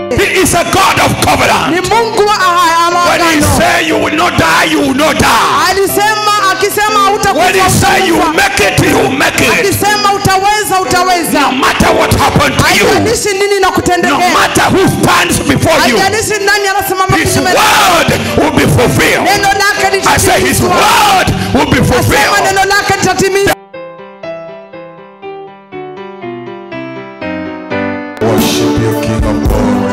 He is a God of covenant. Ni Mungu wa When he maagano. say you will not die, you will not die. Akisema utakufa. When he say you will make it, you will make it. Akisema utaweza, utaweza. No matter what happened to you, Haijalishi nini na kutendekea. no matter who stands before you, Haijalishi nani anasimama his kinyume. word will be fulfilled. Neno lake I say his word will be fulfilled. Neno lake litatimia. Worship your King of glory.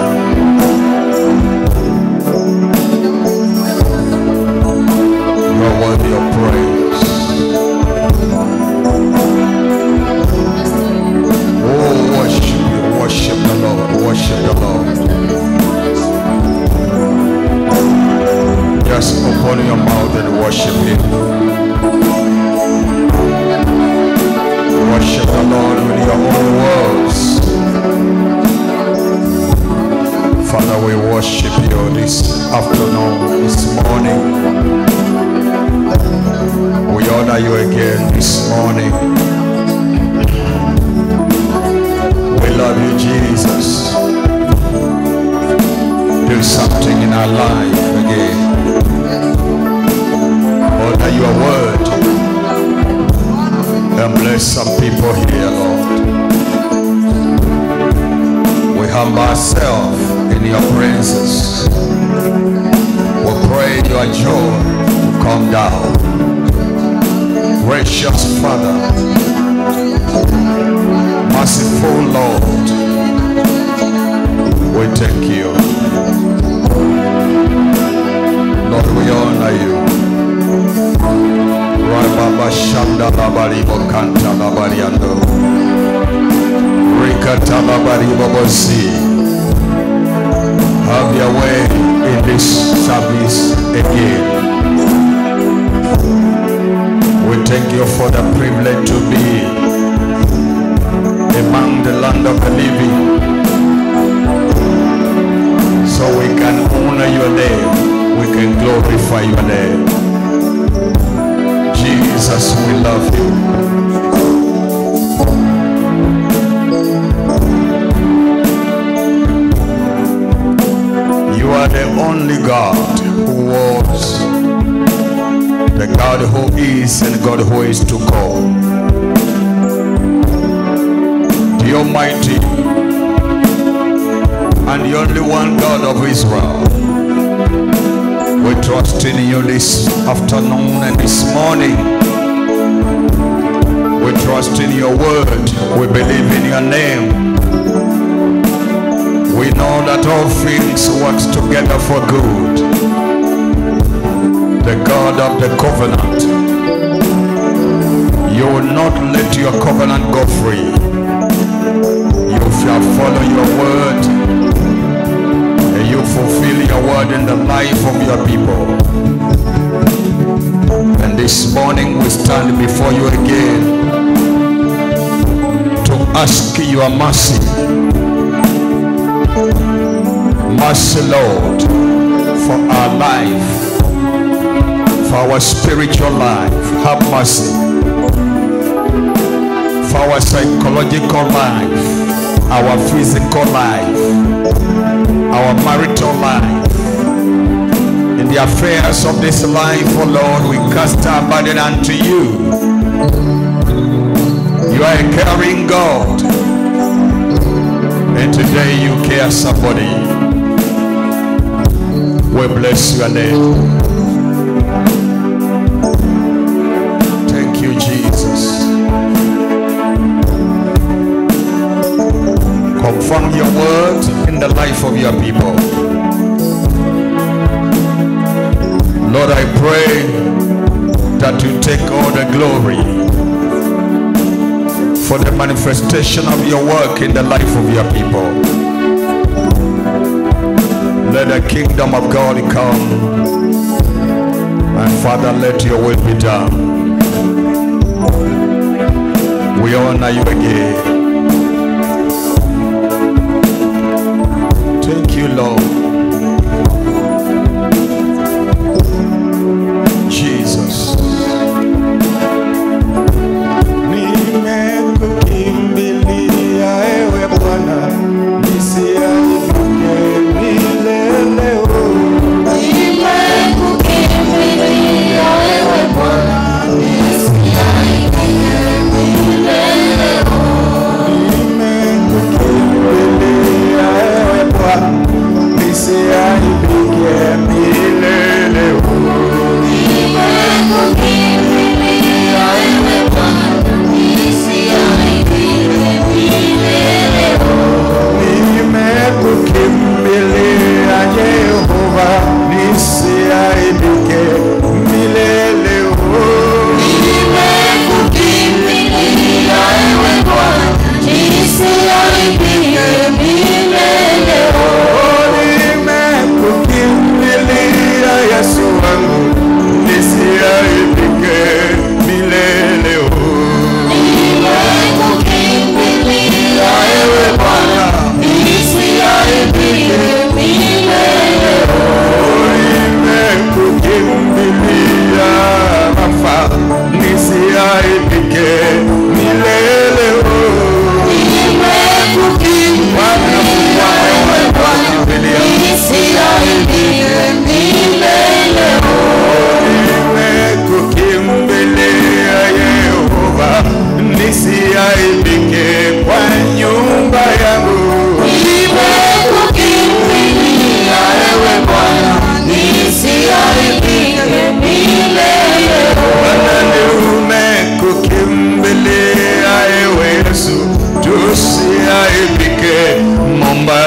You are worthy of praise. Oh, worship you, worship the Lord, worship the Lord. Just open your mouth and worship him. Worship the Lord with your own words. Father, we worship you this afternoon, this morning. We honor you again this morning. We love you, Jesus. Do something in our life again. Honor your word. And bless some people here, Lord. We humble ourselves in your presence. We pray your joy to come down. Gracious Father, merciful Lord, we thank you. Lord, we honor you. Rababa Shanda Labaribo Kanta Labariando Rikata Labaribo Bosi. Have your way in this service again. We thank you for the privilege to be among the land of the living, so we can honor your name, we can glorify your name. Jesus, we love you. You are the only God who was, the God who is, and God who is to come. The Almighty and the only one God of Israel. We trust in you this afternoon and this morning. We trust in your word. We believe in your name. We know that all things work together for good. The God of the covenant. You will not let your covenant go free. You shall follow your word. You fulfill your word in the life of your people. And this morning we stand before you again to ask your mercy. Mercy, Lord, for our life, for our spiritual life. Have mercy. For our psychological life, our physical life, our marital life. In the affairs of this life, oh Lord, we cast our burden unto you. You are a caring God, and today you care somebody. We bless your name. Thank you, Jesus. Confirm your word in the life of your people. Lord, I pray that you take all the glory for the manifestation of your work in the life of your people. Let the kingdom of God come, and Father, let your will be done. We honor you again. Thank you, Lord. Jesus. Nimekukimbilia ewe Bwana, nisiaibike.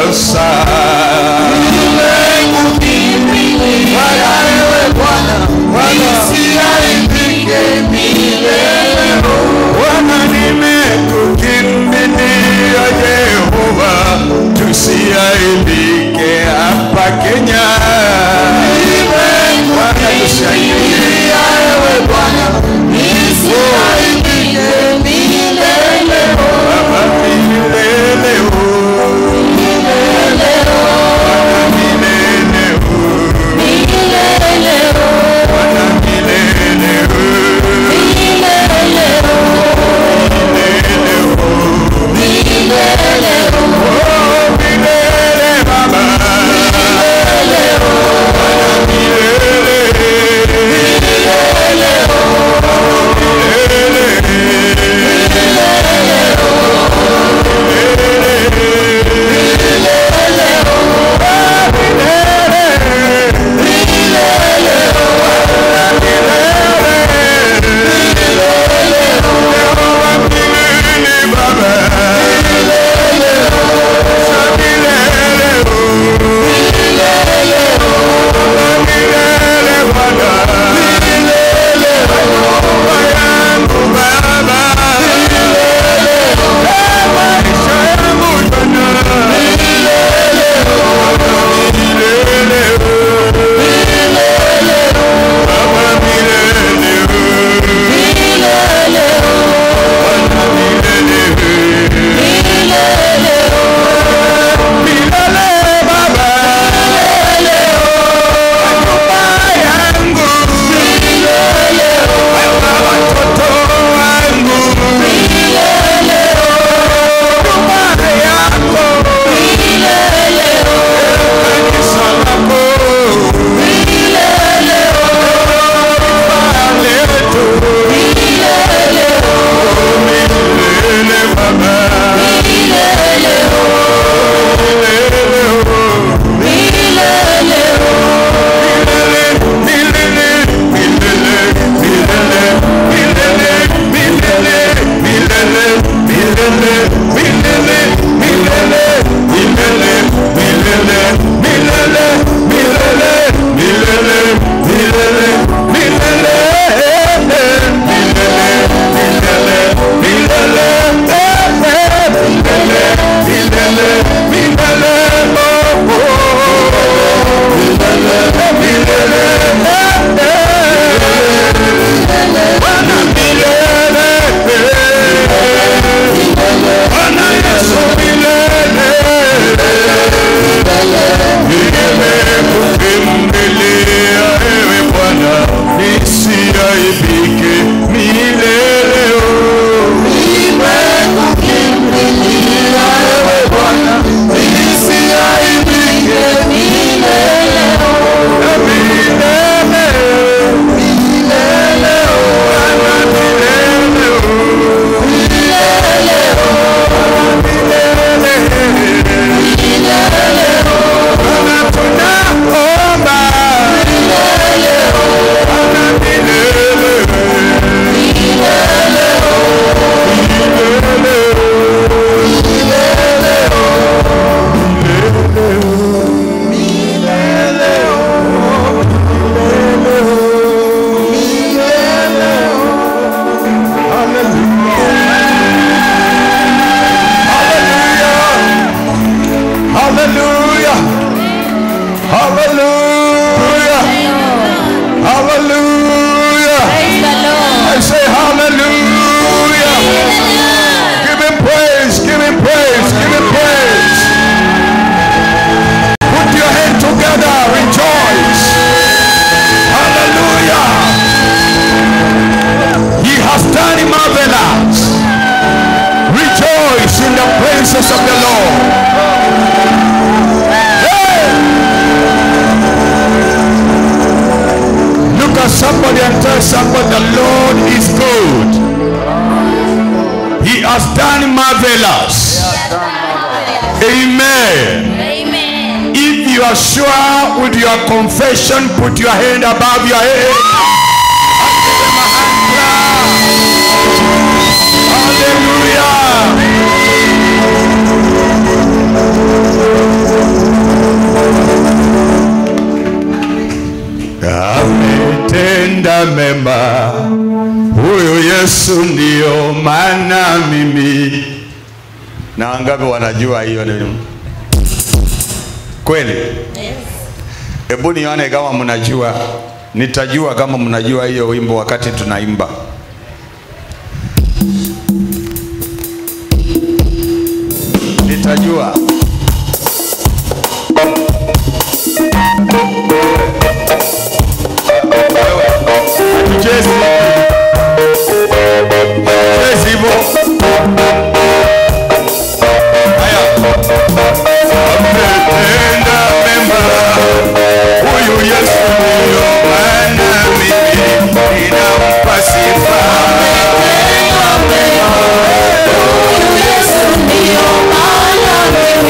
presence of the Lord. Hey! Look at somebody and tell somebody the Lord is good. He has done marvelous. Amen. Amen. If you are sure with your confession, put your hand above your head. And give him a hand clap. Hallelujah. mema. Huyu Yesu ndio maana mimi. Na wangapi wanajua hiyo neno? Kweli? Hebu nione kama mnajua. Nitajua kama mnajua hiyo wimbo wakati tunaimba. Nitajua. Jesi hivyo. Haya. Ametenda mema. Huyu Yesu ndio maana mimi ninampa sifa. Ametenda mema. Huyu Yesu ndio maana mimi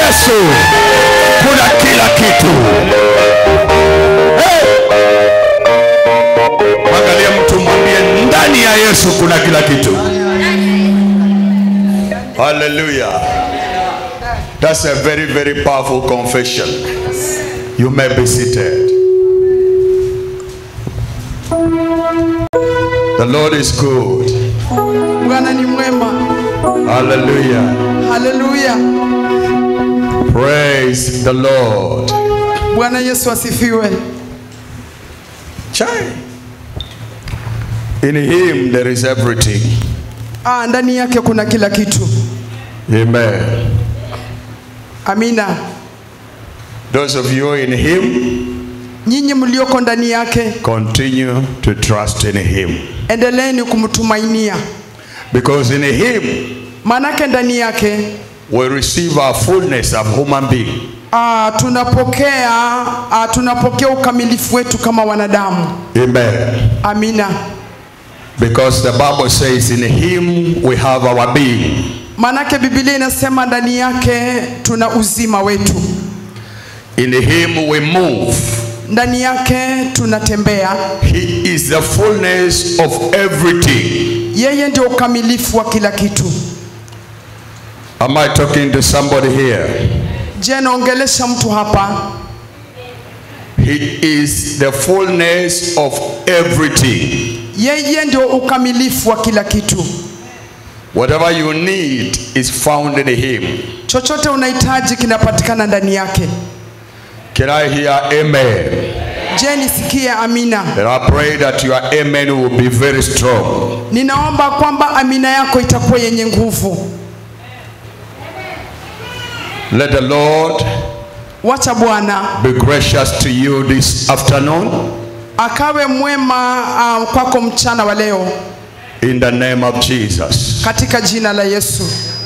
Yesu kuna kila kitu. Angalia mtu mwambie ndani ya Yesu kuna kila kitu. Hallelujah. That's a very, very powerful confession. You may be seated. The Lord is good. Bwana ni mwema. Hallelujah. Hallelujah. Praise the Lord. Bwana Yesu asifiwe. Chai. In him there is everything. Ndani yake kuna kila kitu. Amen. Amina. Those of you in him, nyinyi mlioko ndani yake, continue to trust in him. Endeleeni kumtumainia. Because in him, manake ndani yake, we receive our fullness of human being. Tunapokea ukamilifu wetu kama wanadamu. Amen. Amina. Because the Bible says in him we have our being. Manake Biblia inasema ndani yake tuna uzima wetu. In him we move. Ndani yake tunatembea. He is the fullness of everything. Yeye ndio ukamilifu wa kila kitu. Am I talking to somebody here? Je, naongelesha mtu hapa? He is the fullness of everything. Yeye ndio ukamilifu wa kila kitu. Whatever you need is found in him. Chochote unahitaji kinapatikana ndani yake. Can I hear amen? Je, nisikie amina? And I pray that your amen will be very strong. Ninaomba kwamba amina yako itakuwa yenye nguvu. Let the Lord wacha Bwana be gracious to you this afternoon. Akawe mwema kwako mchana wa leo. In the name of Jesus. Katika jina la Yesu.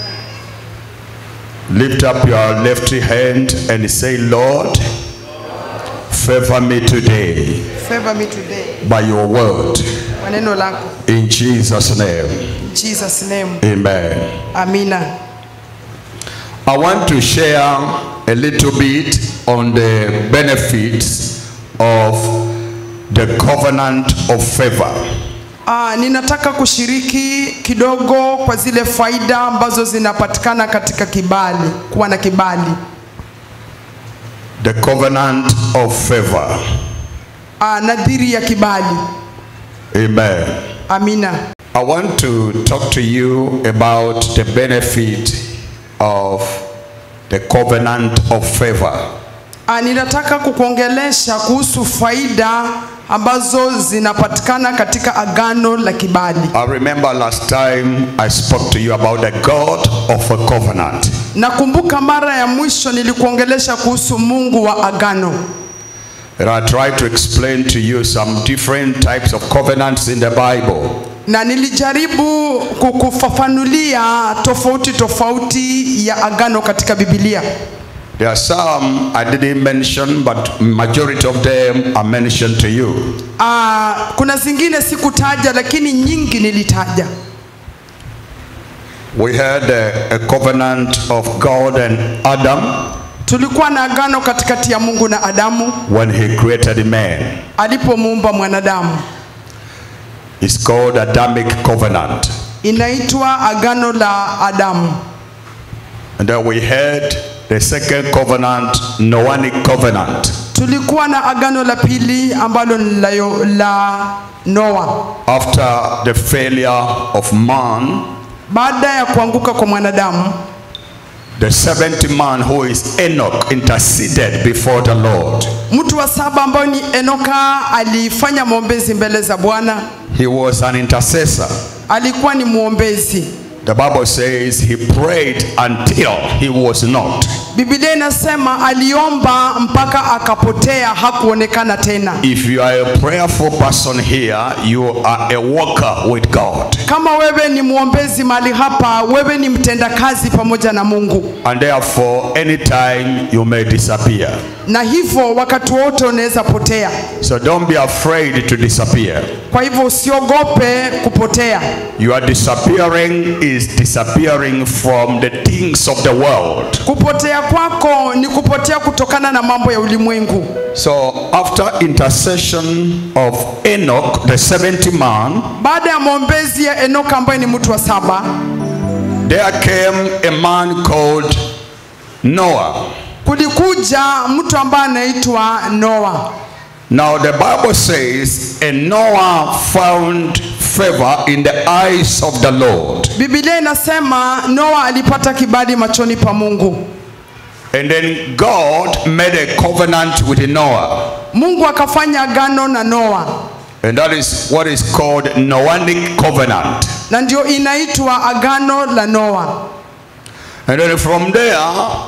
Lift up your left hand and say, Lord, favor me today. Favor me today. By your word. Maneno lako. In Jesus' name. In Jesus' name. Amen. Amina. I want to share a little bit on the benefits of the covenant of favor. Ninataka kushiriki kidogo kwa zile faida ambazo zinapatikana katika kibali, kuwa na kibali. The covenant of favor. Nadhiri ya kibali. Amen. Amina. I want to talk to you about the benefit of the covenant of favor. Ninataka kukuongelesha kuhusu faida ambazo zinapatikana katika agano la kibali. I remember last time I spoke to you about the God of a covenant. Nakumbuka mara ya mwisho nilikuongelesha kuhusu Mungu wa agano. And I tried to explain to you some different types of covenants in the Bible. Na nilijaribu kukufafanulia tofauti ya agano katika Biblia. There are some I didn't mention, but majority of them are mentioned to you. Kuna zingine sikutaja lakini nyingi nilitaja. We had a covenant of God and Adam. Tulikuwa na agano katikati ya Mungu na Adamu. When he created man. Alipomuumba mwanadamu. It's called Adamic covenant. Inaitwa agano la Adamu. And then we had the second covenant, Noahic covenant. Tulikuwa na agano la pili ambalo la Noa. After the failure of man, baada ya kuanguka kwa mwanadamu, the 70th man who is Enoch interceded before the Lord. Mtu wa saba ambaye ni Enoka alifanya maombezi mbele za Bwana. He was an intercessor. Alikuwa ni muombezi. The Bible says he prayed until he was not. Biblia inasema aliomba mpaka akapotea, hakuonekana tena. If you are a prayerful person here, you are a worker with God. Kama wewe ni muombezi mahali hapa, wewe ni mtendakazi pamoja na Mungu. And therefore anytime you may disappear. Na hivyo wakati wote unaweza potea. So don't be afraid to disappear. Kwa hivyo usiogope kupotea. Your disappearing is disappearing from the things of the world. Kupotea kwako ni kupotea kutokana na mambo ya ulimwengu. So after intercession of Enoch, the 70th man, baada ya maombezi ya Enoka ambaye ni mtu wa 7, there came a man called Noah. Kulikuja mtu ambaye anaitwa Noah. Now the Bible says, and Noah found favor in the eyes of the Lord. Biblia inasema Noah alipata kibali machoni pa Mungu. And then God made a covenant with Noah. Mungu akafanya agano na Noah. And that is what is called Noahic covenant. Na ndio inaitwa agano la Noah. And then from there,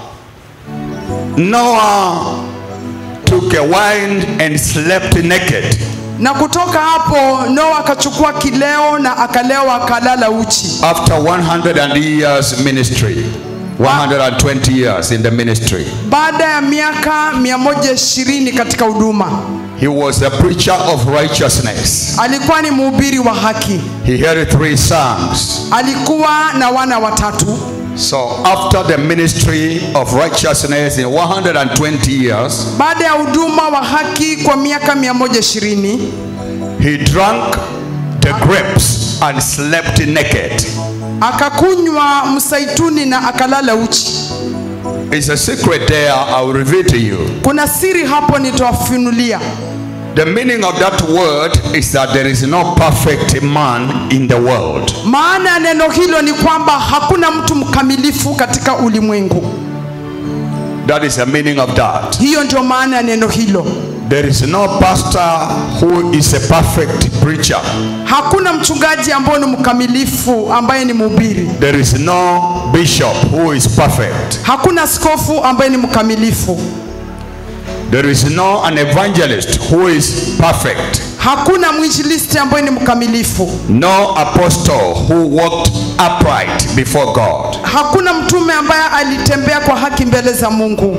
Noah took a wine and slept naked. Na kutoka hapo Noah akachukua kileo na akalewa akalala uchi. After 100 years ministry, 120 years in the ministry. Baada ya miaka 120 katika huduma. He was a preacher of righteousness. Alikuwa ni mhubiri wa haki. He had 3 sons. Alikuwa na wana 3. So after the ministry of righteousness in 120 years, baada ya huduma wa haki kwa miaka 120, he drank the grapes and slept naked. Akakunywa msaituni na akalala uchi. It's a secret there, I will reveal to you. Kuna siri hapo nitawafunulia. The meaning of that word is that there is no perfect man in the world. Maana ya neno hilo ni kwamba hakuna mtu mkamilifu katika ulimwengu. That is the meaning of that. Hiyo ndio maana ya neno hilo. There is no pastor who is a perfect preacher. Hakuna mchungaji ambaye ni mkamilifu ambaye ni mhubiri. There is no bishop who is perfect. Hakuna askofu ambaye ni mkamilifu. There is no an evangelist who is perfect. Hakuna mwinjilisti ambaye ni mkamilifu. No apostle who walked upright before God. Hakuna mtume ambaye alitembea kwa haki mbele za Mungu.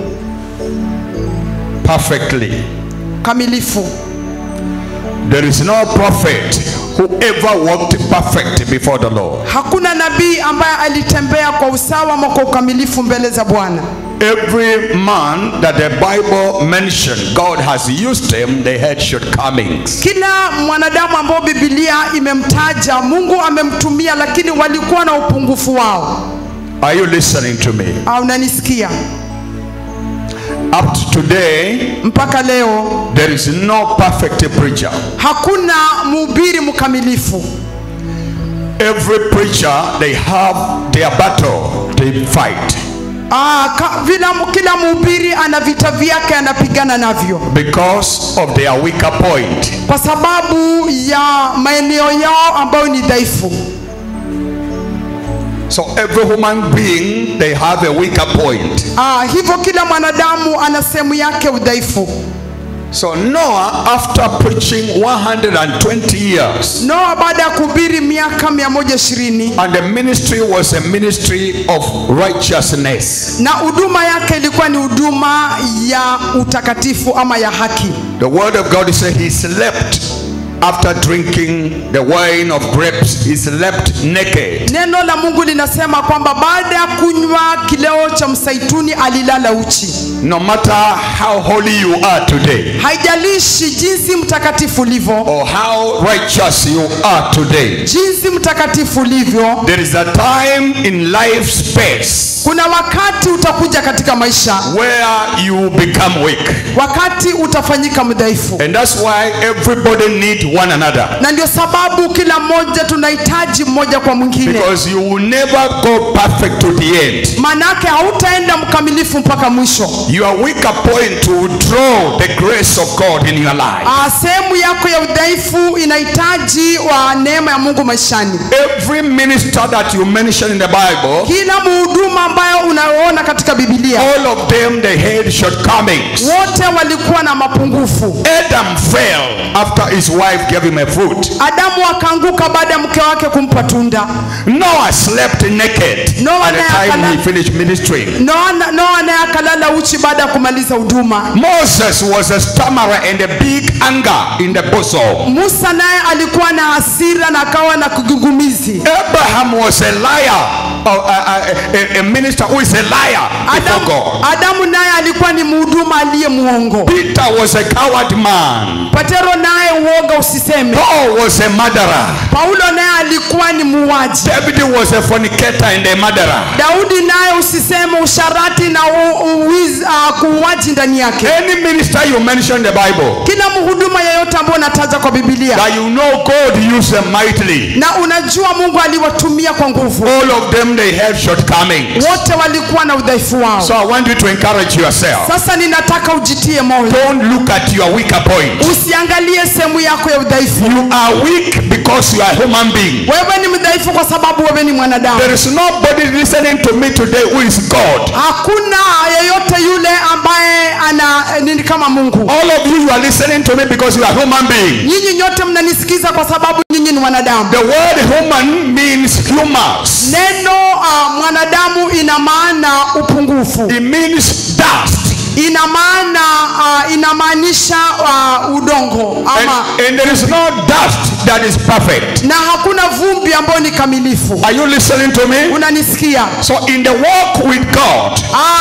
Perfectly. Kamilifu. There is no prophet who ever walked perfect before the Lord. Hakuna nabii ambaye alitembea kwa usawa na kwa ukamilifu mbele za Bwana. Every man that the Bible mentioned, God has used them, they had shortcomings. Kila mwanadamu ambao Biblia imemtaja, Mungu amemtumia, lakini walikuwa na upungufu wao. Are you listening to me? Unanisikia? Up to today, mpaka leo, there is no perfect preacher. Hakuna mhubiri mkamilifu. Every preacher, they have their battle they fight. Kila mhubiri ana vita vyake anapigana navyo. Because of their weaker point. Kwa sababu ya maeneo yao ambayo ni dhaifu. So every human being, they have a weaker point. Hivyo kila mwanadamu ana sehemu yake udhaifu. So Noah, after preaching 120 years, Noah baada ya kuhubiri miaka 120, and the ministry was a ministry of righteousness. Na huduma yake ilikuwa ni huduma ya utakatifu ama ya haki. The word of God says he slept after drinking the wine of grapes. He slept naked. Neno la Mungu linasema kwamba baada ya kunywa kileo cha msaituni alilala uchi. No matter how holy you are today, haijalishi jinsi mtakatifu ulivyo, or how righteous you are today, jinsi mtakatifu ulivyo, there is a time in life space, kuna wakati utakuja katika maisha where you become weak, wakati utafanyika mdhaifu. And that's why everybody need one another. Na ndio sababu kila mmoja tunahitaji mmoja kwa mwingine. Because you will never go perfect to the end. Manake hautaenda mkamilifu mpaka mwisho. Your weaker point to draw the grace of God in your life. Sehemu yako ya udhaifu inahitaji wa neema ya Mungu maishani. Every minister that you mention in the Bible, kila mhuduma ambayo unaona katika Biblia, all of them they had shortcomings. wote walikuwa na mapungufu. Adam fell after his wife gave him a fruit. Adamu akaanguka baada ya mke wake kumpa tunda. Noah slept naked Noah at the time he finished ministry. Noah naye akalala uchi baada ya kumaliza huduma. Moses was a stammerer and a big anger in the bosom. Musa naye alikuwa na hasira na akawa na kigugumizi. Abraham was a liar, a minister who is a liar before God. Adamu naye alikuwa ni mhuduma aliye muongo. Peter was a coward man. Petero naye uoga usiseme. Paul was a murderer. Paulo naye alikuwa ni muuaji. David was a fornicator and a murderer. Daudi naye usiseme usharati na kuuaji ndani yake. Any minister you mention in the Bible, kila mhuduma yeyote ambaye unataja kwa Biblia, that you know God used them mightily, na unajua Mungu aliwatumia kwa nguvu, all of them they have shortcomings. wote walikuwa na udhaifu wao. So I want you to encourage yourself. Sasa ninataka ujitie moyo. Don't look at your weaker point. Usiangalie sehemu yako ya udhaifu. You are weak because you are a human being. Wewe ni mdhaifu kwa sababu wewe ni mwanadamu. There is nobody listening to me today who is God. Hakuna yeyote yule ambaye ni kama Mungu. All of you are listening to me because you are human being. Nyinyi nyote mnanisikiza kwa sababu nyinyi ni wanadamu. The word human means humans. Neno mwanadamu ina maana upungufu. It means dust. Inamaanisha udongo ama and there is no dust that is perfect. Na hakuna vumbi ambayo ni kamilifu. Are you listening to me? Unanisikia? So in the walk with God,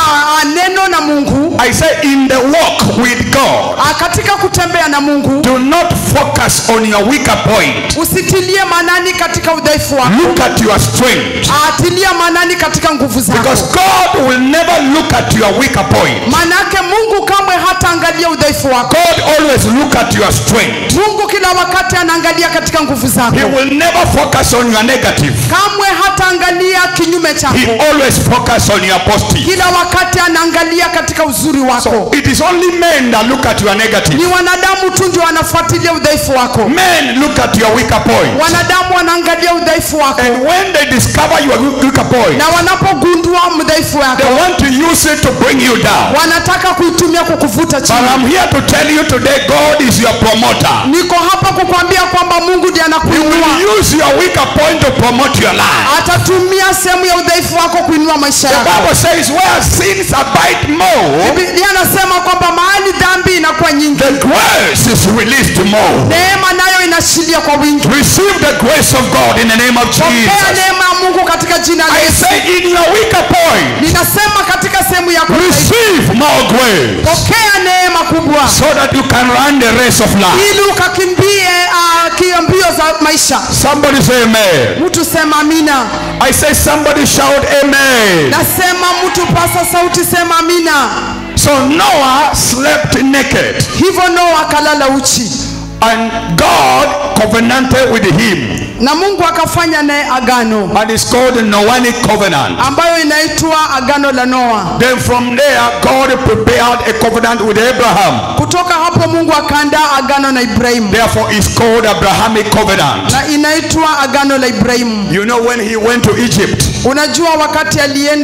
neno na Mungu, I say in the walk with God, katika kutembea na Mungu, do not focus on your weaker point. Usitilie manani katika udhaifu wako. Look at your strength. Atilia manani katika nguvu zako. Because God will never look at your weaker point. Manake Mungu kamwe hataangalia udhaifu wako. God always look at your strength. Mungu kila wakati anaangalia katika nguvu zako. He will never focus on your negative. Kamwe hataangalia kinyume chako. He always focus on your positive. Kila wakati anaangalia katika uzuri wako. So it is only men that look at your negative. Ni wanadamu tu ndio wanafuatilia udhaifu wako. Men look at your weaker point. Wanadamu wanaangalia udhaifu wako. And when they discover your weaker point, na wanapogundua udhaifu wako, they want to use it to bring you down. Wanataka kuitumia kukuvuta chini. But I'm here to tell you today, God is your promoter. Niko hapa kukwambia kwamba Mungu ndiye anakuinua. He will use your weaker point to promote your life. Atatumia sehemu ya udhaifu wako kuinua maisha yako. The Bible says where sins abide more, Biblia inasema kwamba mahali dhambi inakuwa nyingi, the grace is released more. neema nayo inashilia kwa wingi. Receive the grace of God in the name of Pokea Jesus. neema ya Mungu katika jina la I Yesu. say in your weaker point, Ninasema katika sehemu yako receive more grace, pokea neema kubwa, so that you can run the race of life. ili ukakimbie mbio za maisha. Somebody say amen. Mtu sema amina. I say somebody shout amen. Nasema mtu pasa sauti sema amina. So Noah slept naked. Hivyo Noah akalala uchi. And God covenanted with him. Na Mungu akafanya naye agano. And it's called the Noahic covenant. Ambayo inaitwa agano la Noah. Then from there God prepared a covenant with Abraham. Kutoka hapo Mungu akaandaa agano na Ibrahimu. Therefore it's called Abrahamic covenant. Na inaitwa agano la Ibrahimu. You know when he went to Egypt. Unajua wakati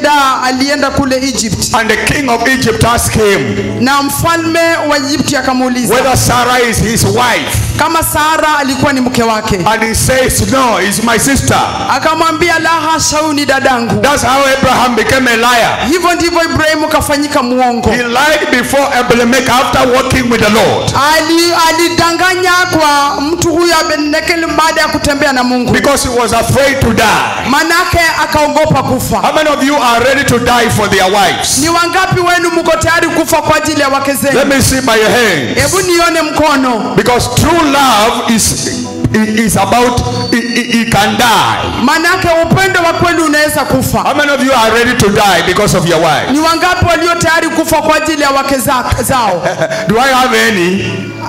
alienda kule Egypt. And the king of Egypt asked him. Na mfalme wa Egypt akamuuliza Whether Sarah is his wife. Kama Sara alikuwa ni mke wake. And he says no, it's my sister. Akamwambia la hasha, huyu ni dadangu. That's how Abraham became a liar. Hivyo ndivyo Ibrahimu kafanyika muongo. He lied before Abimelech after working with the Lord. Alidanganya kwa mtu huyu Abimelech baada ya kutembea na Mungu. Because he was afraid to die. Manake akaogopa kufa. How many of you are ready to die for their wives? Ni wangapi wenu mko tayari kufa kwa ajili ya wake zenu? Let me see by your hands. Hebu nione mkono. Because true love is about he can die. Manake upendo wa kweli unaweza kufa. How many of you are ready to die because of your wife? Ni wangapi walio tayari kufa kwa ajili ya wake zao? Do I have any?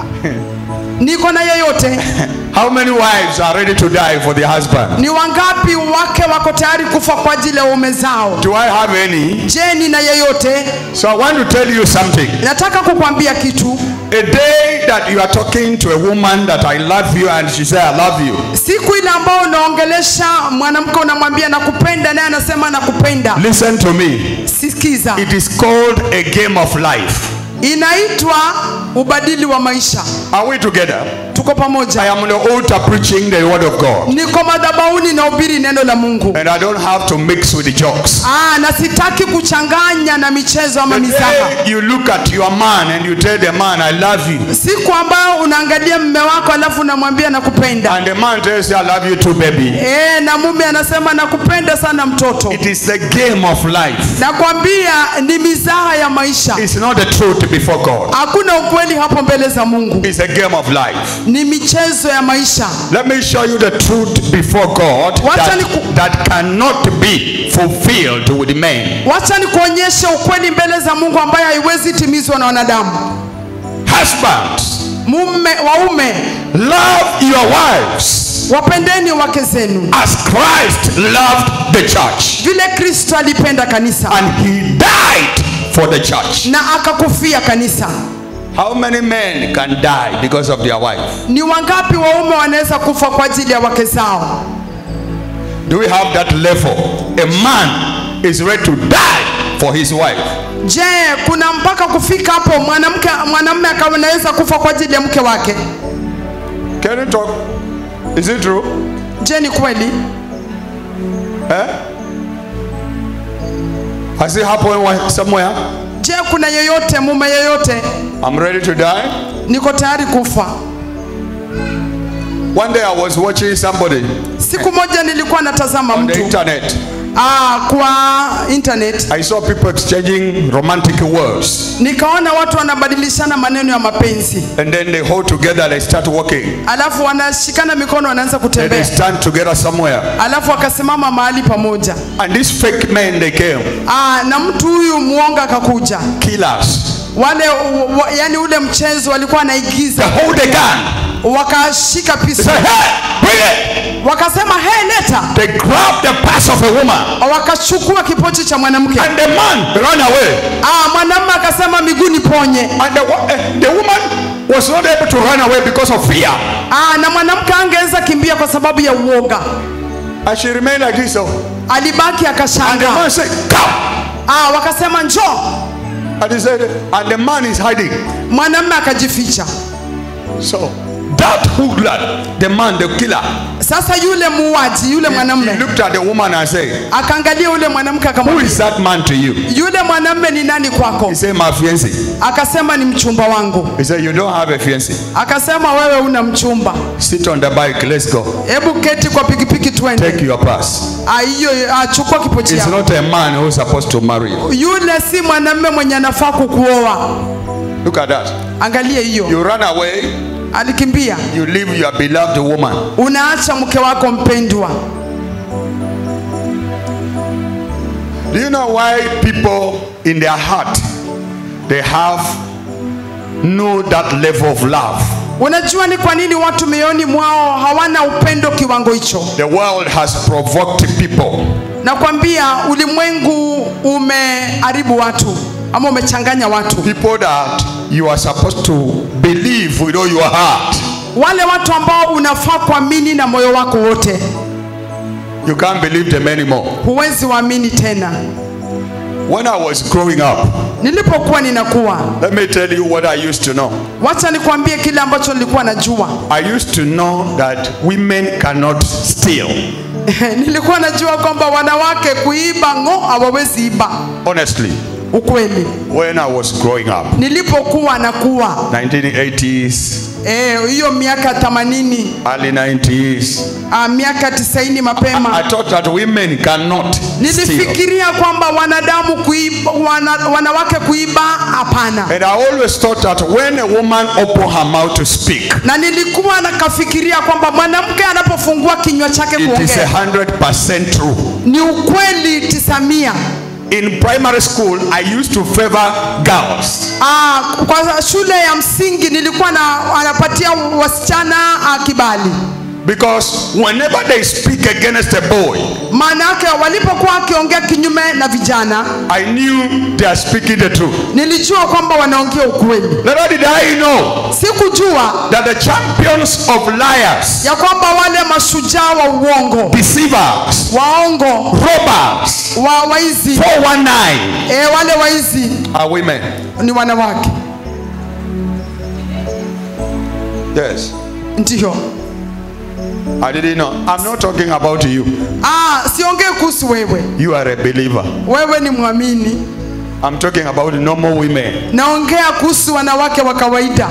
Niko na yeyote? How many wives are ready to die for their husband? Ni wangapi wake wako tayari kufa kwa ajili ya waume zao? Do I have any? Je, nina yeyote? So I want to tell you something. Nataka kukwambia kitu. A day that you are talking to a woman that I love you and she said I love you. Siku ile ambao unaongelesha mwanamke unamwambia nakupenda naye anasema nakupenda. Listen to me. Sikiza. It is called a game of life. Inaitwa ubadili wa maisha. Are we together? Tuko pamoja. I am on the altar preaching the word of God. Niko madhabahuni na ubiri neno la Mungu. And I don't have to mix with the jokes. Na sitaki kuchanganya na michezo ama mizaha. You look at your man and you tell the man I love you. Siku ambayo unaangalia mume wako alafu unamwambia nakupenda. And the man tells you I love you too baby. Na mume anasema nakupenda sana mtoto. It is the game of life. Nakwambia ni mizaha ya maisha. It's not the truth before God. Hakuna ukweli hapo mbele za Mungu. It's a game of life. Ni michezo ya maisha. Let me show you the truth before God that cannot be fulfilled with men. Wacha nikuonyeshe ukweli mbele za Mungu ambaye haiwezi timizwa na wanadamu. Husbands, waume, love your wives. Wapendeni wake zenu. As Christ loved the church. Vile Kristo alipenda kanisa. And he died for the church. Na akakufia kanisa. How many men can die because of their wife? Ni wangapi waume wanaweza kufa kwa ajili ya wake zao? Do we have that level? A man is ready to die for his wife. Je, kuna mpaka kufika hapo mwanamume anaweza kufa kwa ajili ya mke wake? Can you talk? Is it true? Je, ni kweli? Has it happened somewhere? Je, kuna yeyote mume yeyote? I'm ready to die. Niko tayari kufa. One day I was watching somebody. Siku moja nilikuwa natazama mtu. On the internet. Kwa internet. I saw people exchanging romantic words. Nikaona watu wanabadilishana maneno ya mapenzi. And then they hold together, they start walking. Alafu wanashikana mikono wanaanza kutembea. They stand together somewhere. Alafu wakasimama mahali pamoja. And these fake men they came. Na mtu huyu muonga akakuja. Killers. Wale yani ule mchezo walikuwa naigiza. They hold a gun. Wakashika pisto. Say, hey, bring it. Wakasema hey, leta. They grabbed the purse of a woman. Wakachukua kipochi cha mwanamke. And the man ran away. Mwanamume akasema miguu niponye. And the woman was not able to run away because of fear. Na mwanamke angeweza kimbia kwa sababu ya uoga. And she remained like this. Alibaki akashanga. And the man said, come. Wakasema njoo. And he said, and the man is hiding. Mwanamume akajificha. So that hoodlum, the man, the killer. Sasa yule muuaji, yule mwanamume. He looked at the woman and said, akaangalia yule mwanamke akamwambia, who is that man to you? Yule mwanamume ni nani kwako? He said, my fiancé. Akasema ni mchumba wangu. He said, you don't have a fiancé. Akasema wewe una mchumba. Sit on the bike, let's go. Hebu keti kwa pikipiki twende. Take your pass. Hiyo chukua kipochi yako. It's not a man who is supposed to marry you. Yule si mwanamume mwenye anafaa kukuoa. Look at that. Angalia hiyo. You run away. Alikimbia. You leave your beloved woman. Unaacha mke wako mpendwa. Do you know why people in their heart they have that level of love? Unajua ni kwa nini watu mioyoni mwao hawana upendo kiwango hicho? The world has provoked people. Nakwambia ulimwengu umeharibu watu ama umechanganya watu. People that you are supposed to believe with all your heart. Wale watu ambao unafaa kuamini na moyo wako wote. You can't believe them anymore. Huwezi waamini tena. When I was growing up, nilipokuwa ninakuwa, let me tell you what I used to know. Wacha nikwambie kile ambacho nilikuwa najua. I used to know that women cannot steal. Nilikuwa najua kwamba wanawake kuiba hawawezi iba. Honestly. Ukweli. When I was growing up. Nilipokuwa nakuwa. 1980s. Hiyo miaka 80. Early 90s. Miaka 90 mapema. I thought that women cannot steal. Nilifikiria kwamba wanadamu kuiba, wanawake kuiba hapana. And I always thought that when a woman open her mouth to speak. Na nilikuwa nakafikiria kwamba mwanamke anapofungua kinywa chake kuongea. It is 100% true. Ni ukweli 900. In primary school, I used to favor girls. Kwa shule ya msingi nilikuwa anapatia wasichana kibali. Because whenever they speak against a boy, maana yake walipokuwa wakiongea kinyume na vijana, I knew they are speaking the truth. nilijua kwamba wanaongea ukweli. Little did I know Sikujua that the champions of liars, ya kwamba wale mashujaa wa uongo, deceivers, waongo, robbers, waizi, 419 wale waizi are women. ni wanawake. Yes. Ndiyo. I didn't know. I'm not talking about you. Siongee kuhusu wewe. You are a believer. Wewe ni muamini. I'm talking about normal women. Naongea kuhusu wanawake wa kawaida.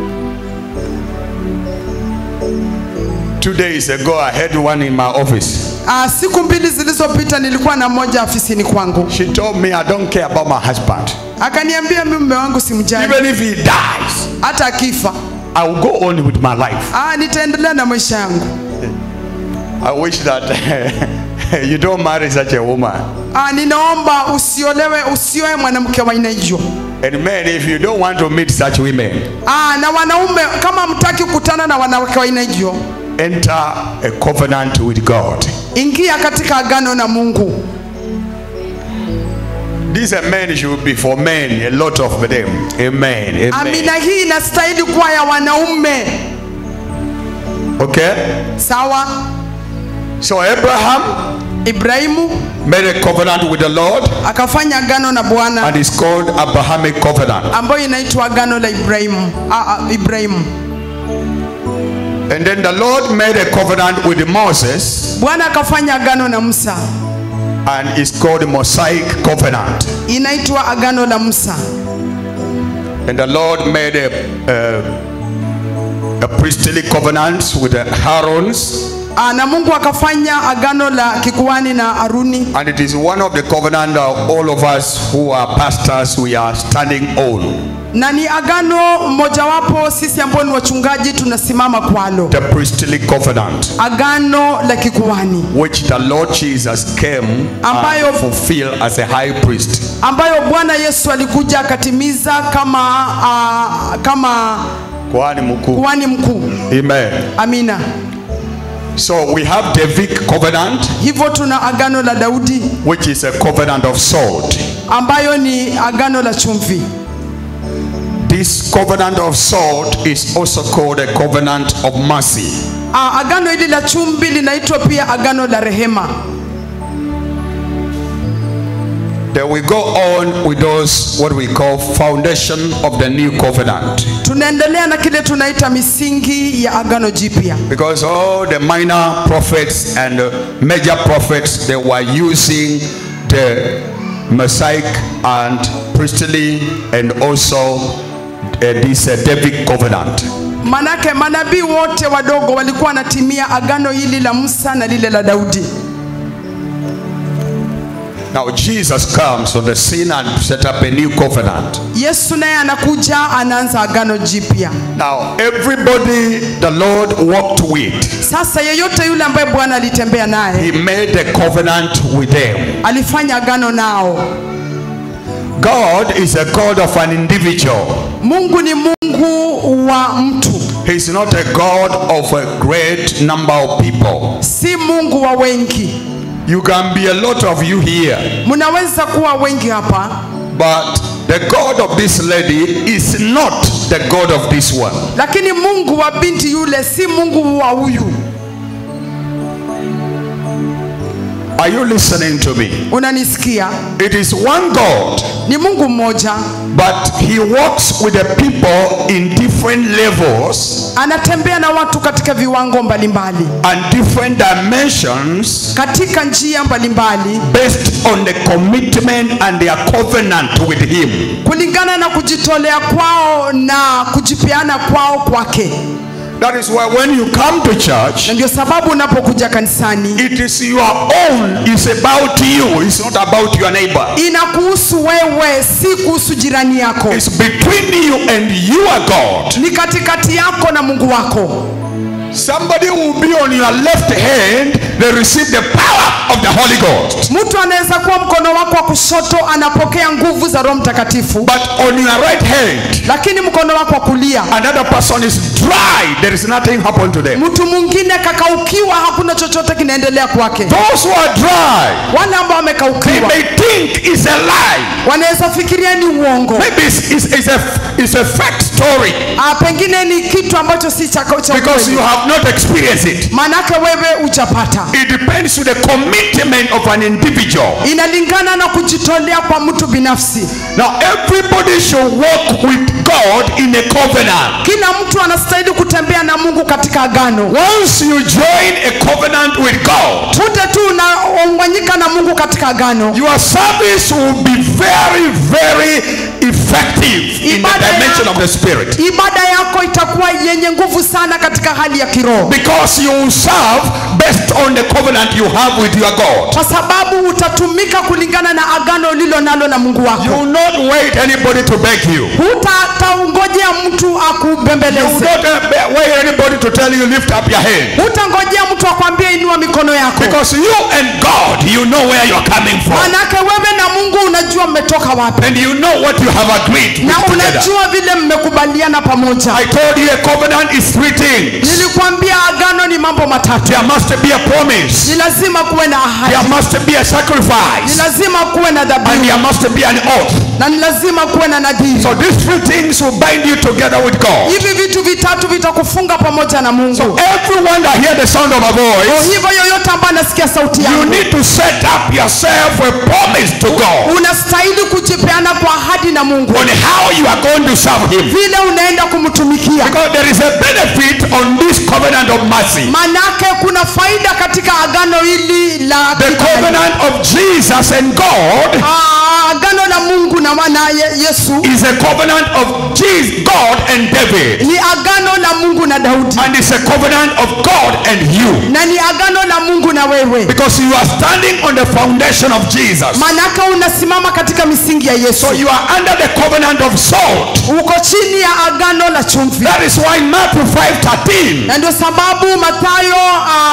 2 days ago I had one in my office. Siku 2 zilizopita nilikuwa na moja afisini kwangu. She told me I don't care about my husband. Akaniambia mimi mume wangu simjali. Even if he dies, hata akifa, I will go on with my life. Nitaendelea na maisha yangu. I wish that you don't marry such a woman. Ninaomba usioe mwanamke wa aina hiyo. And men, if you don't want to meet such women, na wanaume kama mtaki kukutana na wanawake wa aina hiyo, enter a covenant with God. Ingia katika agano na Mungu. These men should be for men, a lot of them. Amen. Amen. Amina, hii inastahili kuwa ya wanaume. Okay? Sawa? So Ibrahimu made a covenant with the Lord, akafanya agano na Bwana, and it's called Abrahamic covenant. ambayo inaitwa agano la Ibrahimu. And then the Lord made a covenant with Moses, Bwana akafanya agano na Musa, and it's called the Mosaic covenant. inaitwa agano la Musa. And the Lord made a priestly covenant with the Aarons. Na Mungu akafanya agano la kikuhani na Aruni. And it is one of the covenant that all of us who are pastors we are standing on. Na ni agano mojawapo sisi ambao ni wachungaji tunasimama kwalo. The priestly covenant. Agano la kikuhani. Which the Lord Jesus came and fulfilled as a high priest. Ambayo Bwana Yesu alikuja akatimiza kama kuhani mkuu. Kuhani mkuu. Amen. Amina. So we have Davidic covenant, hivyo tuna agano la Daudi, which is a covenant of salt, ambayo ni agano la chumvi. This covenant of salt is also called a covenant of mercy. Agano hili la chumvi linaitwa pia agano la rehema. Then we go on with those what we call foundation of the new covenant. Tunaendelea na kile tunaita misingi ya agano jipya. Because all the minor prophets and major prophets, they were using the Mosaic and priestly and also this Davidic covenant. Manake manabii wote wadogo walikuwa wanatimia agano hili la Musa na lile la Daudi. Now Jesus comes on the scene and set up a new covenant. Yesu naye anakuja anaanza agano jipya. Now everybody the Lord walked with, sasa yeyote yule ambaye Bwana alitembea naye, he made a covenant with them. Alifanya agano nao. God is a God of an individual. Mungu ni Mungu wa mtu. He is not a God of a great number of people. Si Mungu wa wengi. You can be a lot of you here. Munaweza kuwa wengi hapa. But the God of this lady is not the God of this one. Lakini Mungu wa binti yule si Mungu wa huyu. Are you listening to me? Unanisikia? It is one God. Ni Mungu mmoja. But he walks with the people in different levels. Anatembea na watu katika viwango mbalimbali. And different dimensions. Katika njia mbalimbali. Based on the commitment and their covenant with him. Kulingana na kujitolea kwao na kujipeana kwao kwake. That is why when you come to church, ndio sababu unapokuja kanisani, it is your own, it's about you, it's not about your neighbor. Inakuhusu wewe, si kuhusu jirani yako. It's between you and your God. Ni katikati yako na Mungu wako. Somebody will be on your left hand, they receive the power of the Holy Ghost. Mtu anaweza kuwa mkono wako wa kushoto anapokea nguvu za Roho Mtakatifu. But on your right hand, lakini mkono wako wa kulia, another person is dry, there is nothing happened to them. Mtu mwingine kakaukiwa, hakuna chochote kinaendelea kwake. Those who are dry, wale ambao they wamekaukiwa, may think it's a lie. wanaweza fikiria ni uongo. Maybe it's a fake story. Pengine ni kitu ambacho si cha Because you have not experienced it. Manake wewe hujapata. It depends on the commitment of an individual. Inalingana na kujitolea kwa mtu binafsi. Now everybody should walk with God in a covenant. Kila mtu anastahili kutembea na Mungu katika agano. Once you join a covenant with God, Tute tu unaunganyika na Mungu katika agano, your service will be very, very effective in the dimension of the spirit. Ibada yako itakuwa yenye nguvu sana katika hali ya kiroho. Because you will serve based on the covenant you have with your God. Kwa sababu utatumika kulingana na agano ulilo nalo na Mungu wako. You will not wait anybody to beg you. Hutangojea mtu akubembeleze. You will not wait anybody to tell you lift up your hand. Hutangojea mtu akwambie inua mikono yako. Because you and God, you know where you are coming from. Manake wewe na Mungu unajua mmetoka wapi. And you know what you have agreed with na together. unajua vile mmekubaliana pamoja. I told you a covenant is 3 things. Nilikwambia agano ni mambo matatu. There must be a promise. Ni lazima kuwe na ahadi. There must be a Ni sacrifice. lazima kuwe na And dhabihu. there must be an oath. Na ni lazima kuwe na nadhiri. So these 3 things will bind you together with God. Hivi vitu vitatu vitakufunga pamoja na Mungu. So everyone that hear the sound of my voice, Hivyo yoyote ambaye anasikia sauti you yangu, need to set up yourself a promise to God unastahili kujipeana kwa ahadi na Mungu on how you are going to serve Him. vile unaenda kumtumikia. Because there is a benefit on this covenant of mercy. Manake kuna faida katika agano hili la The covenant of Jesus and God agano la Mungu na Yesu is a covenant of Jesus, God and David. ni agano la Mungu na Daudi. And it's a covenant of God and you. Na ni agano la Mungu na wewe. Because you are standing on the foundation of Jesus. Manaka unasimama katika misingi ya Yesu. So you are under the covenant of salt. Uko chini ya agano la chumvi. That is why Matthew 5:13. Na ndio sababu Mathayo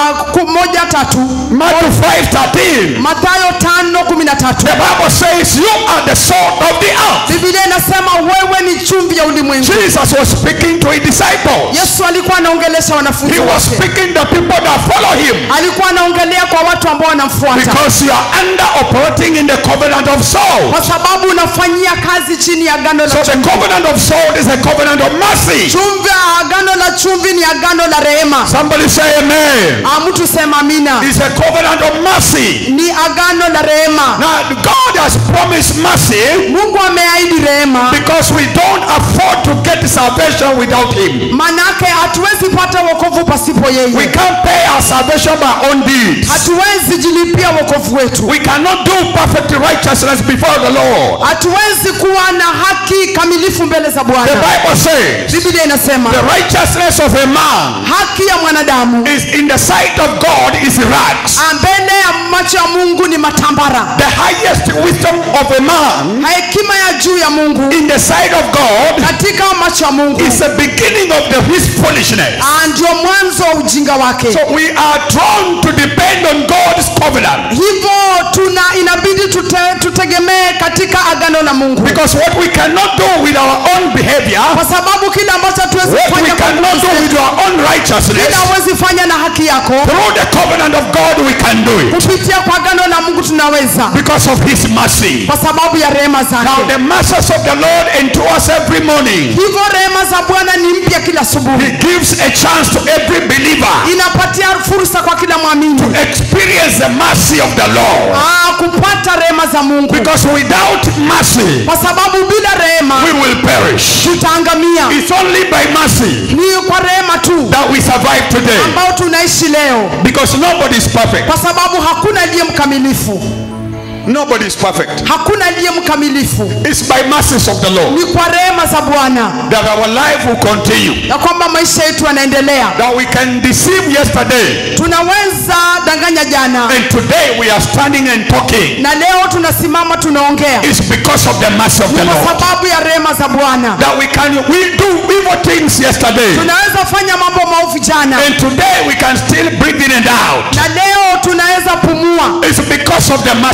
1:3. Matthew 5:13. Mathayo 5:13. The Bible says you are the salt of the earth. Biblia inasema wewe ni chumvi ya ulimwengu. Jesus was speaking to his disciples. Yesu alikuwa anaongelesha wanafunzi He was wake. speaking to people that follow him. Alikuwa anaongelea kwa watu ambao wanamfuata. Because you are under operating in the covenant of salt. Kwa sababu unafanyia kazi chini ya agano la So the covenant of salt is a covenant of mercy. chumvi. Agano la chumvi ni agano la rehema. Somebody say amen. Mtu sema amina. It's a covenant of mercy. Ni agano la rehema. Now God has promised mercy Mungu ameahidi rehema. because we don't afford to get salvation without him. Manake hatuwezi pata wokovu pasipo We yeye. can't pay our salvation by own deeds. Hatuwezi jilipia wokovu wetu. We cannot do perfect righteousness before the Lord. Hatuwezi kuwa na haki kamilifu mbele za The Bwana. Bible says Biblia inasema the righteousness of a man haki ya mwanadamu is in the sight of God is rags. mbele ya macho ya Mungu ni matambara. The highest wisdom of a man Hekima ya juu ya Mungu in the sight of God katika macho ya Mungu is the beginning of his foolishness. ndio mwanzo wa ujinga wake. So we are drawn to depend on God's covenant. Hivyo inabidi tutegemee katika agano la Mungu. Because what we cannot do with our own behavior, Kwa sababu kila ambacho hatuwezi what we kufanya kwa cannot do with our own righteousness, kila huwezi fanya na haki yako, through the covenant of God we can do it. kupitia kwa agano la Mungu tunaweza, Because of his mercy. kwa sababu ya rehema Now zake. the mercies of the Lord endure us every morning. Hivyo rehema za Bwana ni mpya kila He asubuhi. gives a chance to every believer Inapatia fursa kwa kila mwamini experience the mercy of the Lord. kupata rehema za Mungu. Because without mercy, Kwa sababu bila rehema we will perish. tutaangamia. It's only by mercy Ni kwa rehema tu that we survive today. ambao tunaishi leo, Because nobody is perfect. kwa sababu hakuna aliye mkamilifu. Nobody is perfect. Hakuna aliye mkamilifu. It's by mercies of the Lord Ni kwa rehema za Bwana that our life will continue. ya kwamba maisha yetu yanaendelea. That we can deceive yesterday, Tunaweza danganya jana and today we are standing and talking. na leo tunasimama tunaongea. It's because of the mercy of the Ni kwa Lord sababu ya rehema za Bwana. that we do evil things yesterday, Tunaweza fanya mambo maovu jana and today we can still breathe in and out. na leo tunaweza pumua. It's because of the mercy of the Kwa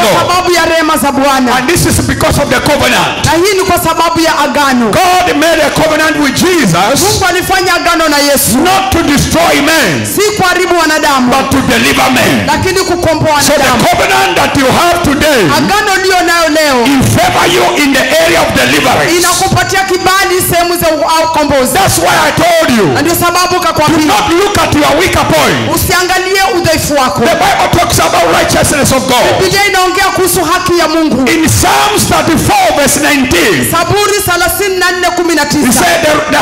Lord. sababu ya rehema za Bwana. And this is because of the covenant. Na hii ni kwa sababu ya agano. God made a covenant with Jesus. Mungu alifanya agano na Yesu. Not to destroy men, Si kuharibu wanadamu, but to deliver men. lakini kukomboa So the wanadamu. covenant that you have today Agano ndio nayo leo in favor you in the area of deliverance. inakupatia kibali sehemu za ukombozi. That's why I told you, Na ndio sababu do kakwambia not look at your weaker point. usiangalie udhaifu wako. The Bible talks about righteousness of God. Biblia inaongea kuhusu haki ya Mungu. In Psalms 34 verse 19, Zaburi 34:19. he said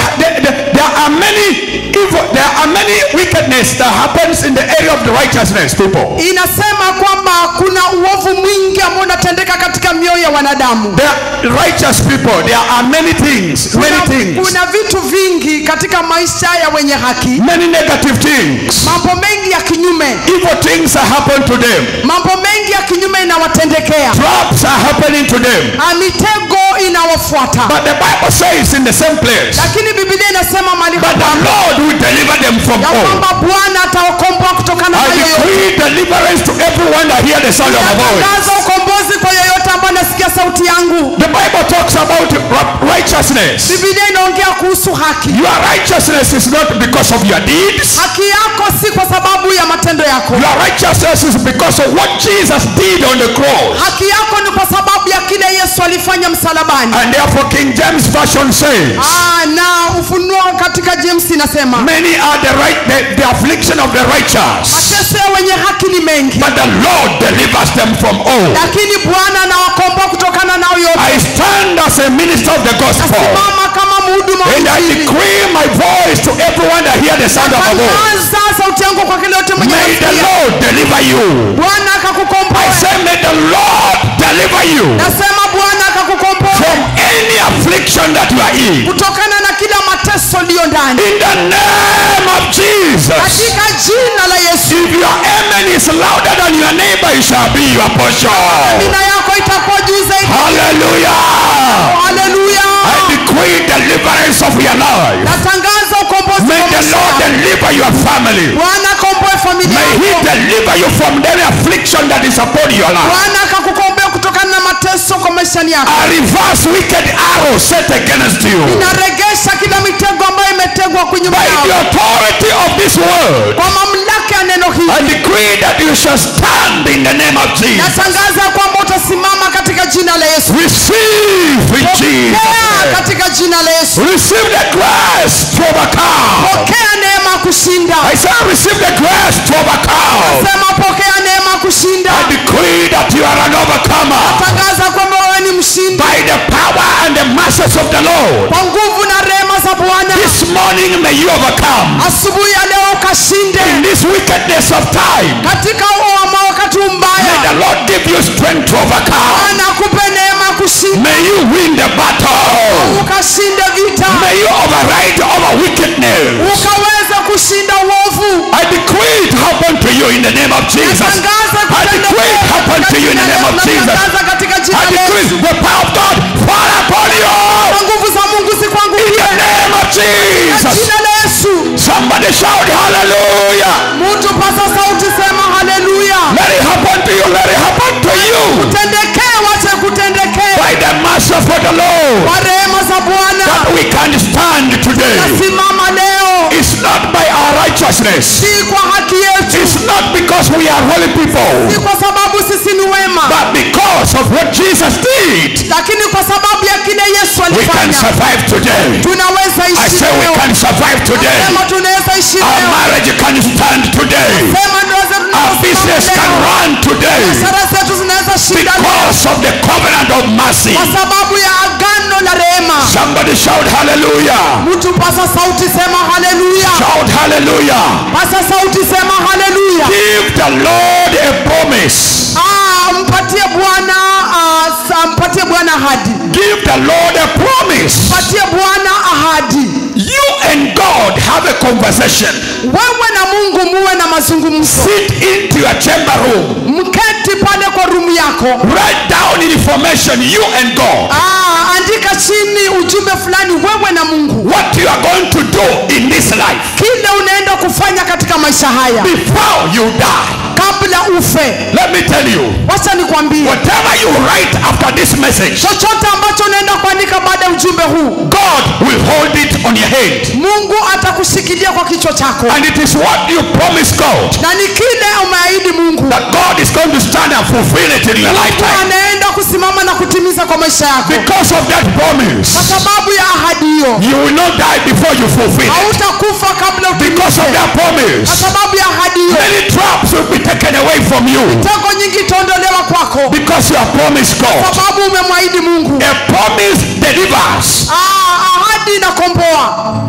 there are many evil, there are many wickedness that happens in the area of the righteousness people. Inasema kwamba kuna uovu mwingi ambao unatendeka katika mioyo ya wanadamu. The righteous people, there are many things, Kuna vitu vingi katika maisha ya wenye haki. many negative things. Mambo mengi ya kinyume. Evil things that happen to them. Mambo mengi ya kinyume inawatendekea. Traps are happening to them. Mitego inawafuata. But the Bible says in the same place, Lakini Biblia inasema mahali but the hapa Lord will deliver them from ya all. kwamba Bwana atawakomboa kutokana na I yoyote. decree deliverance to everyone that hear the sound of my voice. Natangaza ukombozi kwa yoyote ambaye anasikia sauti yangu. The Bible talks about righteousness. Biblia inaongea kuhusu haki. Your righteousness is not because of your deeds. Haki yako si kwa sababu ya matendo yako. Your righteousness is because of what Jesus did on the cross. Haki yako ni kwa sababu ya kile Yesu alifanya msalabani. And therefore King James version says, Na Ufunuo katika James inasema many are the affliction of the righteous, mateso ya wenye haki ni mengi, but the Lord delivers them from all. lakini Bwana anawakomboa kutokana nao yote. I stand as a minister of the gospel, Nasimama kama mhudumu wa and I Injili. decree my voice to everyone that hear the sound of my voice. Natangaza sauti yangu kwa kile yote mwenye May the kusikia. Lord deliver you. Bwana I akakukomboa. say may the Lord deliver you Nasema Bwana akakukomboa from any affliction that you are in. kutokana na kila mateso liyo ndani. In the name of Jesus. Katika jina la Yesu. If your amen is louder than your neighbor, it shall be your portion. Jina yako itakuwa juu zaidi. Hallelujah. Haleluya. I decree deliverance of your life. Natangaza ukombozi May kwa the maisha Lord yako. deliver your family. Bwana akomboe familia May He yako. deliver you from any affliction that is upon your life. Bwana akakukomboa kutokana na mateso kwa maisha yako. A reverse wicked arrow set against you. Inaregesha kila mitego ambayo imetegwa kwenye By the moyo. authority of this word, Kwa mamlaka ya neno I hili. decree that you shall stand in the name of Jesus. Natangaza kwamba utasimama katika jina la Yesu. Receive in Jesus' Pokea name. katika jina la Yesu. Receive the grace to overcome. Pokea neema kushinda. I say receive the grace to overcome. Sema pokea neema kushinda. I decree that you are an overcomer Tangaza kwamba wewe ni mshindi. by the power and the mercies of the Lord. Kwa nguvu na rehema za Bwana. This morning may you overcome Asubuhi ya leo ukashinde. in this wickedness of time. Katika wakati May mbaya. the Lord give you strength to overcome. Bwana akupe neema kushinda. May you win the battle. Ukashinde vita. May you override over wickedness. Ukaweza kushinda uovu. I decree it happen to you in the name of Jesus. Natangaza I kutenda decree it mema happen to you in the name of Jesus. Natangaza katika jina I la Yesu. decree the power of God fall upon you Kwa nguvu za Mungu si kwa nguvu in the yetu. name of Kwa Jesus. jina la Yesu. Somebody shout hallelujah. Mtu pasa sauti sema haleluya. Let it happen to you. Let it happen to you Kutendekee wacha kutendekee. by the mercy of the Lord, Kwa rehema za Bwana. that we can stand today. Nasimama leo. It's not by our righteousness. Si kwa haki yetu. It's not because we are holy Si people, kwa sababu sisi ni wema. but because of what Jesus did, Lakini kwa sababu ya kile Yesu we can alifanya. survive today. Tunaweza I ishi say we leo. can survive today. Sema tunaweza ishi Our leo. marriage can stand today. Sema tunaweza Our business can run today biashara zetu zinaweza shinda leo. because of the covenant of mercy. Kwa sababu ya agano la rehema. Somebody shout hallelujah. Mtu pasa sauti sema haleluya. Shout hallelujah. Pasa sauti sema haleluya. Give the Lord a promise. Mpatie Bwana ahadi. Give the Lord a promise. Mpatie Bwana ahadi. You and God have a conversation. Wewe na Mungu muwe na mazungumzo. Sit into your chamber room. Mketi pale kwa room yako. Write down information, you and God. Andika chini ujumbe fulani wewe na Mungu. What you are going to do in this life. Kile unaenda kufanya katika maisha haya. Before you die. kabla ufe. Let me tell you, Wacha nikwambie, whatever you write after this message, chochote ambacho unaenda kuandika baada ya ujumbe huu, God will hold it on your head. Mungu atakushikilia kwa kichwa chako. And it is what you promise God, Na ni kile umeahidi Mungu, that God is going to stand and fulfill it in your lifetime. anaenda kusimama na kutimiza kwa maisha yako. Because of that promise, Kwa sababu ya ahadi hiyo, you will not die before you fulfill it. hautakufa kabla Because of utimize. that promise, Kwa sababu ya ahadi hiyo, many traps will be taken away from you. tego nyingi itaondolewa kwako. Because you have promised God. Sababu umemwahidi Mungu. A promise delivers. Ahadi inakomboa.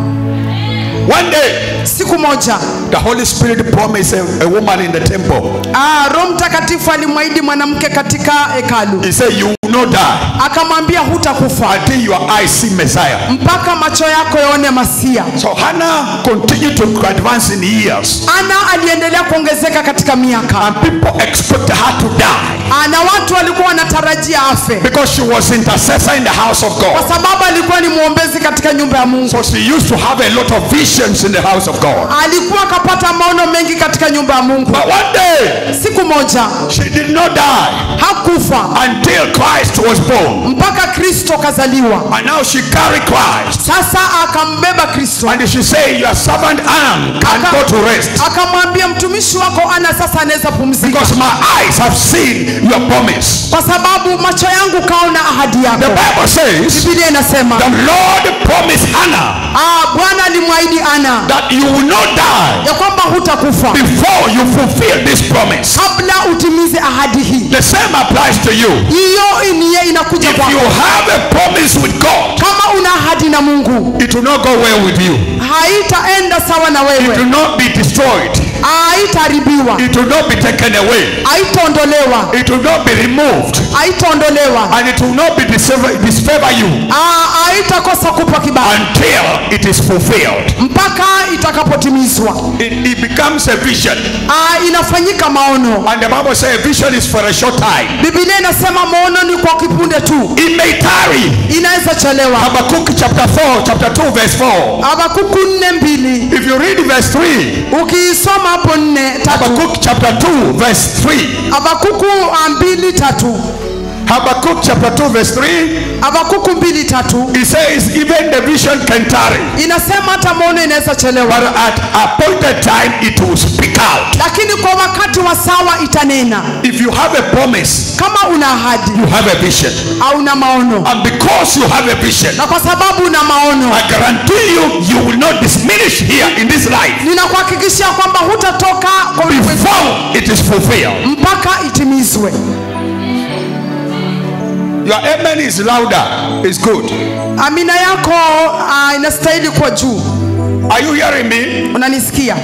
One day, Siku moja, the Holy Spirit promised a woman in the temple. Roho Mtakatifu alimwahidi mwanamke katika hekalu. He said, you will not die Akamwambia hutakufa until your eyes see Messiah. mpaka macho yako yaone Masia. So Hannah continued to advance in years. Ana aliendelea kuongezeka katika miaka. And people expected her to die. Na watu walikuwa wanatarajia afe. Because she was intercessor in the house of Kwa God. sababu alikuwa ni muombezi katika nyumba ya Mungu. So she used to have a lot of visions in the house of God. Alikuwa akapata maono mengi katika nyumba ya Mungu. But one day, Siku moja, she did not die hakufa until Christ was born. mpaka Kristo kazaliwa. And now she carried Christ. Sasa akambeba Kristo. And she said, your servant Anne can go to rest. Akamwambia mtumishi wako Ana sasa anaweza pumzika. Because my eyes have seen your promise. Kwa sababu macho yangu kaona ahadi yako. The Bible says, Biblia inasema, the Lord promised Hannah Bwana alimwahidi Ana that you will not die ya kwamba hutakufa before you fulfill this promise. kabla utimize ahadi hii. The same applies to you. Hiyo niye inakuja If kwako. you have a promise with God, Kama una ahadi na Mungu, it will not go well with you. haitaenda sawa na It wewe. will not be destroyed. Haitaharibiwa. It will not be taken away. Haitaondolewa. It will not be removed. Haitaondolewa. And it will not be disfavor you Haitakosa kupa kibali until it is fulfilled. mpaka itakapotimizwa. It becomes a vision. Inafanyika maono. And the Bible says a vision is for a short time. Biblia inasema maono ni kwa kipunde tu. It may tarry. Inaweza chelewa. Habakkuk chapter 2 verse 4. Habakuku 4:2. If you read verse 3, Ukisoma hapo 4:3. Habakkuk chapter 2 verse 3. Habakuku 2:3. Habakkuk chapter 2 verse 3. Habakuku 2:3. It says even the vision can tarry, Inasema hata maono inaweza chelewa, but at appointed time it will speak out. lakini kwa wakati wa sawa itanena. If you have a promise, Kama una ahadi you have a vision. au una maono, And because you have a vision, na kwa sababu una maono, I guarantee you, you will not diminish here in this life ninakuhakikishia kwamba hutatoka kwa ulimwengu before it is fulfilled. mpaka itimizwe. Your amen is louder. It's good. Amina yako inastahili kwa juu. Are you hearing me? Unanisikia?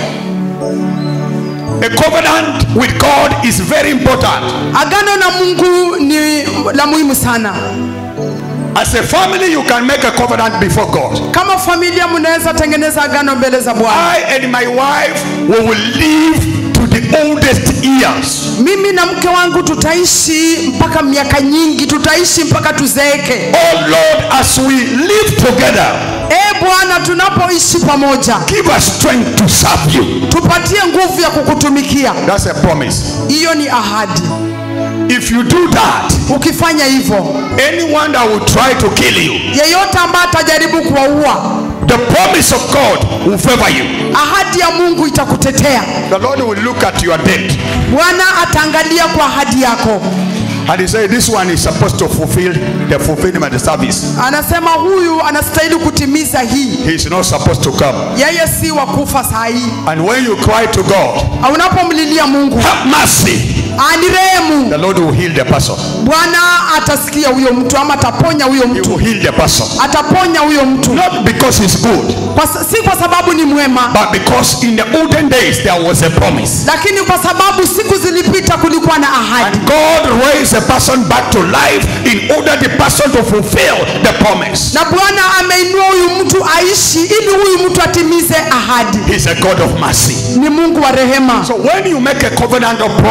A covenant with God is very important. Agano na Mungu ni la muhimu sana. As a family, you can make a covenant before God. Kama familia mnaweza tengeneza agano mbele za Bwana. I and my wife we will live to the oldest years. Mimi na mke wangu tutaishi mpaka miaka nyingi, tutaishi mpaka tuzeeke. Oh Lord, as we live together, Bwana, tunapoishi pamoja, give us strength to serve you. tupatie nguvu ya kukutumikia. That's a promise. Hiyo ni ahadi. If you do that, Ukifanya hivyo, anyone that will try to kill you, yeyote ambaye atajaribu kuwaua, the promise of God will favor you. ahadi ya Mungu itakutetea. The Lord will look at your debt Bwana ataangalia kwa ahadi yako. and he said, this one is supposed to fulfill the fulfillment of the service. Anasema huyu anastahili kutimiza hii. He is not supposed to come. Yeye si wa kufa saa hii. And when you cry to God, Unapomlilia Mungu, have mercy, anirehemu, the Lord will heal the person. Bwana atasikia huyo mtu ama ataponya huyo He mtu. will heal the person. Ataponya huyo mtu. Not because he's good, Si kwa sababu ni mwema, but because in the olden days there was a promise. lakini kwa sababu siku zilipita kulikuwa na ahadi. And God raised a person back to life in order the person to fulfill the promise. Na Bwana ameinua huyu mtu aishi ili huyu mtu atimize ahadi. He's a God of mercy. Ni Mungu wa rehema. So when you make a covenant of promise,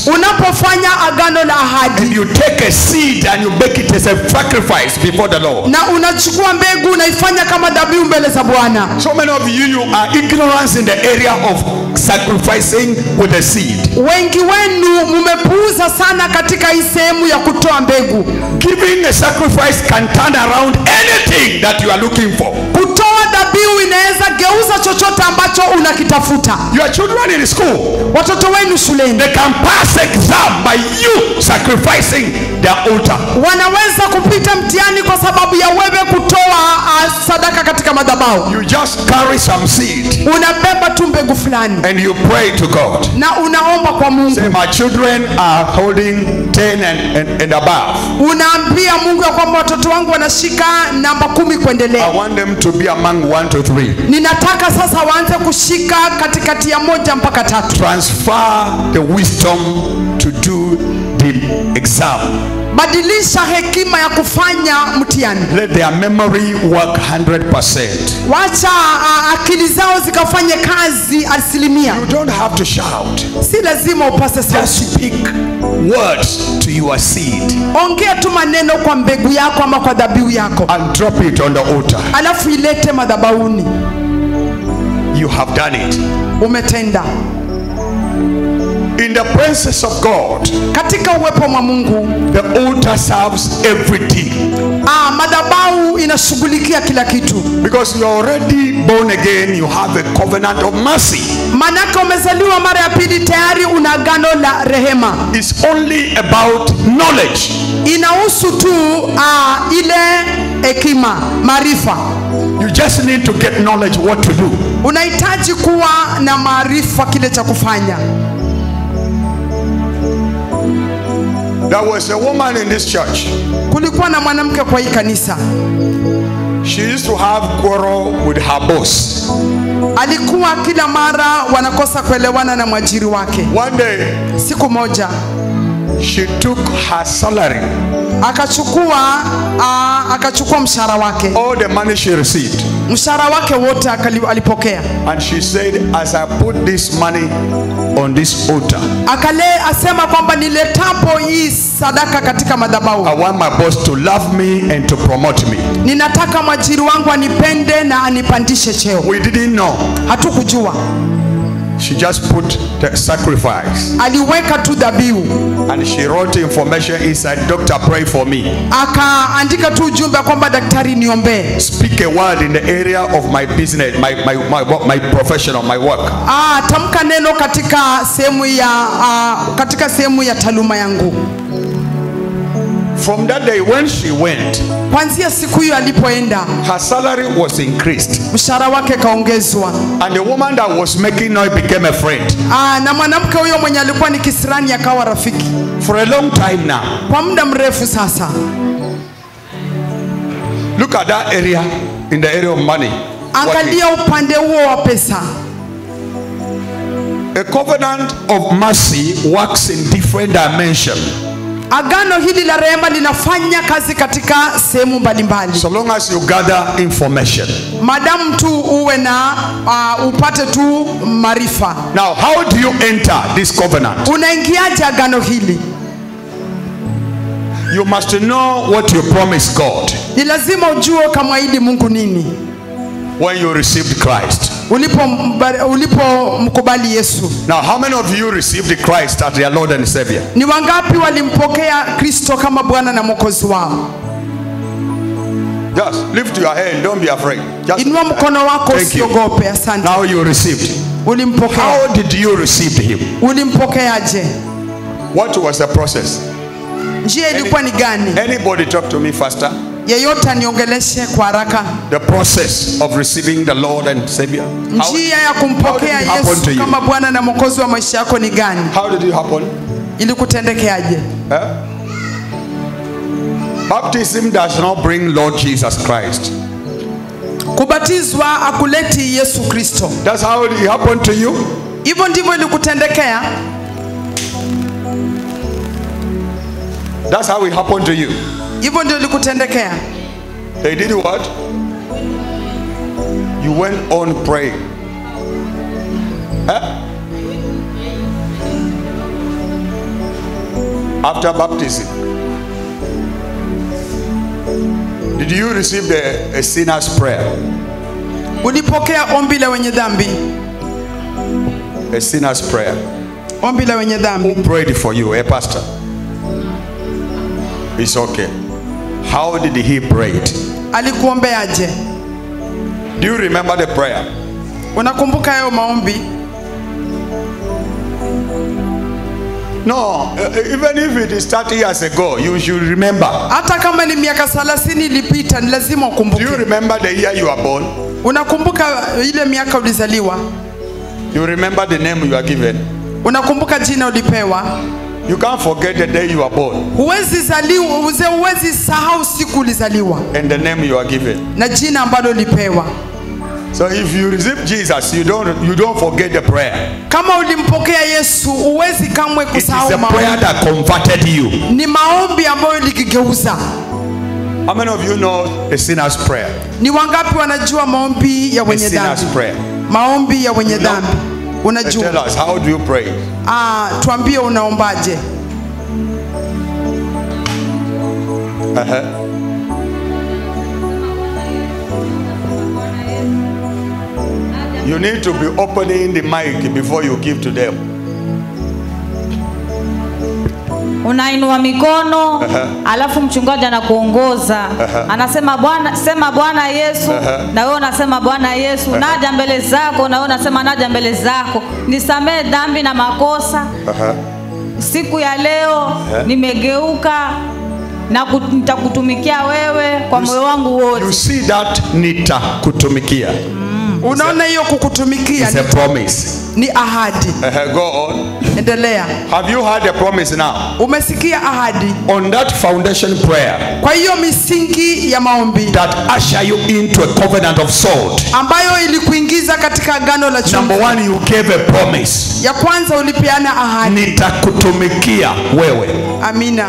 unapofanya agano la ahadi, and you take a seed and you make it as a sacrifice before the Lord, na unachukua mbegu unaifanya kama dhabihu mbele za Bwana. so many of you are ignorant in the area of sacrificing with a seed. Wengi wenu mumepuuza sana katika hii sehemu ya kutoa mbegu. Giving a sacrifice can turn around anything that you are looking for. Kutoa dhabihu inaweza geuza chochote ambacho unakitafuta. Your children in school, watoto wenu shuleni, they can pass exam by you sacrificing their altar. Wanaweza kupita mtihani kwa sababu ya wewe kutoa sadaka katika madhabahu. You just carry some seed. Unabeba tu mbegu fulani. And you pray to God. Na unaomba kwa Mungu. Say, my children are holding 10 and above. Unaambia Mungu ya kwamba watoto wangu wanashika namba 10 kuendelea. I want them to be among 1 to 3. Ninataka sasa waanze kushika katikati ya 1 mpaka 3. Transfer the wisdom to do the exam. Badilisha hekima ya kufanya mtihani. Let their memory work 100%. Wacha akili zao zikafanye kazi 100%. You don't have to shout. Si lazima upase sauti. Just speak words to your seed. Ongea tu maneno kwa mbegu yako ama kwa dhabihu yako. And drop it on the altar. Alafu ilete madhabahuni. You have done it. Umetenda. In the presence of God, katika uwepo wa Mungu, the altar serves everything. Madhabahu inashughulikia kila kitu. Because you are already born again, you have a covenant of mercy. Manaka umezaliwa mara ya pili, tayari una agano la rehema. It's only about knowledge. Inahusu tu ile hekima, maarifa. You just need to get knowledge what to do. Unahitaji kuwa na maarifa kile cha kufanya. There was a woman in this church. Kulikuwa na mwanamke kwa hii kanisa. She used to have quarrel with her boss. Alikuwa kila mara wanakosa kuelewana na mwajiri wake. One day, siku moja, she took her salary. Akachukua mshahara wake. All the money she received. Mshahara wake wote alipokea. And she said, as I put this money on this altar, asema kwamba niletapo hii sadaka katika madhabahu, I want my boss to love me and to promote me. Ninataka mwajiri wangu anipende na anipandishe cheo. We didn't know. Hatukujua. She just put the sacrifice. Aliweka tu dhabihu. And she wrote information inside, doctor, pray for me. Akaandika tu ujumbe kwamba daktari niombe. Speak a word in the area of my business, my profession, or my work. Tamka neno katika sehemu ya taaluma yangu. From that day when she went, kuanzia siku hiyo alipoenda, her salary was increased. Mshahara wake kaongezwa. And the woman that was making noise became a friend. Na mwanamke huyo mwenye alikuwa ni kisirani akawa rafiki. For a long time now. Kwa muda mrefu sasa. Look at that area, in the area of money. Angalia upande huo wa pesa. A covenant of mercy works in different dimensions. Agano hili la rehema linafanya kazi katika sehemu mbalimbali. So long as you gather information. Madam tu uwe na upate tu maarifa. Now, how do you enter this covenant? Unaingiaje agano hili? You must know what you promised God. Ni lazima ujue kamwahidi Mungu nini. When you received Christ. Ulipo mkubali Yesu. Now, how many of you received Christ as their Lord and Savior? Ni wangapi walimpokea Kristo kama Bwana na Mwokozi wao? Just lift your hand, don't be afraid. Just inua mkono wako, usiogope. Asante. Now you received. Ulimpokea. How did you receive him? Ulimpokeaje? What was the process? Njia ilikuwa ni gani? Anybody talk to me faster? Yeyote aniongeleshe kwa haraka. The process of receiving the Lord and Savior. Njia ya kumpokea Yesu kama Bwana na Mwokozi wa maisha yako ni gani? How did it happen? Ilikutendekeaje? Baptism does not bring Lord Jesus Christ. Kubatizwa akuleti Yesu Kristo. That's how it happened to you. Hivyo ndivyo ilikutendekea. That's how it happened to you. Hivyo ndio ilikutendekea. They did what? You went on praying. After baptism, did you receive a sinner's prayer? Ulipokea ombi la wenye dhambi? A sinner's prayer. Ombi la wenye dhambi. Who prayed for you? A pastor. It's okay. How did he pray it? Alikuombeaje? Do you remember the prayer? Unakumbuka hayo maombi? No, even if it is 30 years ago, you should remember. Hata kama ni miaka 30 ilipita, ni lazima ukumbuke. Do you remember the year you were born? Unakumbuka ile miaka ulizaliwa? You remember the name you are given? Unakumbuka jina ulipewa? You can't forget the day you were born. Huwezi sahau siku ulizaliwa. And the name you are given. Na jina ambalo ulipewa. So if you receive Jesus, you don't forget the prayer. Kama ulimpokea Yesu, huwezi kamwe kusahau maombi. It is a prayer that converted you. Ni maombi ambayo ilikigeuza. How many of you know a sinner's prayer? Ni wangapi wanajua maombi ya wenye dhambi? A sinner's prayer. Maombi ya wenye dhambi. Unajua? Tell us, how do you pray? Tuambie unaombaje? You need to be opening the mic before you give to them. Unainua mikono, alafu mchungaji anakuongoza. Anasema Bwana, sema Bwana Yesu, na wewe unasema Bwana Yesu, naja mbele zako, na wewe unasema naja mbele zako. Nisamee dhambi na makosa. Siku ya leo nimegeuka na nitakutumikia wewe kwa moyo wangu wote. You see that nitakutumikia. Unaona hiyo kukutumikia? It's a promise. Ni ahadi. Go on. Endelea. Have you heard the promise now? Umesikia ahadi? On that foundation prayer. Kwa hiyo misingi ya maombi. That usher you into a covenant of salt. Ambayo ilikuingiza katika agano la chumvi. Number one, you gave a promise. Ya kwanza ulipeana ahadi. Nitakutumikia wewe. Amina.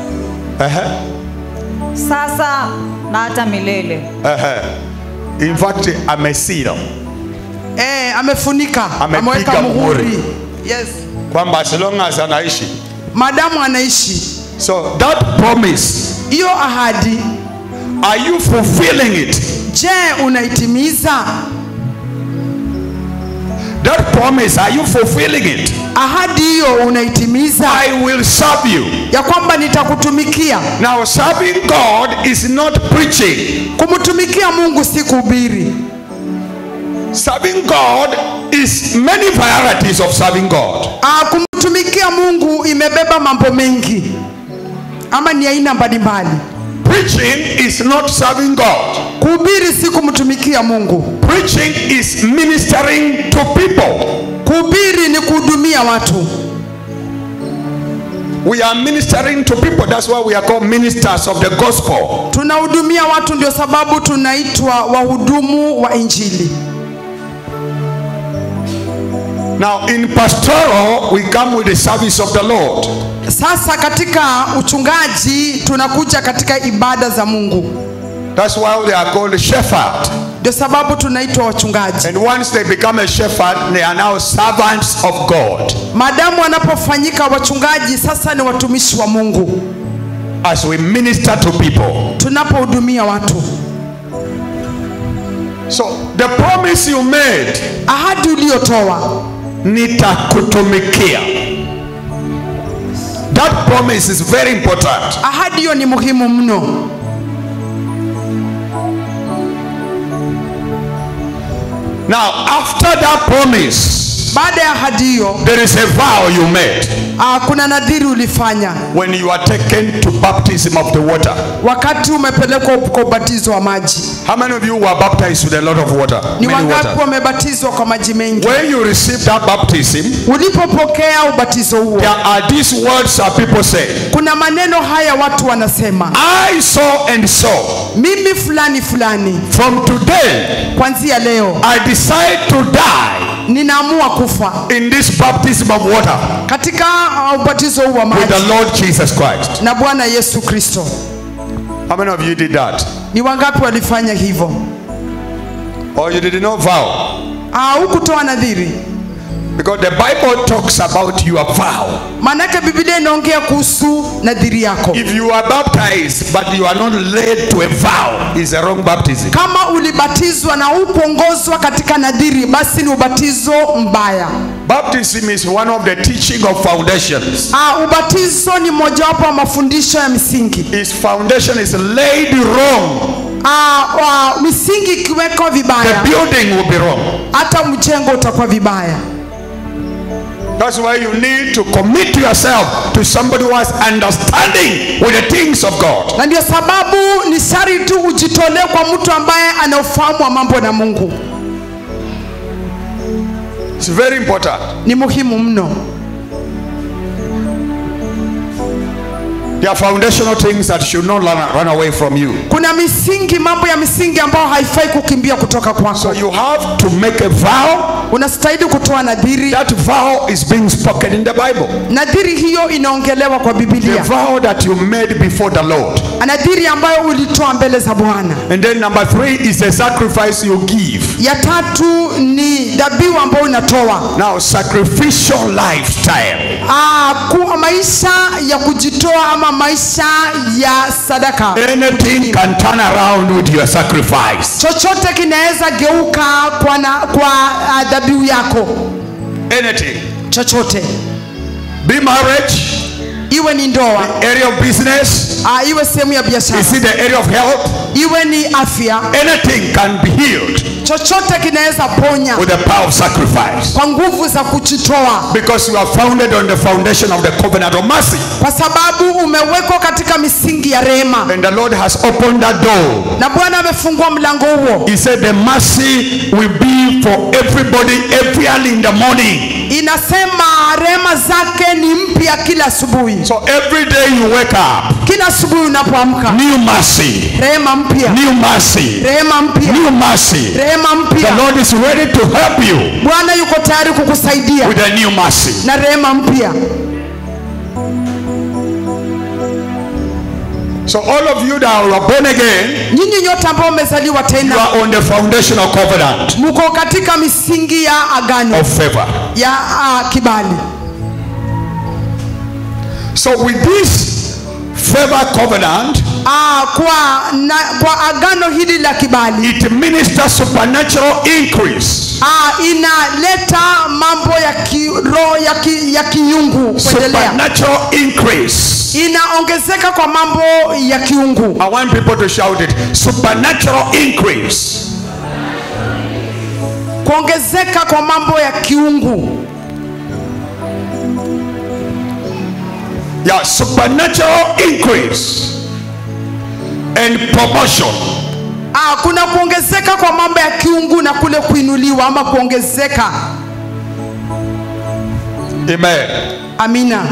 Sasa na hata milele. In fact, amesira. Amefunika. Ameweka muhuri. Yes. Kwamba as long as anaishi. Madamu anaishi. So that promise. Hiyo ahadi. Are you fulfilling it? Je, unaitimiza? That promise, are you fulfilling it? Ahadi hiyo unaitimiza? I will serve you. Ya kwamba nitakutumikia. Now serving God is not preaching. Kumtumikia Mungu si kuhubiri. Serving God is many varieties of serving God. Kumtumikia Mungu imebeba mambo mengi. Ama ni aina mbalimbali. Preaching is not serving God. Kuhubiri si kumtumikia Mungu. Preaching is ministering to people. Kuhubiri ni kuhudumia watu. We are ministering to people. That's why we are called ministers of the gospel. Tunahudumia watu, ndio sababu tunaitwa wahudumu wa Injili. Now in pastoral we come with the service of the Lord. Sasa katika uchungaji tunakuja katika ibada za Mungu. That's why they are called shepherd. Ndio sababu tunaitwa wachungaji. And once they become a shepherd, they are now servants of God. Madamu wanapofanyika wachungaji, sasa ni watumishi wa Mungu. As we minister to people. Tunapohudumia watu. So the promise you made. Ahadi uliyotoa. Nitakutumikia. That promise is very important. Ahadi hiyo ni muhimu mno. Now after that promise, baada ya ahadi hiyo, there is a vow you made. Kuna nadhiri ulifanya. When you are taken to baptism of the water. Wakati umepelekwa kwa ubatizo wa maji. How many of you were baptized with a lot of water? Ni wangapi wamebatizwa kwa maji mengi? When you receive that baptism, ulipopokea ubatizo huo, there are these words that people say. Kuna maneno haya watu wanasema. I so and so. Mimi fulani fulani. From today, kuanzia leo, I decide to die. Ninaamua kufa. In this baptism of water. Katika ubatizo huu wa maji. With the Lord Jesus Christ. Na Bwana Yesu Kristo. How many of you did that? Ni wangapi walifanya hivyo? Or you did not vow? Hukutoa nadhiri. Because the Bible talks about your vow. Manake Biblia inaongea kuhusu nadhiri yako. If you are baptized but you are not led to a vow, it's a wrong baptism. Kama ulibatizwa na upongozwa katika nadhiri, basi ni ubatizo mbaya. Baptism is one of the teaching of foundations. Ubatizo ni mojawapo wa mafundisho ya misingi. Its foundation is laid wrong. Misingi ikiwekwa vibaya, the building will be wrong. Hata mjengo utakuwa vibaya. That's why you need to commit yourself to somebody who has understanding with the things of God. Na ndio sababu ni sharti tu ujitolee kwa mtu ambaye ana ufahamu wa mambo na Mungu. It's very important. Ni muhimu mno. There are foundational things that should not run away from you. Kuna misingi, mambo ya misingi ambayo haifai kukimbia kutoka kwako. So you have to make a vow. Unastahili kutoa nadhiri. That vow is being spoken in the Bible. Nadhiri hiyo inaongelewa kwa Biblia. The vow that you made before the Lord. Nadhiri ambayo ulitoa mbele za Bwana. And then number 3 is the sacrifice you give. Ya tatu ni dhabihu ambayo unatoa. Now sacrificial lifestyle. Kwa maisha ya kujitoa ama maisha ya sadaka. Anything can turn around with your sacrifice. Chochote kinaweza geuka kwa dhabihu yako. Anything. Chochote. Be marriage. Iwe ni ndoa. The area of business. Iwe sehemu ya biashara. Is it the area of health? Iwe ni afya. Anything can be healed. Chochote kinaweza ponya. With the power of sacrifice. Kwa nguvu za kujitoa. Because you are founded on the foundation of the covenant of mercy. Kwa sababu umewekwa katika misingi ya rehema. And the Lord has opened that door. Na Bwana amefungua mlango huo. He said the mercy will be for everybody every early in the morning. Inasema rehema zake ni mpya kila asubuhi. So every day you wake up. Kila asubuhi unapoamka. New mercy. Rehema mpya. New mercy. Rehema mpya. New mercy. Rehema mpya. The Lord is ready to help you. Bwana yuko tayari kukusaidia. With a new mercy. Na rehema mpya. So all of you that are born again, nyinyi nyote ambao mmezaliwa tena, you are on the foundational covenant. Mko katika misingi ya agano. Of favor. Ya kibali. So with this favor covenant, kwa agano hili la kibali, it ministers supernatural increase. Inaleta mambo ya kiroho ya kiungu kuendelea. Supernatural increase. Inaongezeka kwa mambo ya kiungu. I want people to shout it. Supernatural increase. Kuongezeka kwa mambo ya kiungu. Yeah, supernatural increase and promotion. Kuna kuongezeka kwa mambo ya kiungu na kule kuinuliwa ama kuongezeka. Amen. Amina.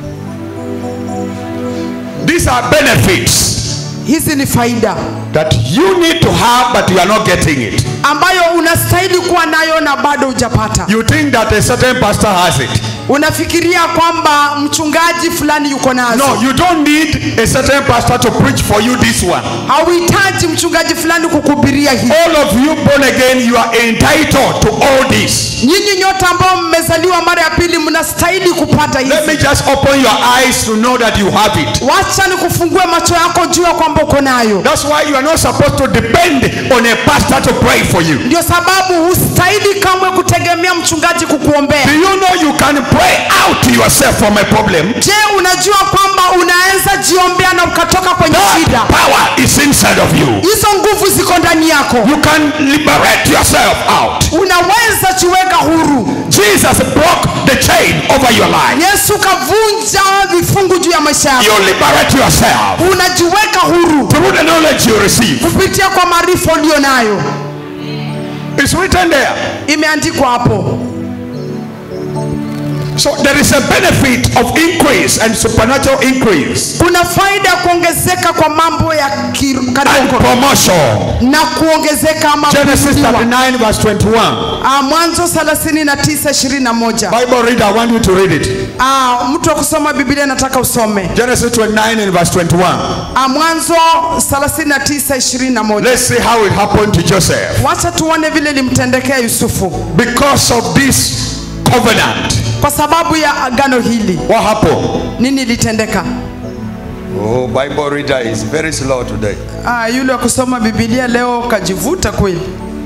These are benefits. Hizi ni faida that you need to have but you are not getting it. Ambayo unastahili kuwa nayo na bado hujapata. You think that a certain pastor has it. Unafikiria kwamba mchungaji fulani yuko nazo. No, you don't need a certain pastor to preach for you this one. Hauhitaji mchungaji fulani kukuhubiria hii. All of you born again, you are entitled to all this. Nyinyi nyote ambao mmezaliwa mara ya pili mnastahili kupata hizi. Let me just open your eyes to know that you have it. Wacha nikufungue macho yako jua kwamba uko nayo. That's why you are not supposed to depend on a pastor to pray for you. Ndio sababu hustahili kamwe kutegemea mchungaji kukuombea. Do you know you can pray out yourself from a problem? Je, unajua kwamba unaweza jiombea na ukatoka kwenye shida? Power is inside of you. Hizo nguvu ziko ndani yako. You can liberate yourself out. Unaweza jiweka huru. Jesus broke the chain over your life. Yesu kavunja vifungu juu ya maisha yako. You liberate yourself. Unajiweka huru through the knowledge you receive. Kupitia kwa maarifa uliyo nayo. It's written there. Imeandikwa hapo. So there is a benefit of increase and supernatural increase. Kuna faida ya kuongezeka kwa mambo ya kiroho and promotion. Na kuongezeka ama Genesis 39 verse 21. Mwanzo 39:21. Bible reader, I want you to read it. Mtu wa kusoma Biblia nataka usome. Genesis 29 and verse 21. Mwanzo 39:21. Let's see how it happened to Joseph. Wacha tuone vile limtendekea Yusufu. Because of this covenant. Kwa sababu ya agano hili. What happened? Nini litendeka? Oh, Bible reader is very slow today. Yule wa kusoma Biblia leo kajivuta kweli.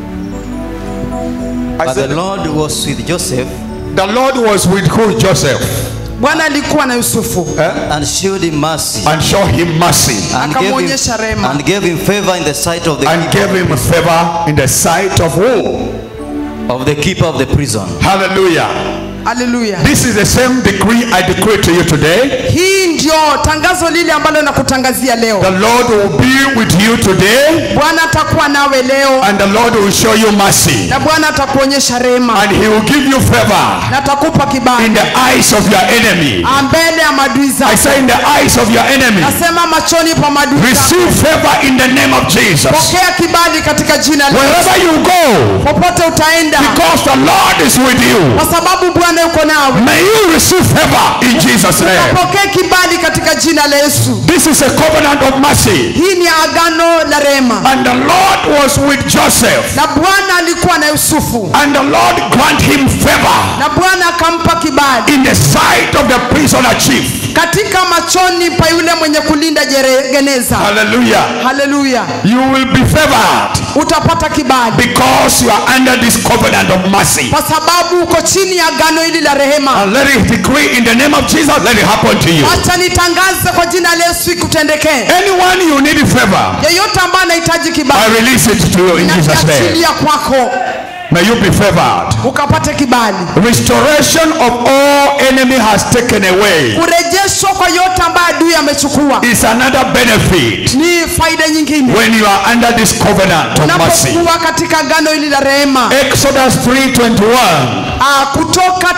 But the Lord was with Joseph. The Lord was with who? Joseph. Bwana alikuwa na Yusufu. And showed him mercy. And show him mercy. Akamwonyesha rehema. And gave him favor in the sight of the and gave him favor in the sight of who? Of the keeper of the prison. Hallelujah. Hallelujah. This is the same decree I decree to you today. Hii ndio tangazo lile ambalo nakutangazia leo. The Lord will be with you today. Bwana atakuwa nawe leo. And the Lord will show you mercy. Na Bwana atakuonyesha rehema. And he will give you favor. Na atakupa kibali. In the eyes of your enemy. Mbele ya maadui zako. I say in the eyes of your enemy. Nasema machoni pa maadui zako. Receive favor in the name of Jesus. Pokea kibali katika jina la Yesu. Wherever you go. Popote utaenda. Because the Lord is with you. Kwa sababu Bwana yuko nawe. May you receive favor in Jesus' name. Pokea kibali katika jina la Yesu. This is a covenant of mercy. Hii ni agano la rehema. And the Lord was with Joseph. Na Bwana alikuwa na Yusufu. And the Lord grant him favor. Na Bwana akampa kibali. In the sight of the prisoner chief. Katika machoni pa yule mwenye kulinda gereza. Hallelujah. Hallelujah. You will be favored. Utapata kibali. Because you are under this covenant of mercy. Kwa sababu uko chini ya agano hili la rehema. And let it decree in the name of Jesus, let it happen to you. Acha nitangaze kwa jina la Yesu ikutendekee. Anyone you need favor. Yeyote ambaye anahitaji kibali. I release it to you in Jesus' name. Ninachilia kwako. May you be favored. Ukapate kibali. Restoration of all enemy has taken away. Kurejeshwa kwa yote ambayo adui amechukua. Is another benefit. Ni faida nyingine. When you are under this covenant of mercy. Unapokuwa katika agano hili la rehema. Exodus 3:21. Kutoka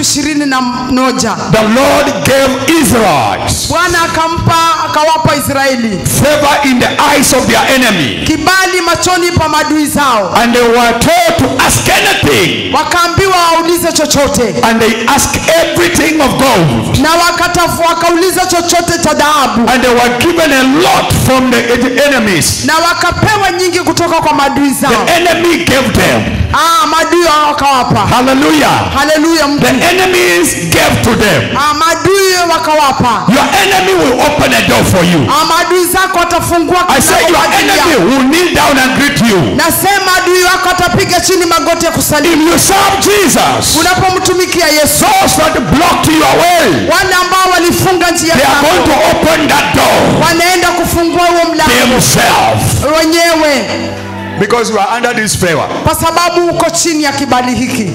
3:21. The Lord gave Israel. Bwana akawapa Israeli. Favor in the eyes of their enemy. Kibali machoni pa maadui zao. And they were told to ask anything. Wakaambiwa waulize chochote. And they asked everything of gold. Na wakauliza chochote cha dhahabu. And they were given a lot from the enemies. Na wakapewa nyingi kutoka kwa maadui zao. The enemy gave them. Maadui wakawapa. Hallelujah. Hallelujah. The enemies gave to them. Maadui wakawapa. Your enemy will open a door for you. Maadui zako watafungua. I say your enemy will kneel down and greet you. Nasema adui wako atapiga chini magoti ya kusalimu. If you serve Jesus, unapomtumikia Yesu, those that blocked your way, wale ambao walifunga njia they are zako, going to open that door wanaenda kufungua huo mlango themselves. wenyewe. Because you are under this favor. Kwa sababu uko chini ya kibali hiki.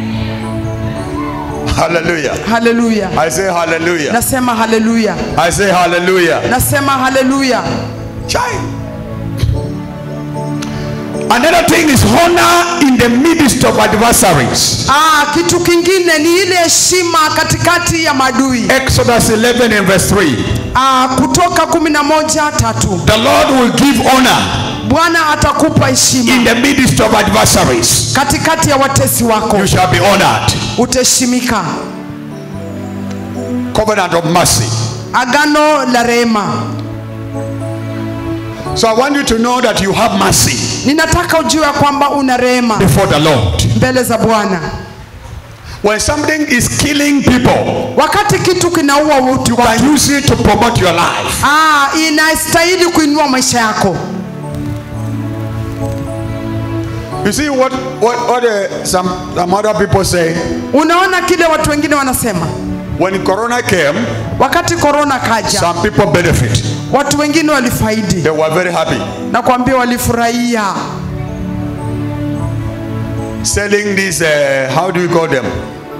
Hallelujah. Hallelujah. I say hallelujah. Nasema hallelujah. I say hallelujah. Nasema hallelujah. Chai. Another thing is honor in the midst of adversaries. Kitu kingine ni ile heshima katikati ya maadui. Exodus 11 and verse 3. Kutoka 11:3. The Lord will give honor. Bwana atakupa heshima. In the midst of adversaries. Katikati ya watesi wako. You shall be honored. Utaheshimika. Covenant of mercy. Agano la rehema. So I want you to know that you have mercy. Ninataka ujue kwamba una rehema before the Lord. Mbele za Bwana. When something is killing people, wakati kitu kinaua watu, you can use it to promote your life. Inastahili kuinua maisha yako. You see what some other people say? Unaona kile watu wengine wanasema? When corona came, wakati corona kaja, some people benefit. Watu wengine walifaidi. They were very happy. Na kuambia walifurahia. Selling this how do you call them?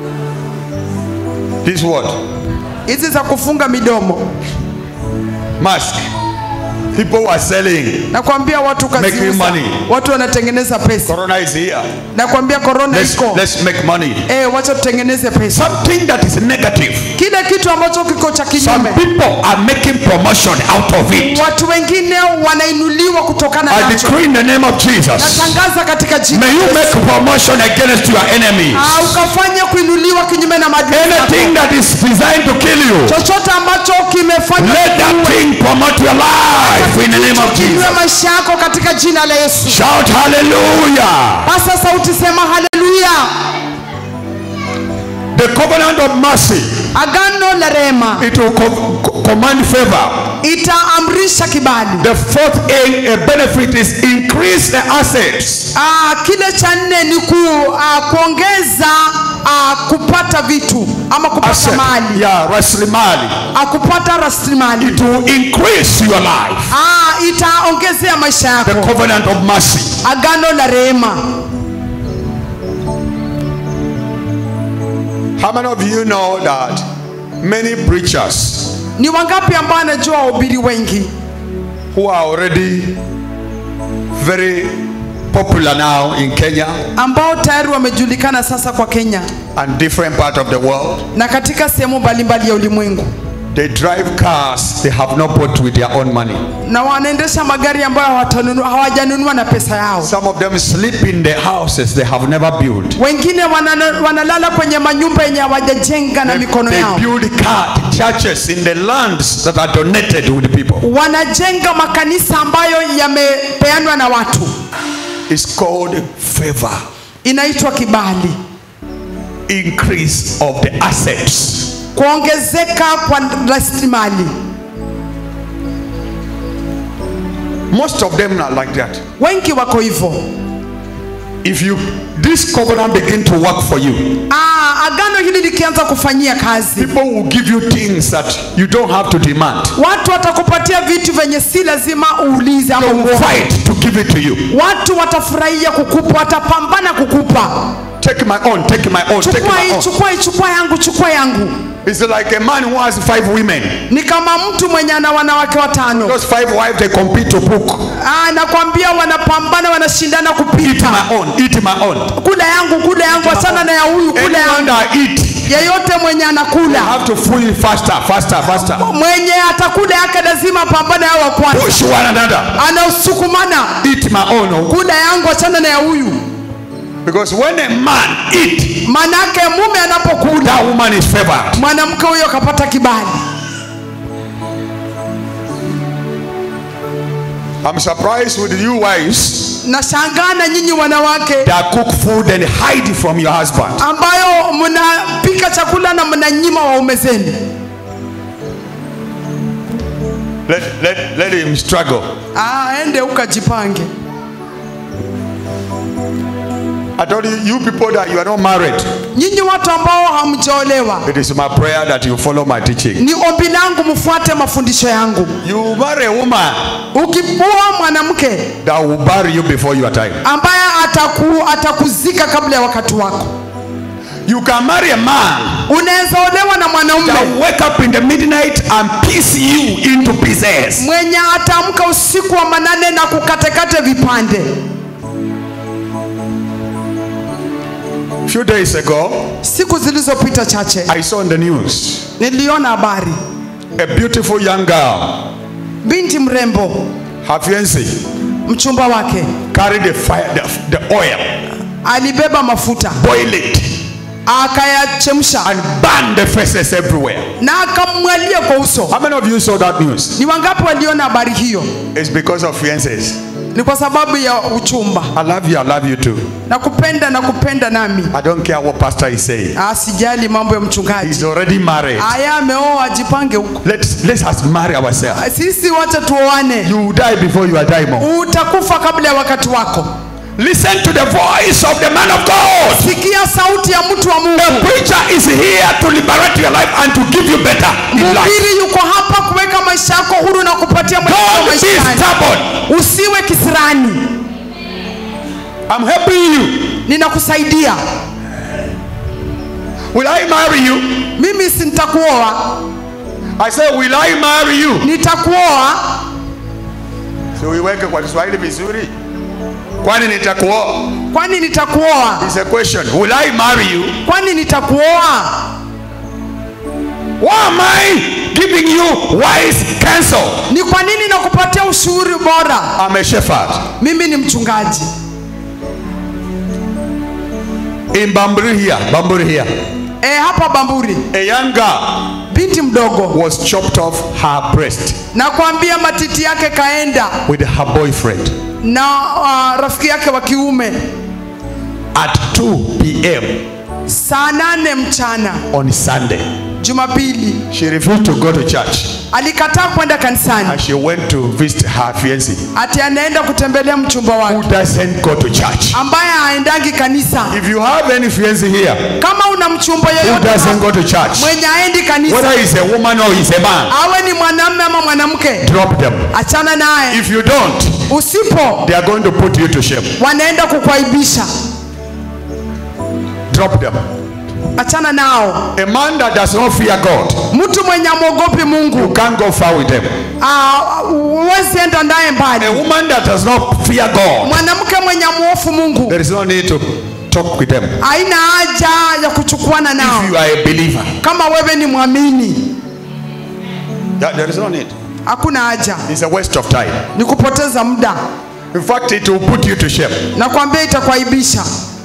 This what? Hizi za kufunga midomo. Mask. People were selling. Na kuambia watu kazi. Making money. Watu wanatengeneza pesa. Corona is here. Na kuambia corona iko. Let's make money. Wacha tutengeneze pesa. Something that is negative. Kile kitu ambacho kiko cha kinyume. Some people are making promotion out of it. Watu wengine wanainuliwa kutokana nacho. I decree in the name of Jesus. Natangaza katika jina. May you make promotion against your enemies. Ukafanya kuinuliwa kinyume na maadui. Anything that is designed to kill you. Chochote ambacho kimefanya. Let that thing promote your life in the name of Jesus. Maisha yako katika jina la Yesu. Shout hallelujah. Pasa sauti, sema hallelujah. The covenant of mercy, agano la rehema, it will command favor. itaamrisha kibali. The fourth benefit is increase the assets. Kile cha nne ni kuongeza kupata vitu ama kupata mali. Yeah, rasilimali. Kupata rasilimali. It will increase your life. Itaongezea maisha yako. The covenant of mercy. Agano la rehema. How many of you know that many preachers, ni wangapi ambao wanajua wahubiri wengi, who are already very popular now in Kenya, ambao tayari wamejulikana sasa kwa Kenya and different part of the world, na katika sehemu mbalimbali ya ulimwengu, they drive cars they have not bought with their own money. na wanaendesha magari ambayo hawajanunua na pesa yao. Some of them sleep in the houses they have never built. Wengine wanalala kwenye manyumba yenye hawajajenga na mikono yao. They build churches in the lands that are donated with the people. Wanajenga makanisa ambayo yamepeanwa na watu. It's called favor. Inaitwa kibali. Increase of the assets. Kuongezeka kwa rasilimali. Most of them are like that. Wengi wako hivyo. If this covenant begin to work for you, agano hili likianza kufanyia kazi, people will give you things that you don't have to demand. Watu watakupatia vitu venye si lazima uulize ama fight to give it to you. Watu watafurahia kukupa, watapambana kukupa. Take my own, take my own, take my own. Chukua yangu. It's like a man who has 5 women. Ni kama mtu mwenye ana wanawake 5. Those 5 wives, they compete to book. Nakwambia wanapambana, wanashindana kupita. Eat my own, eat my own. Kula yangu, achana na ya huyu, kula yangu. Eat. Yeyote mwenye anakula, you have to fully faster. Mwenye atakula yake lazima pambane hao wa kwanza. Push one another. Anausukumana. Eat my own. Kula yangu, achana na ya huyu. Because when a man eat, manake mume anapokula, that woman is favored. Mwanamke huyo kapata kibali. I'm surprised with you wives. Nashangaa na nyinyi wanawake that cook food and hide from your husband. Ambayo mnapika chakula na mnanyima waume zenu. Let him struggle. Ende ukajipange. I told you people that you are not married. Nyinyi watu ambao hamjaolewa. It is my prayer that you follow my teaching. Ni ombi langu mfuate mafundisho yangu. You marry a woman. Ukipua mwanamke that will bury you before your time. Ambaye atakuzika kabla ya wakati wako. You can marry a man. Unaweza olewa na mwanaume that wake up in the midnight and piece you into pieces. Mwenye atamka usiku wa manane na kukatekate vipande. Few days ago, siku zilizopita chache, I saw in the news, niliona habari, a beautiful young girl, binti mrembo, her fiancé, mchumba wake, carried the oil, alibeba mafuta, boil it, akayachemsha, and burn the faces everywhere. na akamwalia kwa uso. How many of you saw that news? Ni wangapi waliona habari hiyo? It's because of fiancés. Ni kwa sababu ya uchumba. I love you too. Nakupenda nami. I don't care what pastor is saying. Sijali mambo ya mchungaji. He's already married. Ameoa, ajipange huko. Let's us marry ourselves. Sisi wacha tuoane. You die before you are dying. Utakufa kabla ya wakati wako. Listen to the voice of the man of God. Sikia sauti ya mtu wa Mungu. The preacher is here to liberate your life and to give you better in life. Mhubiri yuko hapa kuweka maisha yako huru na kupatia maisha maisha. Don't be stubborn. Usiwe kisirani. I'm helping you. Ninakusaidia. Will I marry you? Mimi si nitakuoa. I say will I marry you? Nitakuoa. So uiweke kwa Kiswahili vizuri. Kwani nitakuoa? Kwani nitakuoa? It's a question. Will I marry you? Kwani nitakuoa? Why am I giving you wise counsel? Ni kwa nini nakupatia ushauri bora? I'm a shepherd. Mimi ni mchungaji. In Bamburi here. Hapa Bamburi. A young girl, binti mdogo, was chopped off her breast. Na kuambia matiti yake kaenda with her boyfriend. Na rafiki yake wa kiume. At 2 p.m. saa 8 mchana on Sunday. Jumapili. She refused to go to church. Alikataa kwenda kanisani. And she went to visit her fiancé. Ati anaenda kutembelea mchumba wake. Who doesn't go to church? Ambaye haendangi kanisa. If you have any fiancé here, kama una mchumba who yeyote doesn't go to church, mwenye haendi kanisa, whether he's a woman or he's a man, awe ni mwanamume ama mwanamke, drop them. achana naye. If you don't, usipo, they are going to put you to shame. Wanaenda kukuaibisha. Drop them. Achana nao. A man that does not fear God, mtu mwenye mwogopi Mungu, you can't go far with them. Huwezi enda naye mbali. A woman that does not fear God, mwanamke mwenye muofu Mungu, there is no need to talk with them. Haina haja ya kuchukuana nao. If you are a believer, kama wewe ni muamini, there is no need. Hakuna haja. It's a waste of time. Ni kupoteza muda. In fact, it will put you to shame. Nakwambia itakuaibisha.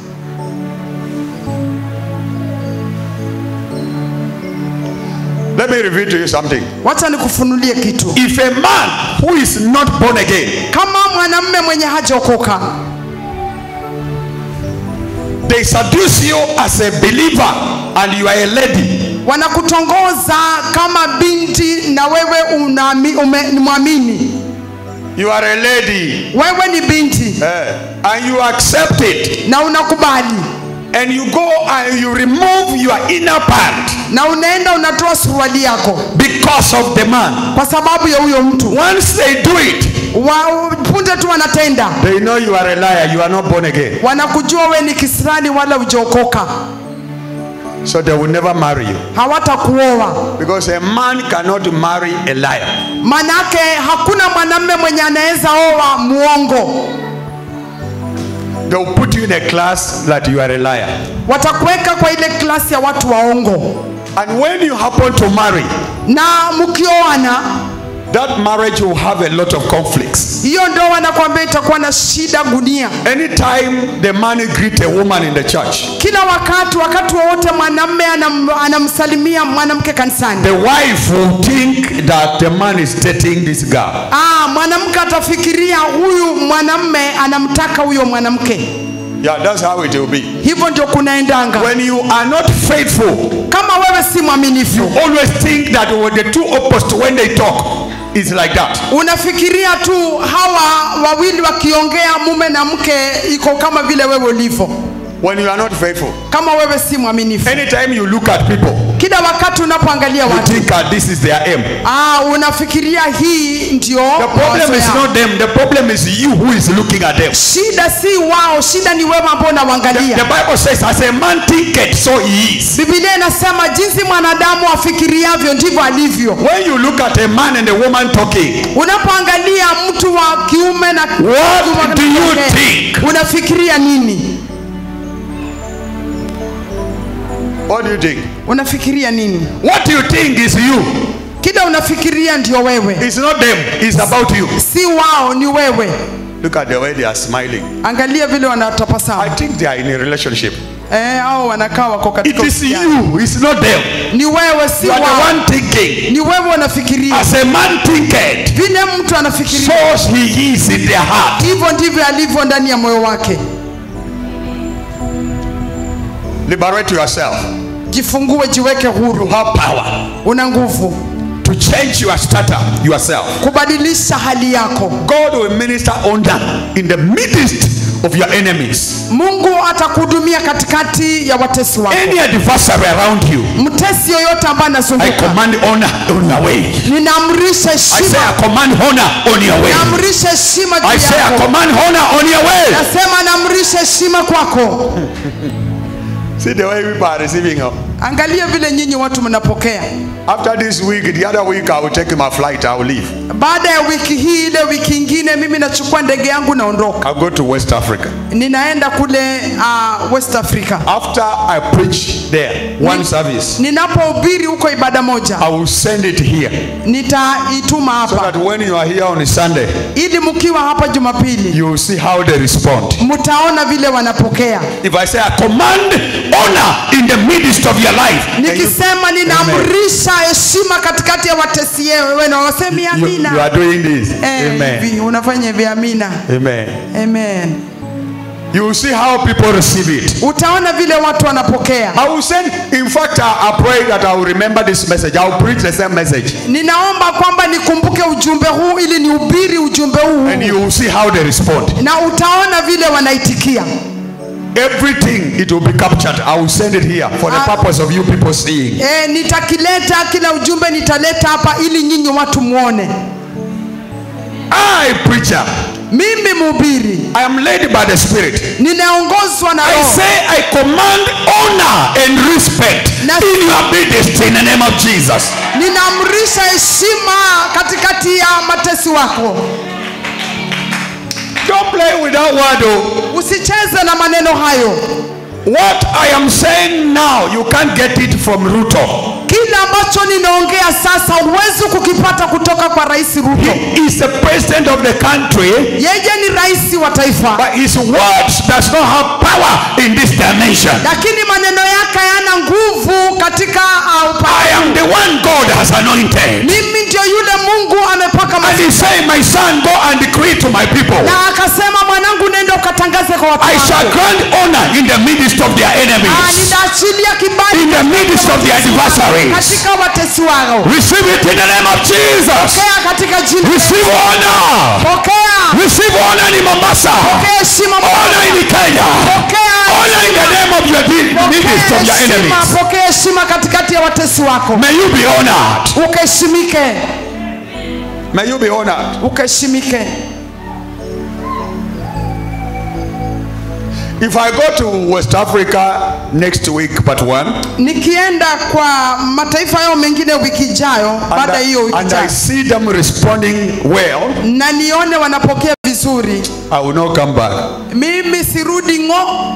Let me reveal to you something. Wacha nikufunulie kitu. If a man who is not born again, kama mwanamume mwenye hajaokoka, they seduce you as a believer and you are a lady, wanakutongoza kama binti na wewe ni muamini. You are a lady, wewe ni binti, and you accept it, na unakubali, and you go and you remove your inner part, na unaenda unatoa suruali yako because of the man, kwa sababu ya huyo mtu. Once they do it, punde tu wanatenda, they know you are a liar, you are not born again. Wanakujua wewe ni kisirani wala hujaokoka. So they will never marry you. Hawatakuoa. Because a man cannot marry a liar. Manake hakuna mwanamume mwenye anaweza oa muongo. They will put you in a class that you are a liar. Watakuweka kwa ile klasi ya watu waongo. And when you happen to marry, na mkioana, that marriage will have a lot of conflicts. Hiyo ndoa nakwambia itakuwa na shida gunia. Anytime the man greet a woman in the church, kila wakati wowote mwanamume anamsalimia mwanamke kanisani, the wife will think that the man is dating this girl. Mwanamke atafikiria huyu mwanamume anamtaka huyo mwanamke. Yeah, that's how it will be. Hivyo ndio kunaendanga. When you are not faithful, kama wewe si mwaminifu, you always think that the two opposite, when they talk, it's like that. Unafikiria tu hawa wawili wakiongea mume na mke iko kama vile wewe ulivyo. When you are not faithful, kama wewe si mwaminifu, anytime you look at people, kila wakati unapoangalia watu, you think this is their aim. Unafikiria hii ndio. The problem is not them, the problem is you who is looking at them. Shida si wao, shida ni wewe ambao unaangalia. The Bible says as a man thinketh, so he is. Biblia inasema jinsi mwanadamu afikiriavyo ndivyo alivyo. When you look at a man and a woman talking, unapoangalia mtu wa kiume na what do you think? Unafikiria nini? What do you think? Unafikiria nini? What you think is you. Kila unafikiria ndio wewe. It's not them, it's about you. Si wao, ni wewe. Look at the way they are smiling. Angalia vile wanatabasamu. I think they are in a relationship. Hao wanakaa wako katika. It is you, it's not them. Ni wewe, si wao. You are the one thinking. Ni wewe unafikiria. As a man thinketh, vile mtu anafikiria, so he is in their heart. Hivyo ndivyo alivyo ndani ya moyo wake. Liberate yourself. Jifungue, jiweke huru. You have power. Una nguvu. To change your starter yourself. Kubadilisha hali yako. God will minister honor in the midst of your enemies. Mungu atakuhudumia katikati ya watesi wako. Any adversary around you, mtesi yoyote ambaye anazunguka, I command honor on your way. Ninaamrisha heshima. I say I command honor on your way. Naamrisha heshima juu yako. I say I command honor on your way. Nasema naamrisha heshima kwako. See the way people are receiving her. Angalia vile nyinyi watu mnapokea. After this week, the other week I will take my flight, I will leave. Baada ya wiki hii, ile wiki nyingine mimi nachukua ndege yangu naondoka. I'll go to West Africa. Ninaenda kule West Africa. After I preach there one service, ninapohubiri huko ibada moja, I will send it here. Nitaituma hapa. So that when you are here on a Sunday, ili mkiwa hapa Jumapili, you will see how they respond. Mtaona vile wanapokea. If I say I command honor in the midst of your life, nikisema ninaamrisha heshima katikati ya watesi wewe na wasemi amina. You are doing this. Amen. Unafanya hivi, amina. Amen. Amen. You will see how people receive it. utaona vile watu wanapokea. I will send, in fact, I pray that I will remember this message. I will preach the same message. Ninaomba kwamba nikumbuke ujumbe huu ili nihubiri ujumbe huu. And you will see how they respond. Na utaona vile wanaitikia. Everything, it will be captured. I will send it here for the purpose of you people seeing. Nitakileta kila ujumbe nitaleta hapa ili nyinyi watu muone. I preacher. Mimi mhubiri. I am led by the Spirit. Ninaongozwa na I Roho. say I command honor and respect in your ministry in the name of Jesus. Ninaamrisha heshima katikati ya matesi wako. Don't play with that word. Usicheze na maneno hayo. What I am saying now, you can't get it from Ruto. Kila ambacho ninaongea sasa huwezi kukipata kutoka kwa Rais Ruto. He is the president of the country. Yeye ni rais wa taifa. But his words does not have power in this dimension. Lakini maneno yake yana nguvu katika I am the one God has anointed. Mimi ndio yule Mungu amepaka mafuta. And he said, my son, go and decree to my people. Na akasema mwanangu nenda ukatangaze kwa watu wangu. I shall grant honor in the midst of their enemies. Ninaachilia kibali in the midst of their adversaries. Katika watesi wao. Receive it in the name of Jesus. Pokea katika jina. Receive honor. Pokea. Receive honor in Mombasa. Pokea heshima. Honor in Kenya. Pokea. Honor in the name of your midst of your enemies. Pokea heshima katikati ya watesi wako. May you be honored. Ukaheshimike. May you be honored. Ukaheshimike. If I go to West Africa next week, part 1, nikienda kwa mataifa yao mengine wiki ijayo, baada hiyo wiki and I see them responding well, na nione wanapokea vizuri, I will not come back. Mimi sirudi ngo.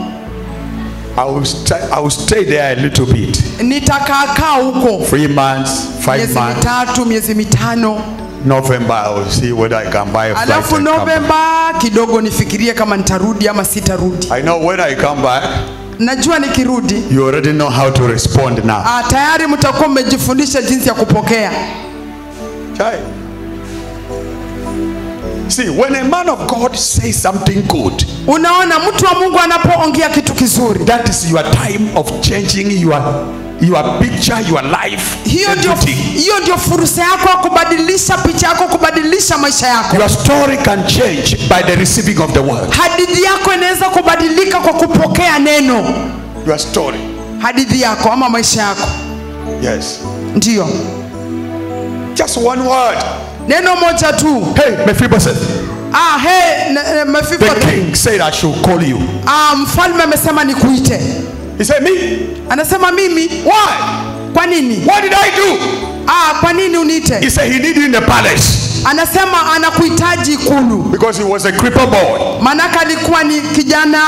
I will stay there a little bit. Nitakaa huko 3 months, 5 months. Miezi 3, miezi 5. November, I will see whether I can buy a flight. Alafu November kidogo nifikirie kama nitarudi ama sitarudi. I know when I come back. Najua nikirudi. You already know how to respond now. Tayari mtakuwa mmejifundisha jinsi ya kupokea. Okay. See, when a man of God says something good, unaona mtu wa Mungu anapoongea kitu kizuri, that is your time of changing your picture, your life. Hiyo ndio fursa yako ya kubadilisha picha yako, kubadilisha maisha yako. Your story can change by the receiving of the word. Hadithi yako inaweza kubadilika kwa kupokea neno. Your story. Hadithi yako ama maisha yako. Yes. Ndio. Just one word. Neno moja tu. Hey, Mephibosheth. Hey, Mephibosheth. The king said I should call you. Mfalme amesema nikuite. He said me? Anasema mimi. Why? Kwa nini? What did I do? Kwa nini uniite? He said he needed you in the palace. Anasema anakuhitaji ikulu. Because he was a cripple boy. Manaka alikuwa ni kijana,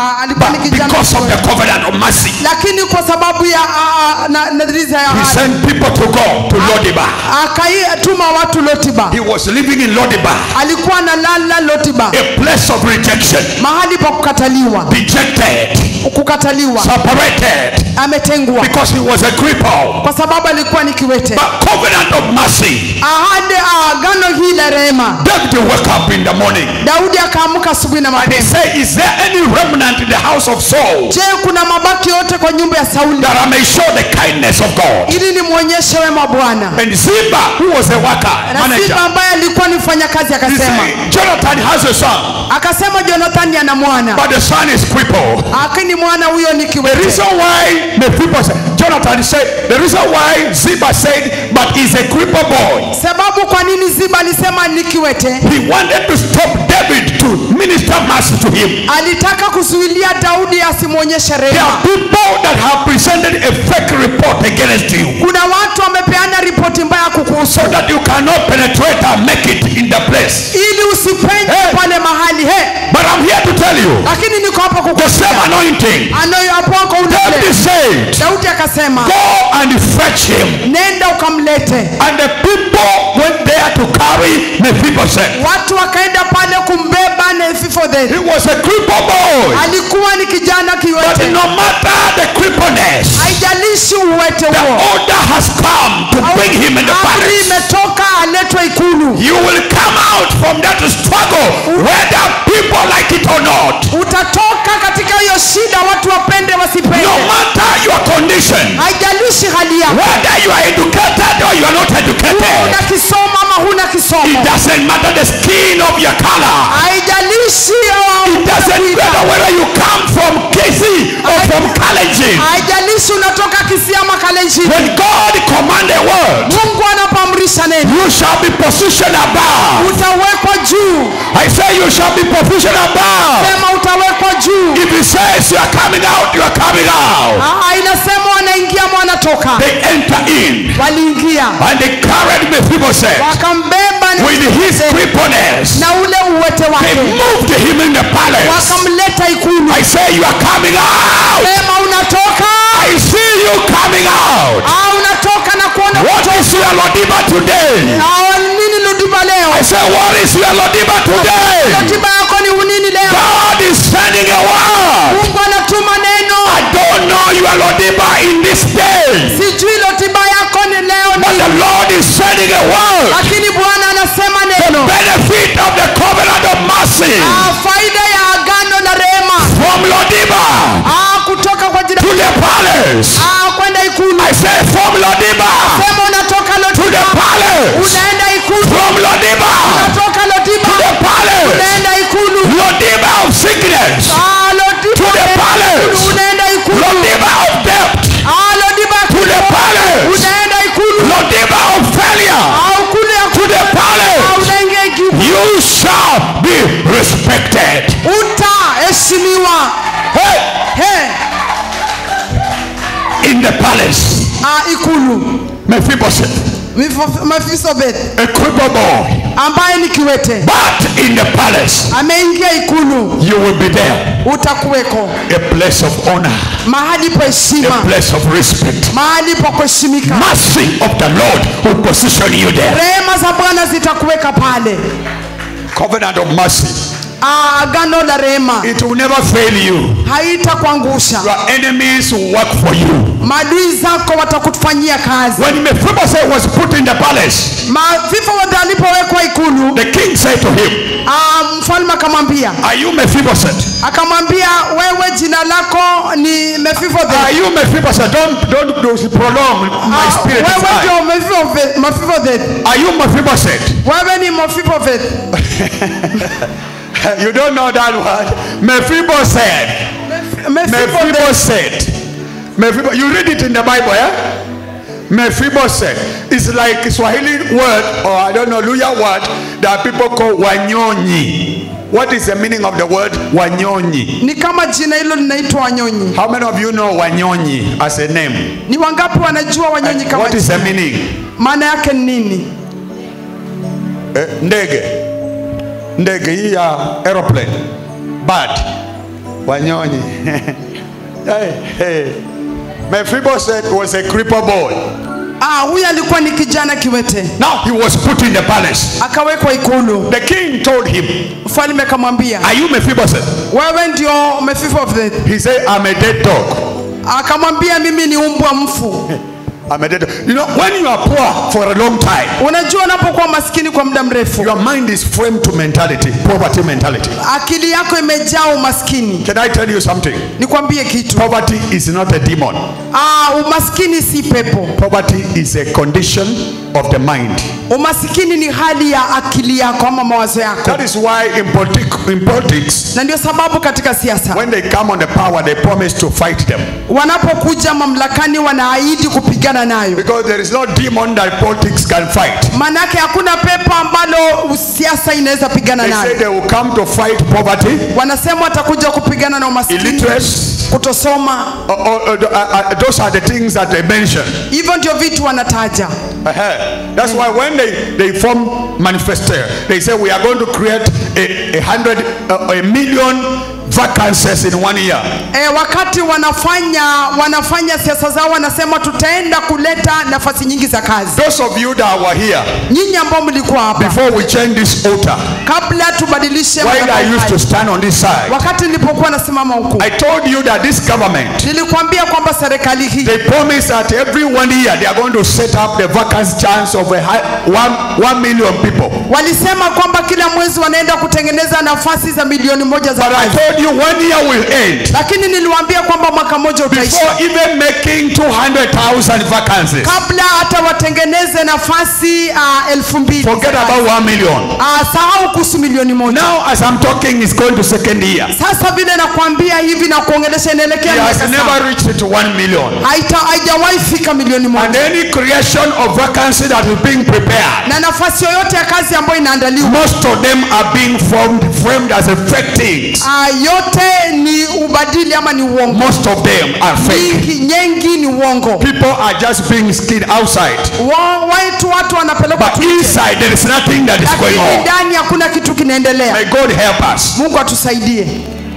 because of the covenant of mercy. Lakini kwa sababu ya nadhiriza ya he sent people to go to Lodibar. Akaituma watu Lodibar. He was living in Lodibar. Alikuwa analala Lodibar. A place of rejection. Mahali pa kukataliwa. Dejected. Kukataliwa. Separated. Ametengwa. Because he was a cripple. Kwa sababu alikuwa ni kiwete. But covenant of mercy. Ahadi agano hili la rehema. David woke up in the morning. Daudi akaamka asubuhi na mapema. And he said, is there any remnant in the house of Saul? Je, kuna mabaki yote kwa nyumba ya Sauli? That I may show the kindness of God. Ili nimuonyeshe wema wa Bwana. And Ziba, who was a worker, manager. Ziba ambaye alikuwa ni mfanyakazi akasema. Jonathan has a son. Akasema Jonathan ana mwana. But the son is crippled. Lakini mwana huyo ni kiwete. The reason why Jonathan said, the reason why Ziba said, but he's a crippled boy. Sababu kwa nini Ziba alisema ni kiwete? He wanted to stop David to minister mercy to him. Alitaka kuzuilia Daudi asimuonyeshe rehema. There are people that have presented a fake report against you. Kuna watu wamepeana ripoti mbaya kukuhusu. So that you cannot penetrate and make it in the place. Ili usipenye pale mahali. But I'm here to tell you. Lakini niko hapa kukuambia. The same anointing. Anayoapoko ule. David said. Daudi akasema. Go and fetch him. Nenda ukamlete. And the people went there to carry Mephibosheth. Watu wakaenda pale kumbeba Mephibosheth. He was a crippled boy. Alikuwa ni kijana kiwete. But no matter the crippleness. Haijalishi uwete huo. The order has come to bring him in the palace. Imetoka aletwe ikulu. You will come out from that struggle whether people like it or not. Utatoka doesn't matter the skin of your color. Haijalishi It doesn't matter whether you come from Kisii or from Kalenjin. haijalishi unatoka Kisii ama Kalenjin. When God command a word, Mungu anapoamrisha neno, you shall be positioned above. utawekwa juu. I say you shall be positioned above. Sema utawekwa juu. If he says you are coming out, you are coming out. Inasema wanaingia ama wanatoka. They enter in Waliingia. and they carried Mephibosheth Wakambeba with his crippleness. na ule uwete They wake. moved him in the palace. Wakamleta ikulu. I say you are coming out. Sema unatoka. I see you coming out. Unatoka na kuona What is your Lodiba today? nini Lodiba leo? I say what is your Lodiba today? Lodiba yako ni nini leo? God is sending a word. Mungu anatuma neno. I don't know your Lodiba in this day, Sijui Lodiba yako ni leo but the ni. Lord is sending a word. Lakini Bwana anasema The neno. benefit of the covenant of mercy Faida ya agano la rehema. from Lodiba Kutoka kwa jina to the palace. kwenda ikulu. I say from Lodiba Sema unatoka to the Lodiba. palace. Unaenda ikulu. From Lodiba Unatoka Lodiba. to the palace. Unaenda ikulu. Lodiba of sickness Lodiba. to the palace. Unaenda ikulu. Lodiba of debt Lodiba to the palace. unaenda ikulu. Lodiba of failure Kule to the palace. unaingia ikulu. You shall be respected. Utaheshimiwa. Hey, in the palace. Ikulu. Mephibosheth, Mephibosheth a crippled boy, ambaye ni kiwete but in the palace ameingia ikulu. you will be there. Utakuweko A place of honor, mahali pa a heshima, place of respect. mahali pa kuheshimika. Mercy of the Lord will position you there. Rehema za Bwana zitakuweka pale. Covenant of mercy. Agano la rehema It will never fail you. haitakuangusha. Your enemies will work for you. Maadui zako watakufanyia kazi. When Mephibosheth was put in the palace, Mephibosheth alipowekwa ikulu, the king said to him, mfalme akamwambia, are you Mephibosheth? akamwambia wewe jina lako ni Mephibosheth. Are you Mephibosheth? Don't prolong my spirit. is Wewe high. ndio Mephibosheth. Are you Mephibosheth? Wewe ni Mephibosheth. You don't know that word. Mephibosheth. Mephibosheth. Mephibosheth. You read it in the Bible, yeah? Mephibosheth is like a Swahili word, or I don't know, Luya word that people call Wanyonyi. What is the meaning of the word Wanyonyi? Ni kama jina hilo linaitwa Wanyonyi. How many of you know Wanyonyi as a name? Ni wangapi wanajua Wanyonyi kama What is the jina? meaning? Maana yake ni nini? Ndege. Ndege hii ya aeroplane. Bird. Wanyonyi. Hey. Mephibosheth was a crippled boy. Huyu alikuwa ni kijana kiwete. Now he was put in the palace. Akawekwa ikulu. The king told him, Mfalme akamwambia, are you Mephibosheth? wewe ndio Mephibosheth. He said, I'm a dead dog. Akamwambia mimi ni umbwa mfu. I'm a dead dog. You know, when you are poor for a long time, Unajua unapokuwa maskini kwa muda mrefu, your mind is framed to mentality, poverty mentality. akili yako imejaa umaskini. Can I tell you something? Nikwambie kitu. Poverty is not a demon. Umaskini si pepo. Poverty is a condition of the mind. Umaskini ni hali ya akili yako ama mawazo yako. That is why in politics, Na ndio sababu katika siasa when they come on the power, they promise to fight them. wanapokuja mamlakani wanaahidi kupigana nayo. Because there is no demon that politics can fight. Manake hakuna pepo ambalo siasa inaweza pigana They say nayo. they will come to fight poverty, Wanasema watakuja kupigana na umaskini, illiteracy. kutosoma. Those are the things that they mention. Hivyo ndio vitu wanataja. That's why when they form manifesto, they say we are going to create a million vacancies in 1 year. Wakati wanafanya siasa zao wanasema tutaenda kuleta nafasi nyingi za kazi. Those of you that were here Nyinyi ambao mlikuwa hapa before we change this altar, kabla tubadilishe while I madhabahu used to haya, stand on this side, wakati nilipokuwa nasimama huku, I told you that this government, nilikwambia kwamba serikali hii they promise that every 1 year they are going to set up the vacancy chance of 1 million people. walisema kwamba kila mwezi wanaenda kutengeneza nafasi za milioni moja za But I kazi. told told you 1 year will end lakini niliwaambia kwamba mwaka mmoja utaisha before even making 200,000 vacancies. kabla hata watengeneze nafasi 2,000. Forget about 1 million. Sahau kuhusu milioni moja. Now as I'm talking, it's going to second year. Sasa vile nakwambia hivi na kuongelesha inaelekea He has miaka never 7. reached to 1 million. Haijawahi fika milioni And moja. any creation of vacancy that is being prepared, Na nafasi yoyote ya kazi ambayo inaandaliwa, most of them are being framed as a fake things. yote ni ubadili ama ni uongo. Most of them are fake. Nyingi ni uongo. People are just being skinned outside, Watu wanapelekwa but tu nje. inside there is nothing that is going Lakini on. ndani hakuna kitu kinaendelea. May God help us. Mungu atusaidie.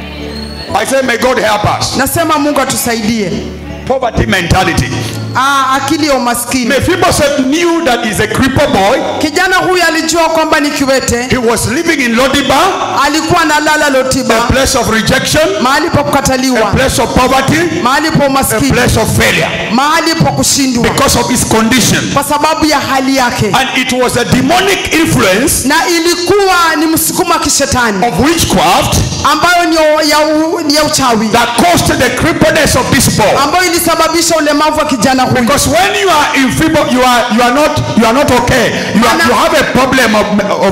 I say may God help us. Nasema Mungu atusaidie. Poverty mentality. Akili ya umaskini. Mephibosheth knew that he's a crippled boy. Kijana huyu alijua kwamba ni kiwete. He was living in Lodibar, Alikuwa analala Lotiba, a place of rejection, mahali pa a kukataliwa, place of poverty, mahali pa a umaskini, place of failure mahali pa kushindwa because of his condition. kwa sababu ya hali yake. And it was a demonic influence Na ilikuwa ni msukumo wa kishetani of witchcraft ambayo ni ya uchawi that caused the crippleness of this boy. ambayo ilisababisha ulemavu wa kijana huyu. Because when you are in feeble, you are not okay. You have a problem of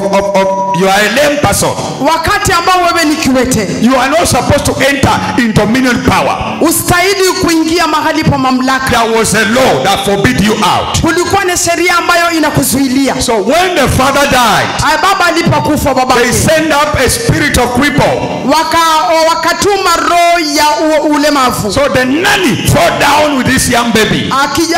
you are a lame person. Wakati ambao wewe ni kiwete, You are not supposed to enter in dominion power. ustahili kuingia mahali pa mamlaka. There was a law that forbid you out. Kulikuwa na sheria ambayo inakuzuilia. So when the father died, Baba alipokufa they babake, send up a spirit of cripple. wakatuma roho ya ulemavu. So the nanny fell down with this young baby. Akija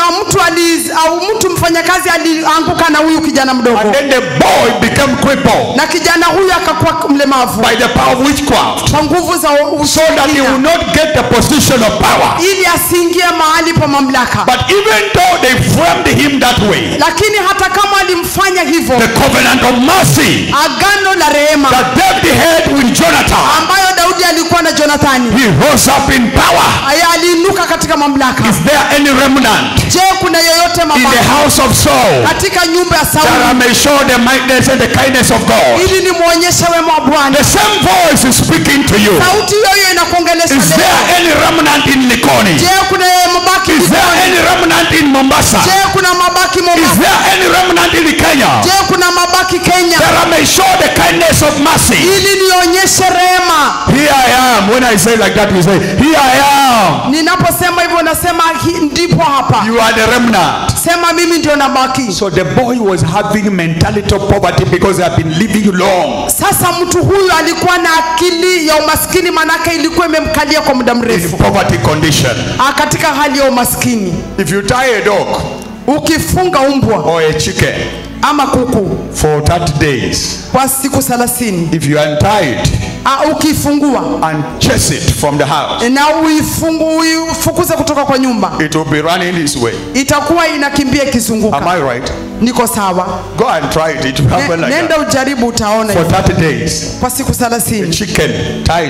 mtu mfanyakazi alianguka na huyu kijana mdogo. And then the boy became crippled Na kijana huyu akakuwa mlemavu by the power of witchcraft. kwa nguvu za So that he will not get the position of power. ili asiingie mahali pa mamlaka. But even though they framed him that way, Lakini hata kama alimfanya hivyo, the covenant of mercy agano la rehema that David had with Jonathan, ambayo Daudi alikuwa na Jonathani, he rose up in power. aliinuka katika mamlaka. Is there any remnant Je, kuna yeyote in the mabaki house of Saul katika nyumba ya that I Sauli may show the mightiness and the kindness of God? ili nimuonyeshe wema wa Bwana? The same voice is speaking to you. Sauti hiyo inakuongelesha Is there leo. any remnant in Likoni? Je, kuna mabaki Is there Likoni? any remnant in Mombasa? Je, kuna mabaki Is Mombasa? there any remnant in Kenya? Je, kuna mabaki Kenya? That I may show the kindness of mercy. Ili nionyeshe rehema. Here I am. When I say like that, you say, here I am. Ninaposema hivyo nasema ndipo hapa. You are the remnant. Sema mimi ndio nabaki. So the boy was having mentality of poverty because they have been living long Sasa mtu huyu alikuwa na akili ya umaskini, manake ilikuwa imemkalia kwa muda in mrefu poverty condition. katika hali ya umaskini. If you tie a dog Ukifunga umbwa or a chicken ama kuku for 30 days, kwa siku 30, if you untie it ukifungua and chase it from the house, na uifukuze kutoka kwa nyumba, it will be running this way. itakuwa inakimbia Am ikizunguka. I right? Niko sawa? Go and try it. It will happen like Nenda that. ujaribu, utaona For hivyo. 30 days. Kwa siku 30. Chicken, tie it.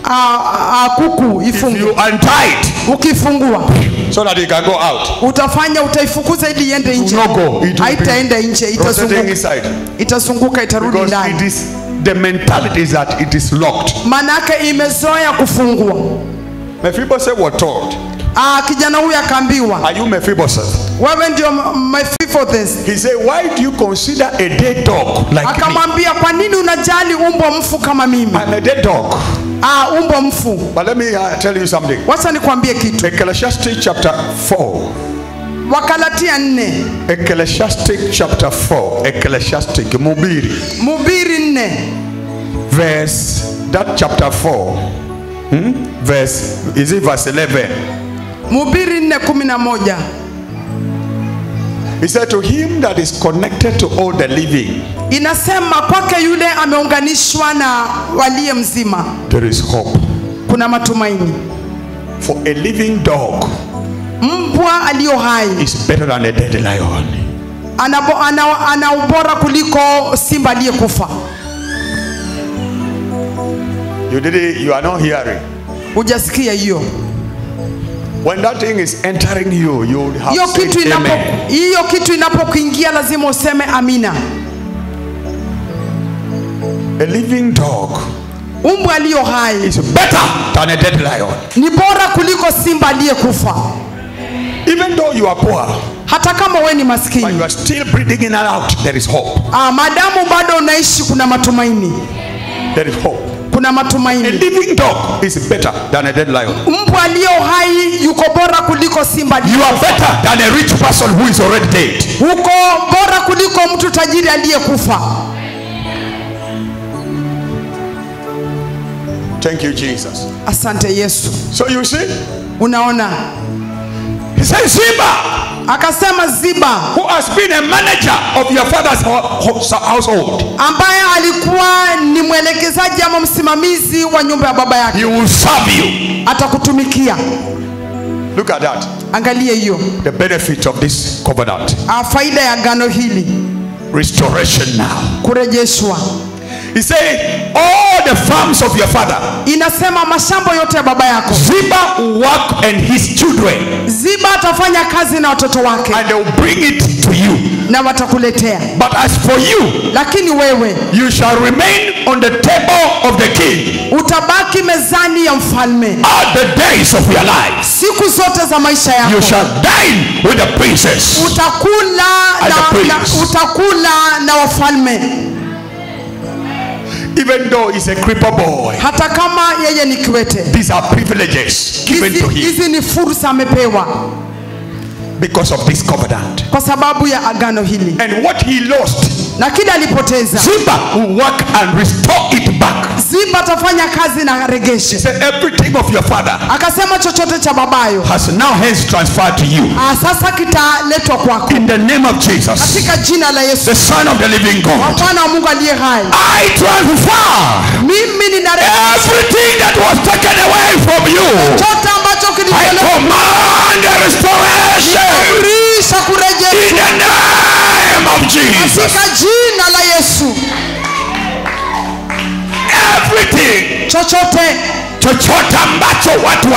Kuku If ifunge. you untie it Ukifungua so that it can go out, utaifukuza ili iende nje. no go. It will Haitaenda be nje, rotating itazunguka. inside. Itazunguka, itarudi Because it ndani. is the mentality is that it is locked. Manake imezoea kufungwa. Mephibosheth was told, Kijana huyu akaambiwa, are you Mephibosheth? wewe ndio Mephibosheth. He said, why do you consider a dead dog like me? Akamwambia, kwa nini unajali umbwa mfu kama mimi? I'm a dead dog. Umbwa mfu. But let me tell you something. Wacha nikwambie kitu. Ecclesiastes chapter 4. Wakalatia 4. Ecclesiastes chapter 4. Ecclesiastes Mubiri. Mhubiri 4. Verse, that chapter 4. Verse, is it verse 11? Mhubiri 4:11. He said, to him that is connected to all the living, Inasema kwake yule ameunganishwa na waliye mzima there is hope. kuna matumaini. For a living dog Mbwa aliyo hai is better than a dead lion. ana ubora kuliko simba aliyekufa. You are not hearing. Hujasikia hiyo? When that thing is entering you, you will have said amen. Hiyo kitu inapokuingia lazima useme amina. A living dog Umbwa aliyo hai is better than a dead lion. ni bora kuliko simba aliyekufa. Even though you are poor, Hata kama wewe ni but maskini, you are still breathing in and out, there is hope. madamu bado unaishi, kuna matumaini. There is hope. Kuna A matumaini. living dog is better than a dead lion. Mbwa aliyo hai yuko bora kuliko simba. You are better than a rich person who is already dead. Uko bora kuliko mtu tajiri aliyekufa. Thank you, Jesus. Asante Yesu. So you see, Unaona, he says, Ziba, akasema Ziba who has been a manager of your father's household, ambaye alikuwa ni mwelekezaji ama msimamizi wa nyumba ya baba yake, he will serve you. atakutumikia. Look at that. Angalia hiyo The benefit of this covenant. faida ya agano hili, Restoration now. kurejeshwa. He said, all the farms of your father, Inasema mashamba yote ya baba yako, Ziba will work and his children, Ziba atafanya kazi na watoto wake and they will bring it to you. na watakuletea. But as for you, Lakini wewe you shall remain on the table of the king utabaki mezani ya mfalme all the days of your life. siku zote za maisha You yako. shall dine with the princes. Utakula And the prince. utakula na wafalme, Even though he's a cripple boy, hata kama yeye ni kiwete. these are privileges given to him Hizi ni fursa amepewa because of this covenant. kwa sababu ya agano hili, And what he lost, na kile alipoteza Ziba will work and restore it back. Ziba atafanya kazi na He regeshe. said, everything of your father Akasema chochote cha babayo has now hence transferred to you. sasa kitaletwa kwako In the name of Jesus, katika jina la Yesu, the Son of the living wa God, Bwana wa Mungu aliye hai. I transfer Mimi ninarejesha everything that was taken away from you. chochote ambacho I kilitolewa, command a restoration amrisha in kurejeshwa the name of Jesus. katika jina la Yesu. Everything, chochote ambacho watu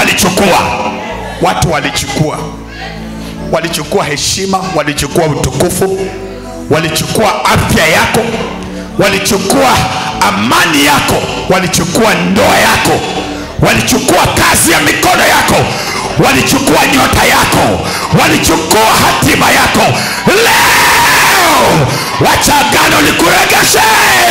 walichukua heshima, walichukua utukufu, walichukua afya yako, walichukua amani yako, walichukua ndoa yako, walichukua kazi ya mikono yako, walichukua nyota yako, walichukua hatima yako. Leo wacha agano likuregeshe.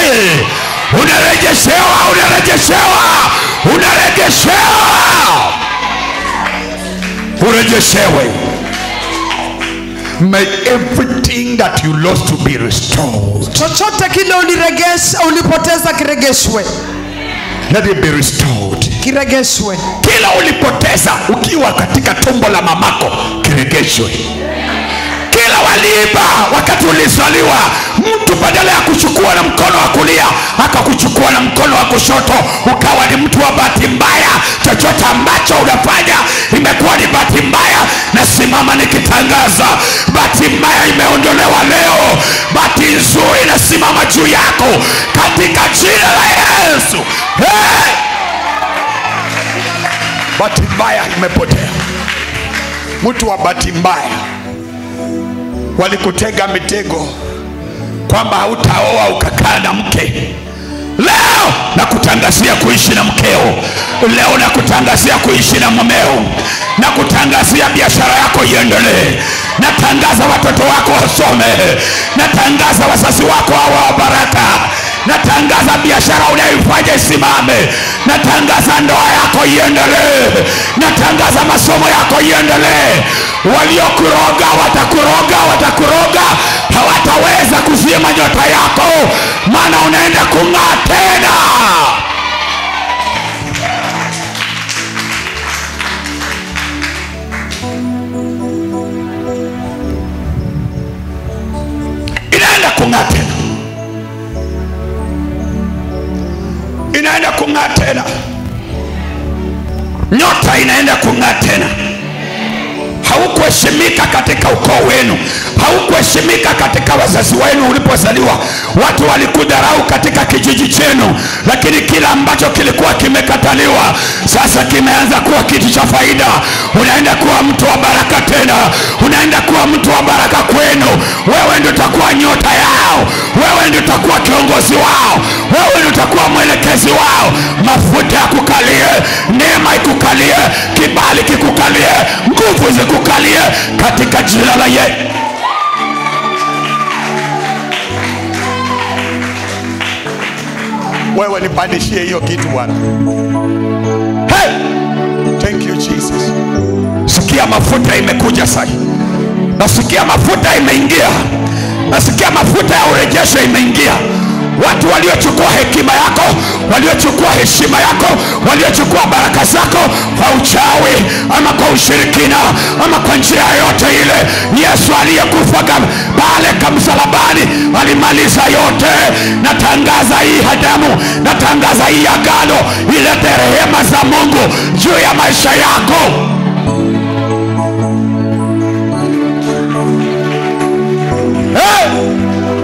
Urejeshewe. May everything that you lost to be restored. Chochote kile ulipoteza kiregeshwe. Let it be restored. Kiregeshwe. Kila ulipoteza ukiwa katika tumbo la mamako kiregeshwe. Kila waliiba wakati ulizaliwa, mtu badala ya kuchukua na mkono wa kulia akakuchukua na mkono wa kushoto, ukawa ni mtu wa bahati mbaya. Chochote ambacho unafanya imekuwa ni bahati mbaya. Nasimama nikitangaza, bahati mbaya imeondolewa leo, bahati nzuri inasimama juu yako katika jina la Yesu. Hey! Bahati mbaya imepotea. Mtu wa bahati mbaya, walikutega mitego kwamba hautaoa ukakaa na mke. Leo nakutangazia kuishi na mkeo. Leo nakutangazia kuishi na mumeo. Nakutangazia biashara yako iendelee. Natangaza watoto wako wasome. Natangaza wazazi wako hawa baraka. Natangaza biashara unayoifanya isimame. Natangaza ndoa yako iendelee. Natangaza masomo yako iendelee. Waliokuroga watakuroga, hawataweza kuzima nyota yako, maana unaenda kung'aa tena. Inaenda kung'aa tena. Inaenda kung'aa tena. Nyota inaenda kung'aa tena. Haukuheshimika katika ukoo wenu, haukuheshimika katika wazazi wenu ulipozaliwa. Watu walikudharau katika kijiji chenu, lakini kila ambacho kilikuwa kimekataliwa sasa kimeanza kuwa kitu cha faida. Unaenda kuwa mtu wa baraka tena. Unaenda kuwa mtu wa baraka kwenu. Wewe ndio utakuwa nyota yao. Wewe ndio utakuwa kiongozi wao. Wewe ndio utakuwa mwelekezi wao. Mafuta yakukalie, neema ikukalie, kibali kikukalie, nguvu zikukalie katika jina la Yesu. Wewe nipandishie hiyo kitu Bwana. Hey! Thank you Jesus. Sikia mafuta imekuja sasa. Nasikia mafuta imeingia. Nasikia mafuta ya urejesho imeingia. Watu waliochukua hekima yako, waliochukua heshima yako, waliochukua baraka zako kwa uchawi ama kwa ushirikina ama kwa njia yote ile, Yesu aliyekufa pale msalabani alimaliza yote. Natangaza hii damu, natangaza hii agano, ilete rehema za Mungu juu ya maisha yako. Hey!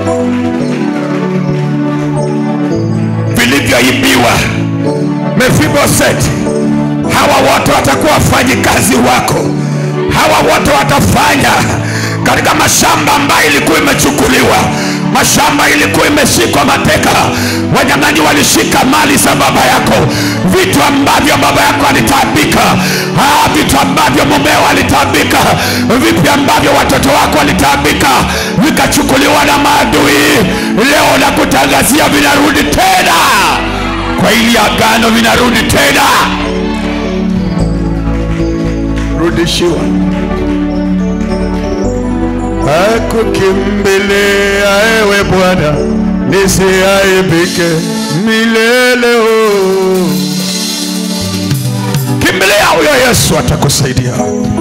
Vilivyoibiwa Mephibosheth, hawa wote watakuwa wafanyikazi wako. Hawa wote watafanya katika mashamba ambayo ilikuwa imechukuliwa, mashamba ilikuwa imeshikwa mateka. Wanyang'anyi walishika mali za baba yako, vitu ambavyo baba yako alitaabika, vitu ambavyo mumeo alitaabika, vipi ambavyo watoto wako walitaabika, vikachukuliwa na maadui. Leo nakutangazia vinarudi tena. Kwa ili agano vinarudi tena. Rudishiwa. Hakukimbilia ewe Bwana, nisiaibike milele. Kimbilia huyo Yesu, atakusaidia.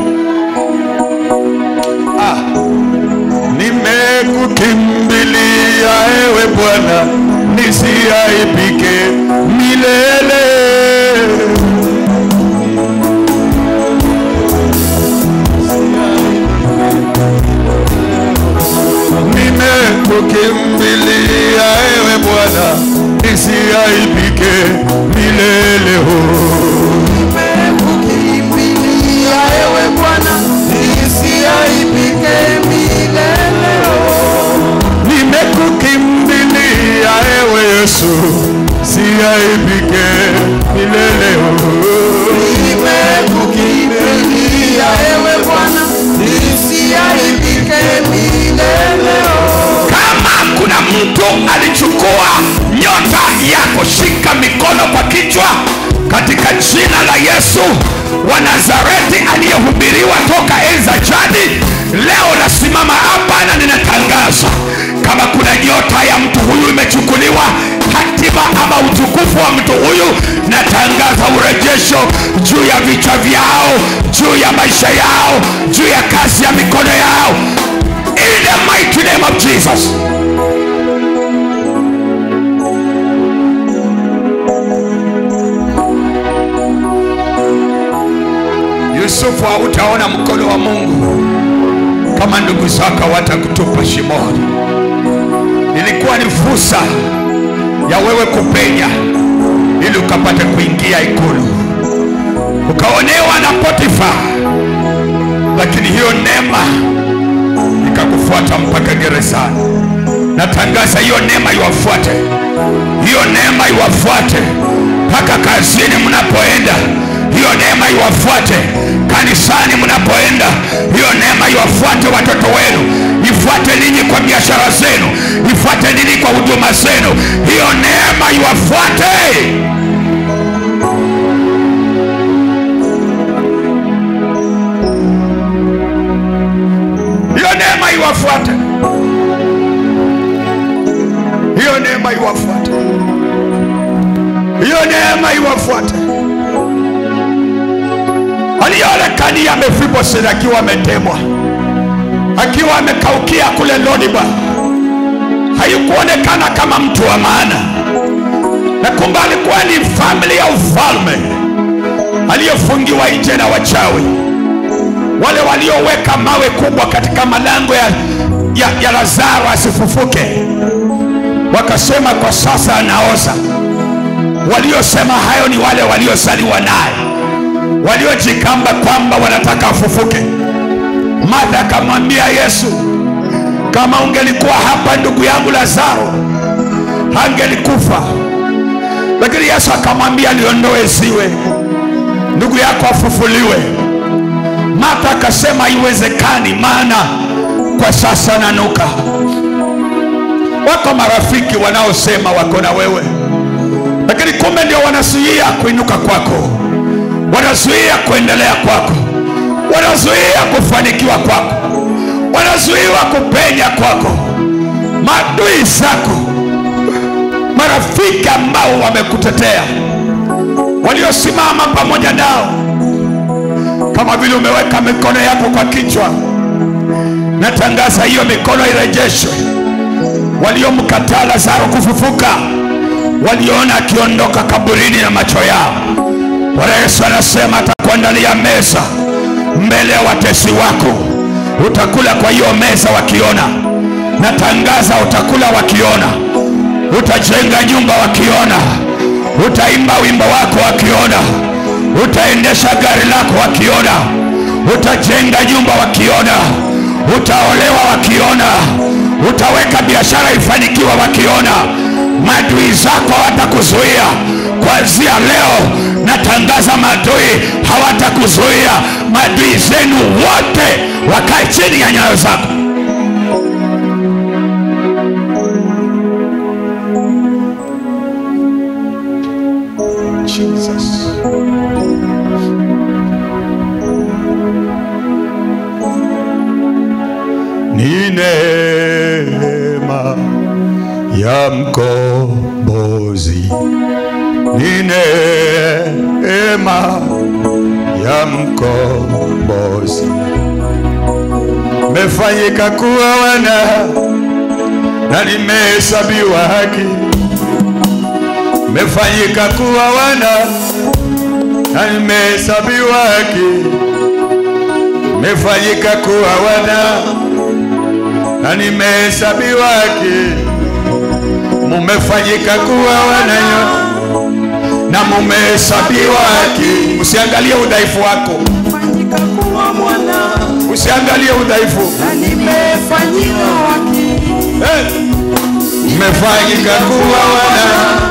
Nimekukimbilia ewe Bwana, nisiaibike milele. Nimekukimbilia ewe Bwana, nisiaibike milele. Nimekukimbilia ewe Bwana, nisiaibike milele. Nimekukimbilia ewe Yesu, siaibike milele. Nimekukimbilia ewe Bwana, nisiaibike milele. Kama kuna mtu alichukua nyota yako, shika mikono kwa kichwa katika jina la Yesu wa Nazareti aliyehubiriwa toka enzi za jadi. Leo nasimama hapa na ninatangaza, kama kuna nyota ya mtu huyu imechukuliwa, hatima ama utukufu wa mtu huyu, natangaza urejesho juu ya vichwa vyao, juu ya maisha yao, juu ya kazi ya mikono yao, in the mighty name of Jesus. Yusufu, hautaona mkono wa Mungu kama ndugu zako watakutupa shimoni. Ilikuwa ni fursa ya wewe kupenya ili ukapate kuingia ikulu. Ukaonewa na Potifa, lakini hiyo neema ikakufuata mpaka gerezani. Natangaza hiyo neema iwafuate. Hiyo neema iwafuate mpaka kazini mnapoenda. Hiyo neema iwafuate kanisani mnapoenda. Hiyo neema iwafuate watoto wenu. Ifuate ninyi kwa biashara zenu. Ifuate ninyi kwa huduma zenu. Hiyo neema iwafuate. Hiyo neema iwafuate. Hiyo neema iwafuate. Hiyo neema iwafuate. Alionekania Mephibosheth akiwa ametemwa, akiwa amekaukia kule Lodiba. Hayukuonekana kama mtu wa maana, na kumbe alikuwa ni familia ya ufalme aliyofungiwa nje na wachawi, wale walioweka mawe kubwa katika malango ya Lazaro asifufuke. Wakasema kwa sasa anaoza. Waliosema hayo ni wale waliozaliwa naye, waliojikamba kwamba wanataka afufuke. Martha akamwambia Yesu, kama ungelikuwa hapa ndugu yangu Lazaro hangelikufa. Lakini Yesu akamwambia liondoe ziwe, ndugu yako afufuliwe. Martha akasema haiwezekani, maana kwa sasa nanuka. Wako marafiki wanaosema wako na wewe, lakini kumbe ndio wanazuia kuinuka kwako, wanazuia kuendelea kwako, wanazuia kufanikiwa kwako, wanazuia kupenya kwako. Maadui zako, marafiki ambao wamekutetea, waliosimama pamoja nao, kama vile umeweka mikono yako kwa kichwa, natangaza hiyo mikono irejeshwe. Waliomkataa Lazaro kufufuka, waliona akiondoka kaburini na macho yao. Bwana Yesu anasema atakuandalia meza mbele ya watesi wako. Utakula kwa hiyo meza wakiona. Natangaza utakula wakiona. Utajenga nyumba wakiona. Utaimba wimbo wako wakiona. Utaendesha gari lako wakiona. Utajenga nyumba wakiona. Utaolewa wakiona. Utaweka biashara ifanikiwa wakiona. Maadui zako hawatakuzuia. Kuanzia leo natangaza maadui hawatakuzuia. Maadui zenu wote wakae chini ya nyayo zako. Jesus. Ni neema ya mkombozi, ni neema ya mkombozi. Mefanyika kuwa wana na nimehesabiwa haki. Mefanyika kuwa wana na nimehesabiwa haki. Mefanyika kuwa wana na nimehesabiwa haki. Mumefanyika kuwa wana na mumehesabiwa haki. Usiangalie udhaifu wako. Usiangalie udhaifu. Na nimefanyiwa haki. Mmefanyika kuwa wana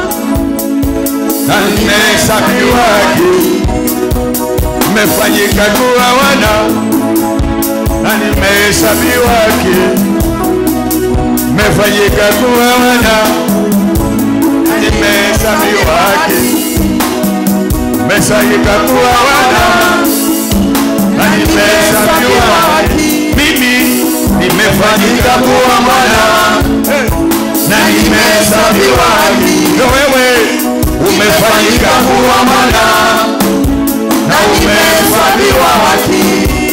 na nimehesabiwa haki. Mmefanyika kuwa wana na nimehesabiwa haki. Mmefanyika kuwa wana na nimehesabiwa haki. Mmefanyika kuwa wana na nimehesabiwa haki. Mimi nimefanyika kuwa mwana na nimehesabiwa haki. Ndio wewe umefanyika kuwa mwana na umehesabiwa haki.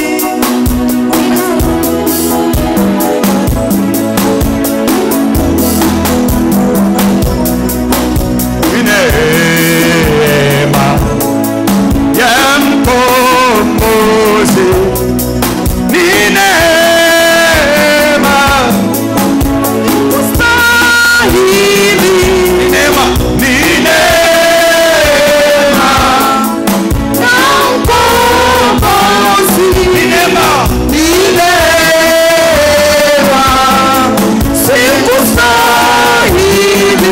Neema ya mkombozi, ni neema ustahili. Ni neema ya mkombozi, ni neema sikustahili.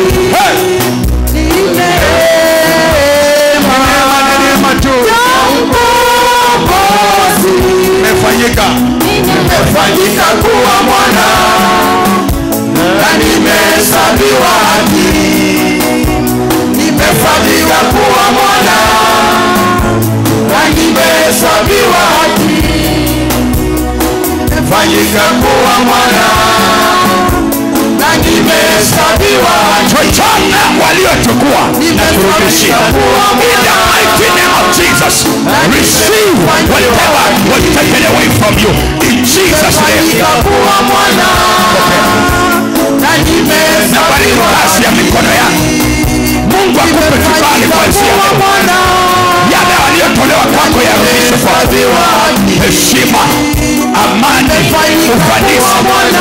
Nimefanyika kuwa mwana na nimehesabiwa haki. Nimefanyika kuwa mwana na nimehesabiwa haki. Nimefanyika kuwa mwana na nimehesabiwa haki. Chochote waliochukua na kurudishia. In the mighty name of Jesus, receive whatever was taken away from you. In Jesus' name. Na bariki kazi ya mikono yako. Mungu akupe kibali kuanzia leo. Yale yaliyotolewa kwako yarudishwe kwako. Heshima, amani, ufanisi,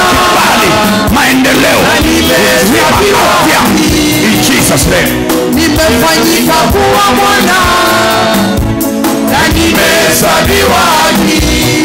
kibali, maendeleo, uzima, afya. In Jesus' name. nimefanyika kuwa mwana na nimehesabiwa haki.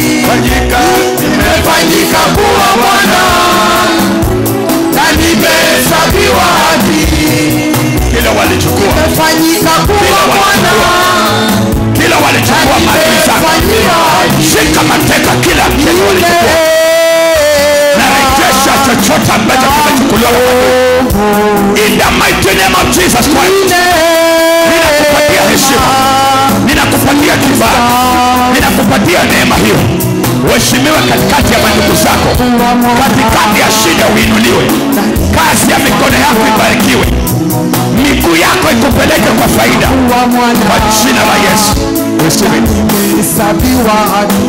Nimefanyika kuwa mwana na nimehesabiwa haki. Kila walichukua, nimefanyika kuwa mwana, kila walichukua mali zako, shika mateka kila kitu walichukua, na rejesha chochote ambacho kimechukuliwa. In the mighty name of Jesus Christ, ninakupatia heshima, ninakupatia kibali, ninakupatia neema hiyo. Uheshimiwe katikati ya mandugu zako, katikati ya shida uinuliwe, kazi ya mikono yako ibarikiwe, miguu yako ikupeleke kwa faida, kwa jina la Yesu. Nimehesabiwa haki.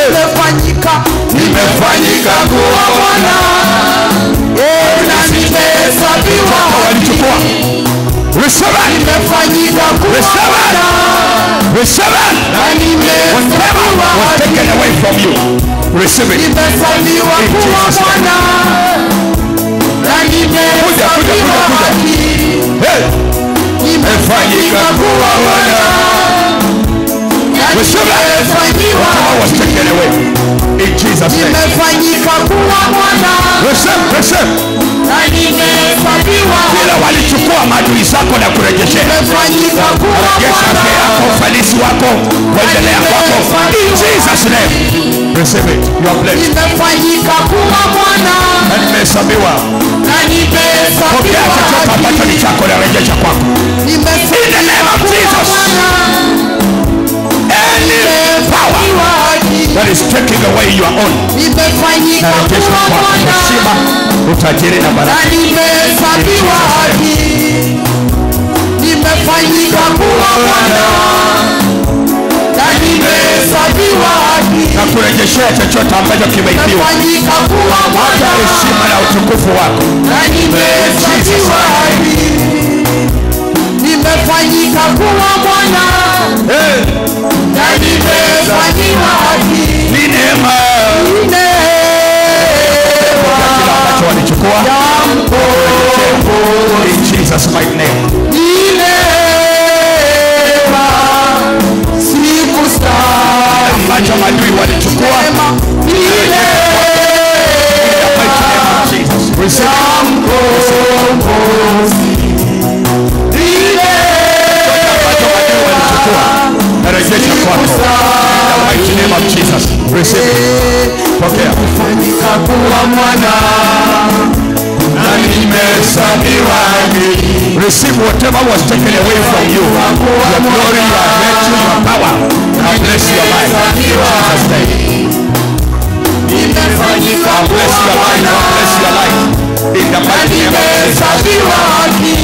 Nimefanyika kuwa mwana na nimehesabiwa haki. Nimefanyika kuwa mwana na nimehesabiwa haki. Nimehesabiwa kuwa mwana na nimehesabiwa haki. Nimefanyika kuwa mwana na nimehesabiwa haki. In Jesus' name. Nimefanyika kuwa mwana na nimehesabiwa haki. Kila walichukua maadui zako na kurejeshea. Nimefanyika kuwa Rejesha afya yako, ufanisi wako, kuendelea kwako. In Jesus' name. Receive it. You are blessed. Nimefanyika kuwa mwana Na nimehesabiwa. na nimehesabiwa Pokea chochote ambacho ni chako na rejesha kwako. In the name of Jesus. Any power that is taking away your own, nimefanyika na rejesha kuwa kwako. mwana Heshima, utajiri na na baraka. nimehesabiwa haki. Nimefanyika kuwa mwana na nimehesabiwa haki. Na kurejeshea chochote ambacho kimeibiwa. Nimefanyika kuwa mwana Heshima na utukufu wako. na nimehesabiwa haki. Nimefanyika kuwa mwana na nimehesabiwa haki. Ni neema. Neema Kila ambacho walichukua. ya mkombozi. In Jesus' mighty name. Neema sikustahili. Ambacho maadui walichukua. Neema Jesus. ya mkombozi. Rejesha kwako. In the mighty name of Jesus. Receive it. Pokea. Nimefanyika kuwa mwana na nimehesabiwa haki. Receive whatever was taken away from you. Your glory, your virtue, your power. Now bless your life. In Jesus' name. Nimefanyika God bless kuwa your life. mwana God bless your life. In the na mighty name of Jesus. nimehesabiwa haki.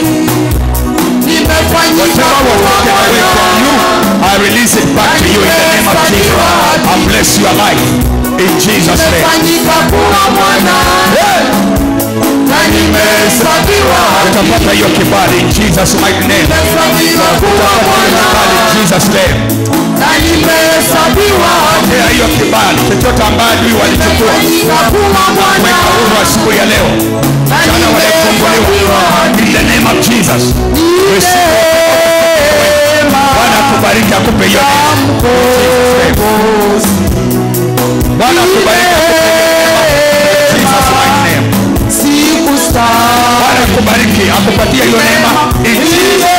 Nimefanyika Whatever was kuwa taken away from you, mwana I release it back to you in the name of Jesus. I bless your life. In Jesus' name. nimefanyika kuwa mwana na nimehesabiwa haki. Utapata hiyo kibali in Jesus' mighty name. Nimefanyika kuwa mwana Kibali in Jesus' name. na nimehesabiwa haki. Pokea hiyo kibali. Chochote ambayo adui walichukua. Nimefanyika kuwa mwana Weka huru asubuhi ya leo. na Jana walifunguliwa. In the name of Jesus. Receive. Bwana akubariki, akupe hiyo neema. Bwana akubariki, akupe hiyo neema. In Jesus' mighty name. Bwana akubariki, akupatie hiyo neema. In Jesus' name.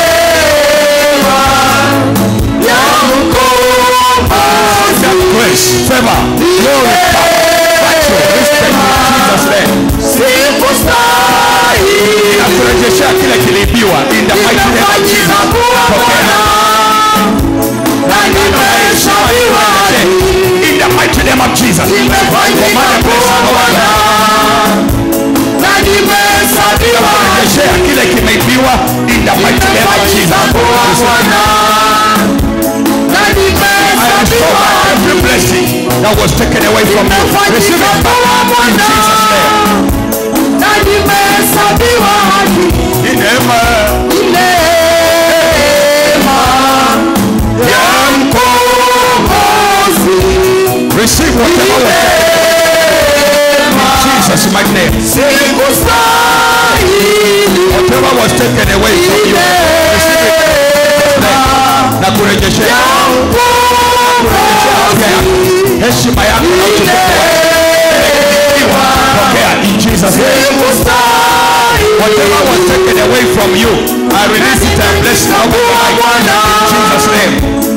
Grace, favor, glory, power, virtue, respect in Jesus' name. Nakurejeshea kile kiliibiwa in the mighty name of Jesus. Pokea. In the mighty name of Jesus. Nakurejeshea kile kimeibiwa in the mighty name of Jesus. I restore back every blessing that was taken away from you. Receive it back in Jesus' name. In neema. Receive whatever was taken in Jesus' mighty name. Whatever was taken away from you. heshima yako na utukufu pokea in Jesus name. Whatever was taken away from you, I release it and bless it over your life in Jesus name.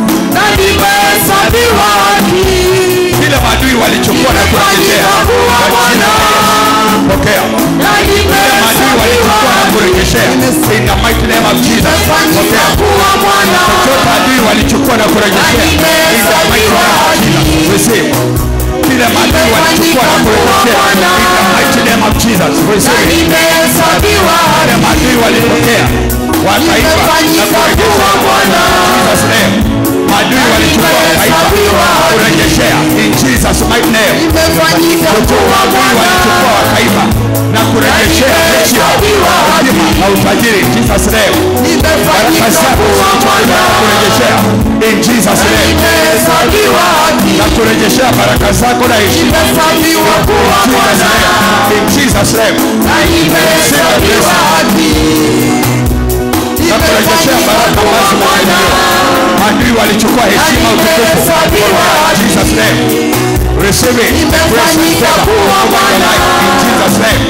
Kile maadui walichukua na kurejeshea kwa jina la Yesu. Pokea. Kile maadui walichukua na kurejeshea in the mighty name of Jesus. Pokea. Chochote maadui walichukua na kurejeshea in the mighty name of Jesus. Receive. Kile maadui walichukua na kurejeshea in the mighty name of Jesus. Receive. Kile maadui walipokea wakaiba na kurejeshea in Jesus name. Maadui walichukua wakaiba kurejeshea in Jesus mighty name. Maadui walichukua wakaiba na kurejeshea heshima na utajiri in Jesus name. Baraka zako kurejeshea in Jesus name. Na kurejeshea baraka zako na heshima in Jesus name. Na kurejeshea baraka ambazo maadui walichukua heshima utukufu in Jesus name. Receive it. Praise and favor over your life in Jesus name.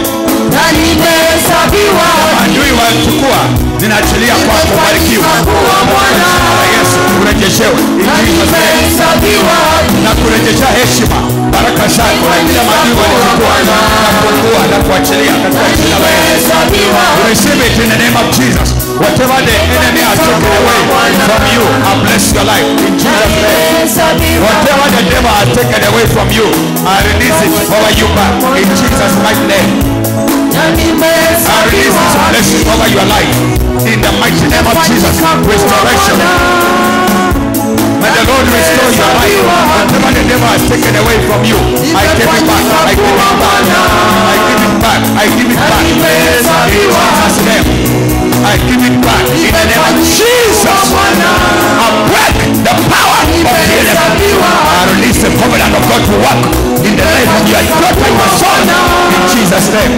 Maadui walichukua ninaachilia kwa kubarikiwa kwa Yesu kurejeshewa in Jesus name. Na kurejesha heshima baraka zako na kila maadui walichukua na kuungua na kuachilia katika jina la Yesu. Receive it in the name of Jesus. Whatever the enemy has taken away from you, I bless your life in Jesus name. Whatever the devil has taken away from you, I release it over you back in Jesus mighty name. I release this blessing over your life in the mighty name of Jesus. Restoration. May the Lord restore your life. Whatever the devil has taken away from you, I give it back. I give it back. I give it back. I give it back. In Jesus' name. I give it back in the name of Jesus. I break the power of the enemy. I release the covenant of God to work in the life of your daughter, your son, in Jesus' name.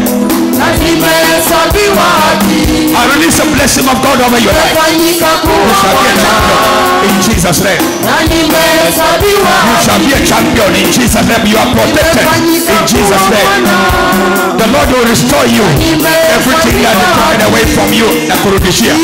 I release the blessing of God over your life. You shall be a champion in Jesus' name. You shall be a champion in Jesus' name. You are protected in Jesus' name. The Lord will restore you everything that is taken away from you. Nakurudishia.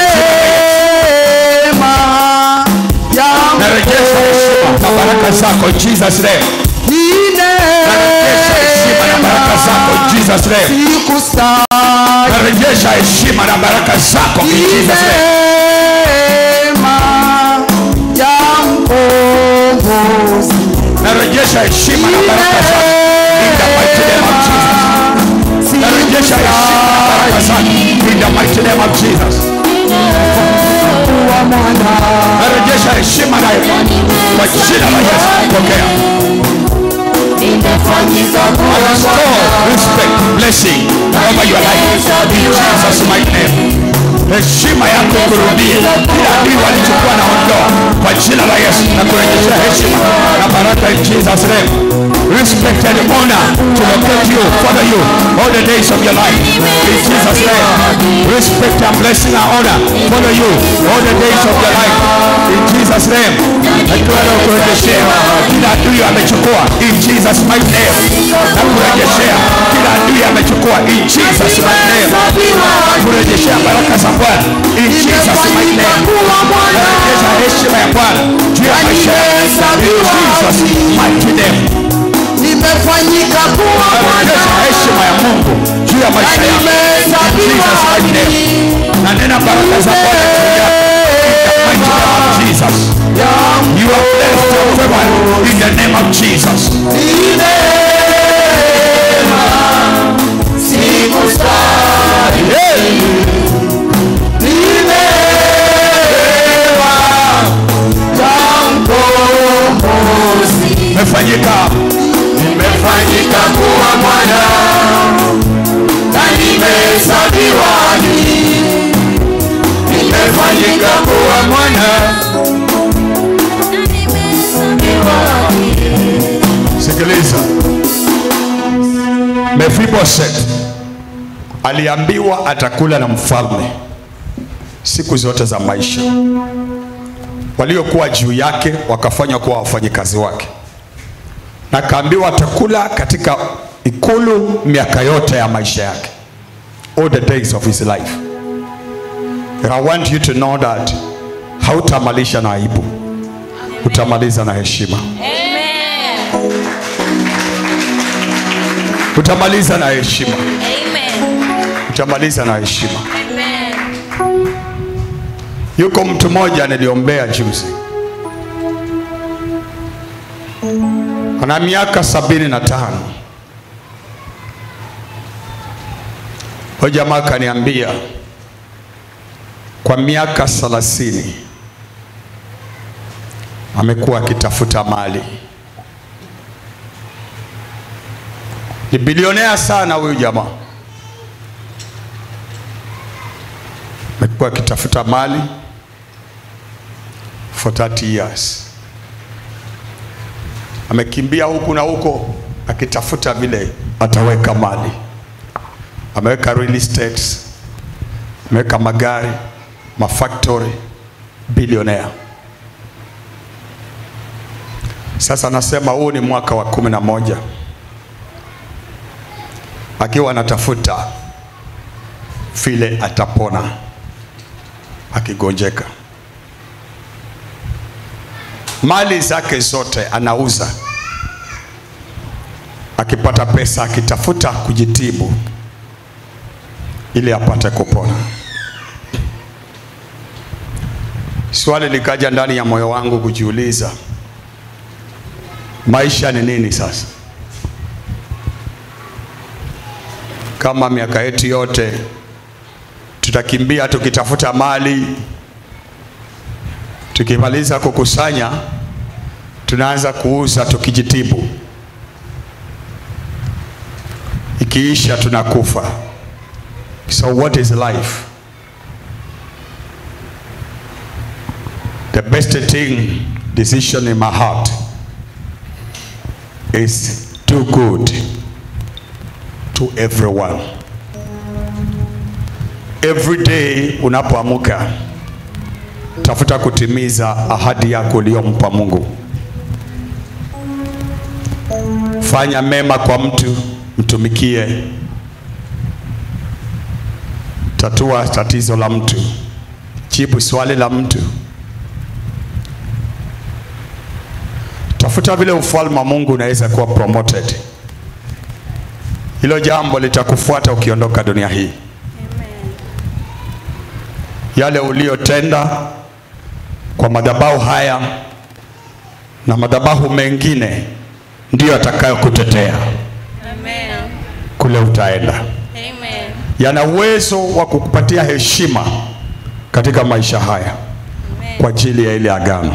Narejesha heshima na baraka zako in Jesus' name. Narejesha heshima na baraka zako in Jesus' name. Narejesha heshima na baraka zako in Jesus' name. Narejesha heshima na baraka zako in the mighty name of Jesus. Narejesha heshima na baraka zako in the mighty name of Jesus. Narejesha heshima na kwa jina la Yesu. Pokea. Restore respect, blessing over your life in Jesus' mighty name. Heshima yako kurudie kila adui walichukua na ondoa kwa jina la Yesu na kurejesha heshima na baraka in Jesus' name. Respect and honor to locate you, follow you all the days of your life in Jesus' name. Respect and blessing and honor follow you all the days of your life in Jesus' name. Na kurejeshea kila adui amechukua in Jesus' mighty name. Na kurejeshea kila adui amechukua in Jesus' mighty name. Kurejeshea baraka za Bwana in Jesus' mighty name. Narejesha heshima ya Bwana juu ya maisha yako in Jesus' mighty name. Narejesha heshima ya Mungu juu ya maisha yako in Jesus' mighty name. Na nena baraka za Bwana juu yako in the mighty name of Jesus. You are blessed and favored in the name of Jesus. Nimefanyika kuwa mwana na nimehesabiwa haki. Nimefanyika kuwa mwana na nimehesabiwa haki. Sikiliza. Mephibosheth aliambiwa atakula na mfalme siku zote za maisha. Waliokuwa juu yake wakafanywa kuwa wafanyikazi wake. na kaambiwa atakula katika ikulu miaka yote ya maisha yake, all the days of his life. And I want you to know that hautamalisha na aibu, utamaliza na heshima. Amen. Utamaliza na heshima. Amen. Utamaliza na heshima. Amen. Yuko mtu mmoja niliombea juzi, ana miaka 75. Huyo jamaa kaniambia kwa miaka 30 amekuwa akitafuta mali. Ni bilionea sana huyu jamaa. Amekuwa akitafuta mali for 30 years. Amekimbia huku na huko akitafuta vile ataweka mali. Ameweka real estate, ameweka magari, mafactory, billionaire. Sasa anasema huu ni mwaka wa 11 akiwa anatafuta vile atapona akigonjeka. Mali zake zote anauza, akipata pesa akitafuta kujitibu ili apate kupona. Swali likaja ndani ya moyo wangu kujiuliza, maisha ni nini sasa? Kama miaka yetu yote tutakimbia tukitafuta mali, tukimaliza kukusanya tunaanza kuuza tukijitibu, ikiisha tunakufa. So what is life? The best decision in my heart is do good to everyone. Every day unapoamka, tafuta kutimiza ahadi yako uliyompa Mungu. Fanya mema kwa mtu, mtumikie. Tatua tatizo la mtu, jibu swali la mtu. Tafuta vile ufalme wa Mungu unaweza kuwa promoted. Hilo jambo litakufuata ukiondoka dunia hii. Amen. Yale uliyotenda kwa madhabahu haya na madhabahu mengine ndio atakayokutetea. Amen. Kule utaenda. Amen. Yana uwezo wa kukupatia heshima katika maisha haya. Amen. Kwa ajili ya ile agano,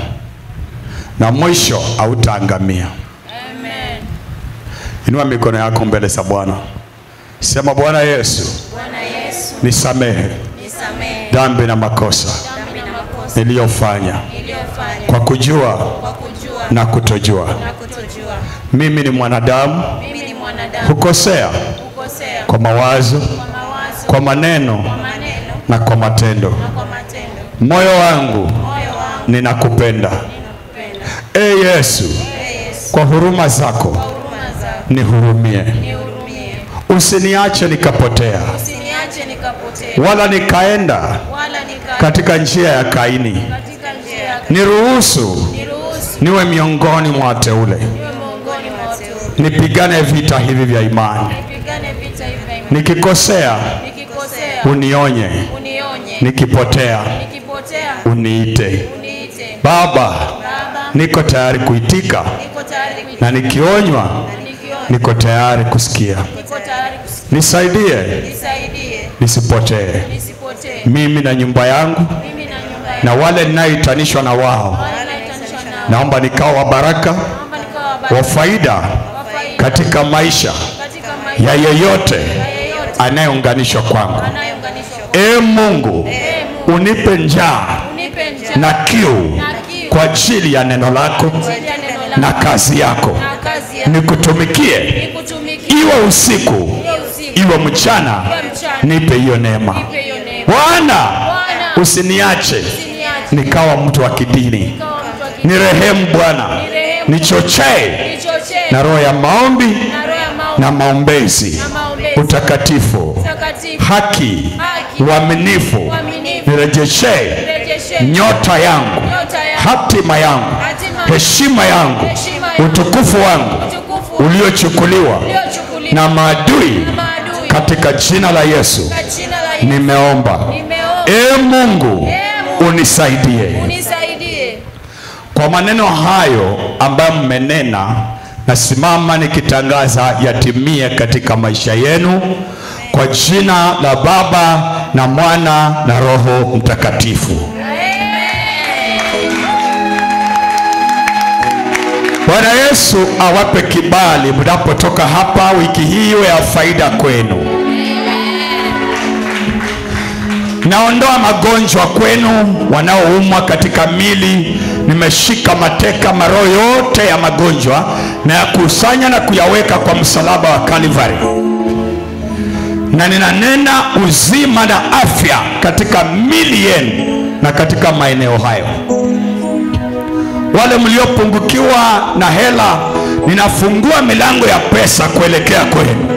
na mwisho hautaangamia. Amen. Inua mikono yako mbele za Bwana. Sema, Bwana Yesu, Bwana Yesu, nisamehe nisamehe dhambi na makosa dhambi na makosa niliyofanya niliyofanya kwa kujua kwa kujua na kutojua. na kutojua. Mimi ni mwanadamu, Mimi ni mwanadamu, hukosea hukosea kwa mawazo, kwa mawazo, kwa maneno kwa maneno na kwa matendo. na kwa matendo. Moyo wangu Moyo wangu ninakupenda. ninakupenda. Ee Yesu, Ee Yesu, kwa huruma zako kwa huruma zako nihurumie. nihurumie. Usiniache nikapotea, Usiniache nikapotea wala nikaenda wala nika katika njia ya Kaini. katika njia yako. Niruhusu Niruhusu niwe miongoni mwa wateule, niwe miongoni mwa wateule. nipigane vita hivi vya imani. Nipigane vita hivi vya imani. Nikikosea Nikikosea unionye, unionye. nikipotea Nikipotea uniite. uniite. Baba, Baba, niko tayari kuitika, niko tayari kuitika. na nikionywa Na nikiona niko tayari kusikia. niko tayari kusikia. Nisaidie Nisaidie nisipotee, nisipotee. mimi na nyumba yangu Mimi na nyumba yangu na wale ninayoitanishwa na wao. wala naitanishwa nao. Naomba nikawa wa baraka, Naomba nikawa baraka wa faida wa faida katika maisha katika maisha ya yeyote ya yeyote anayeunganishwa kwangu. anayeunganishwa kwa. Ee Mungu, Ee Mungu, unipe njaa unipe njaa na kiu na kiu kwa ajili ya neno lako kwa ajili ya neno lako na kazi yako. na kazi yako. Nikutumikie Nikutumikie iwe usiku iwe usiku iwe mchana, iwe mchana. nipe hiyo neema. Nipe hiyo neema. Bwana, Bwana, usiniache usiniache nikawa mtu wa kidini. nikawa mtu wa kidini. Nirehemu Bwana, Nirehemu nichochee nichochee na roho ya maombi na roho ya maombi na maombezi, na maombezi, utakatifu, takatifu, haki, haki, uaminifu, uaminifu, nirejeshe nirejeshe nyota yangu, nyota yangu, hatima yangu, hatima, heshima yangu, heshima yangu, utukufu wangu utukufu uliochukuliwa uliochukuliwa na maadui, na maadui, katika jina la Yesu kwa jina la Yesu nimeomba. nimeomba. Mungu unisaidie. Unisaidie. Kwa maneno hayo ambayo mmenena, nasimama nikitangaza yatimie katika maisha yenu kwa jina la Baba na Mwana na Roho Mtakatifu. Bwana Yesu awape kibali mnapotoka hapa, wiki hii iwe ya faida kwenu. Naondoa magonjwa kwenu, wanaoumwa katika mili, nimeshika mateka maroho yote ya magonjwa na yakusanya na kuyaweka kwa msalaba wa Kalvari. Na ninanena uzima na afya katika mili yenu na katika maeneo hayo. Wale mliopungukiwa na hela, ninafungua milango ya pesa kuelekea kwenu.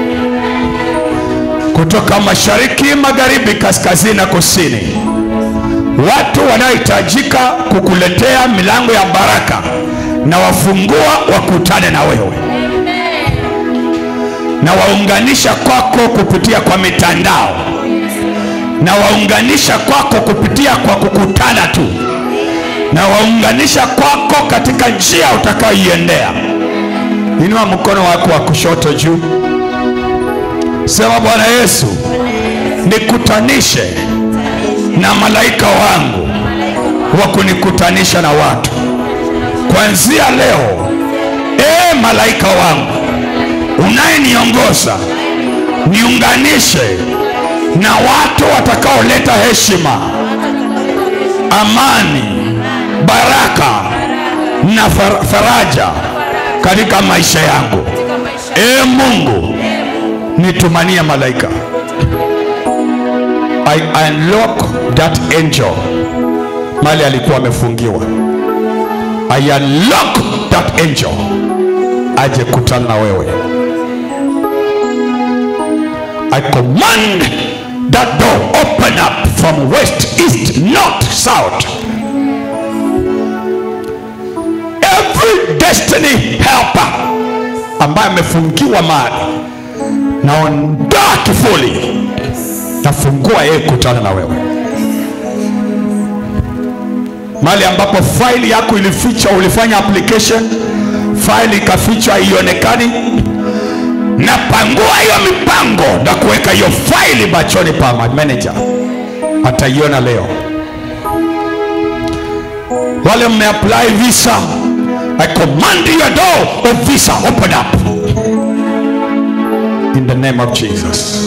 Kutoka mashariki, magharibi, kaskazini na kusini, watu wanaohitajika kukuletea milango ya baraka na wafungua wakutane na wewe. Na waunganisha kwako kupitia kwa mitandao, na waunganisha kwako kupitia kwa kukutana tu, na waunganisha kwako katika njia utakayoiendea. Inua mkono wako wa kushoto juu, sema Bwana Yesu, nikutanishe na malaika wangu wa kunikutanisha na watu. Kuanzia leo, malaika wangu unayeniongoza, niunganishe na watu watakaoleta heshima, amani, baraka na faraja katika maisha yangu. Mungu, nitumania malaika. I unlock that angel mali alikuwa amefungiwa. I unlock that angel aje kutana na wewe. I command that door open up from west, east, north, south. Every destiny helper ambaye amefungiwa mali, naondoa kifuli, nafungua yeye kutana na wewe. Mali ambapo faili yako ilificha, ulifanya application, faili ikafichwa haionekani, napangua hiyo mipango na kuweka hiyo faili machoni pa manager, ataiona leo. Wale mmeapply visa, I command your door of visa open up in the name of Jesus.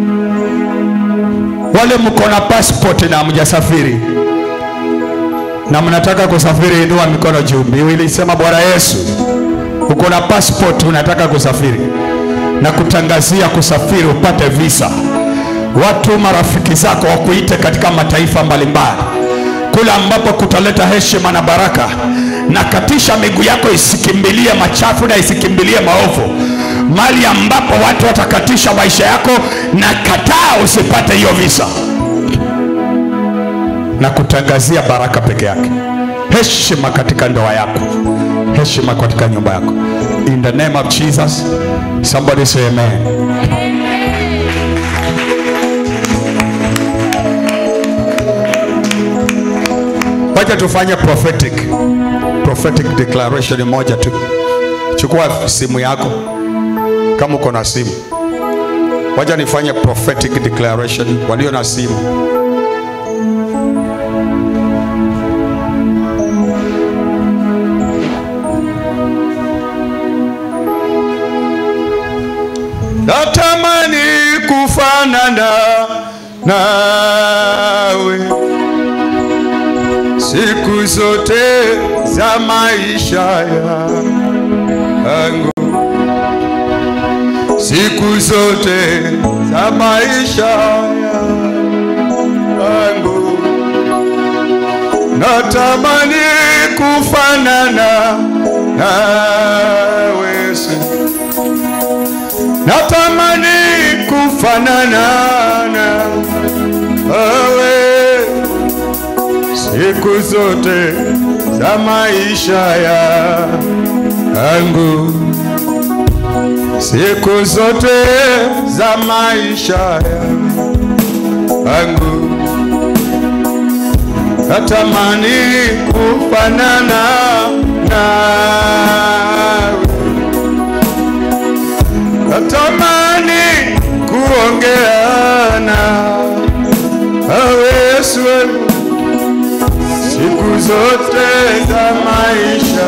Wale mko na passport na mjasafiri na mnataka kusafiri, inua mikono juu. Miwili, sema Bwana Yesu, uko na passport unataka kusafiri, na kutangazia kusafiri upate visa. Watu marafiki zako wakuite katika mataifa mbalimbali, kula ambapo kutaleta heshima na baraka. Na katisha miguu yako isikimbilie machafu na isikimbilie maovu. Mali ambapo watu watakatisha maisha yako, na kataa usipate hiyo visa. Na kutangazia baraka peke yake, heshima katika ndoa yako, heshima katika nyumba yako. In the name of Jesus, somebody say amen. Wacha tufanye prophetic declaration moja tu. Chukua simu yako kama uko na simu. Wacha nifanye prophetic declaration walio na simu. Natamani kufanana nawe siku zote za maisha yangu, siku zote za maisha yangu. Natamani kufanana nawe Yesu. Natamani kufanana nawe siku zote za maisha yangu, siku zote za maisha yangu. Natamani kufanana nawe, natamani kuongea nawe Yesu, siku zote za maisha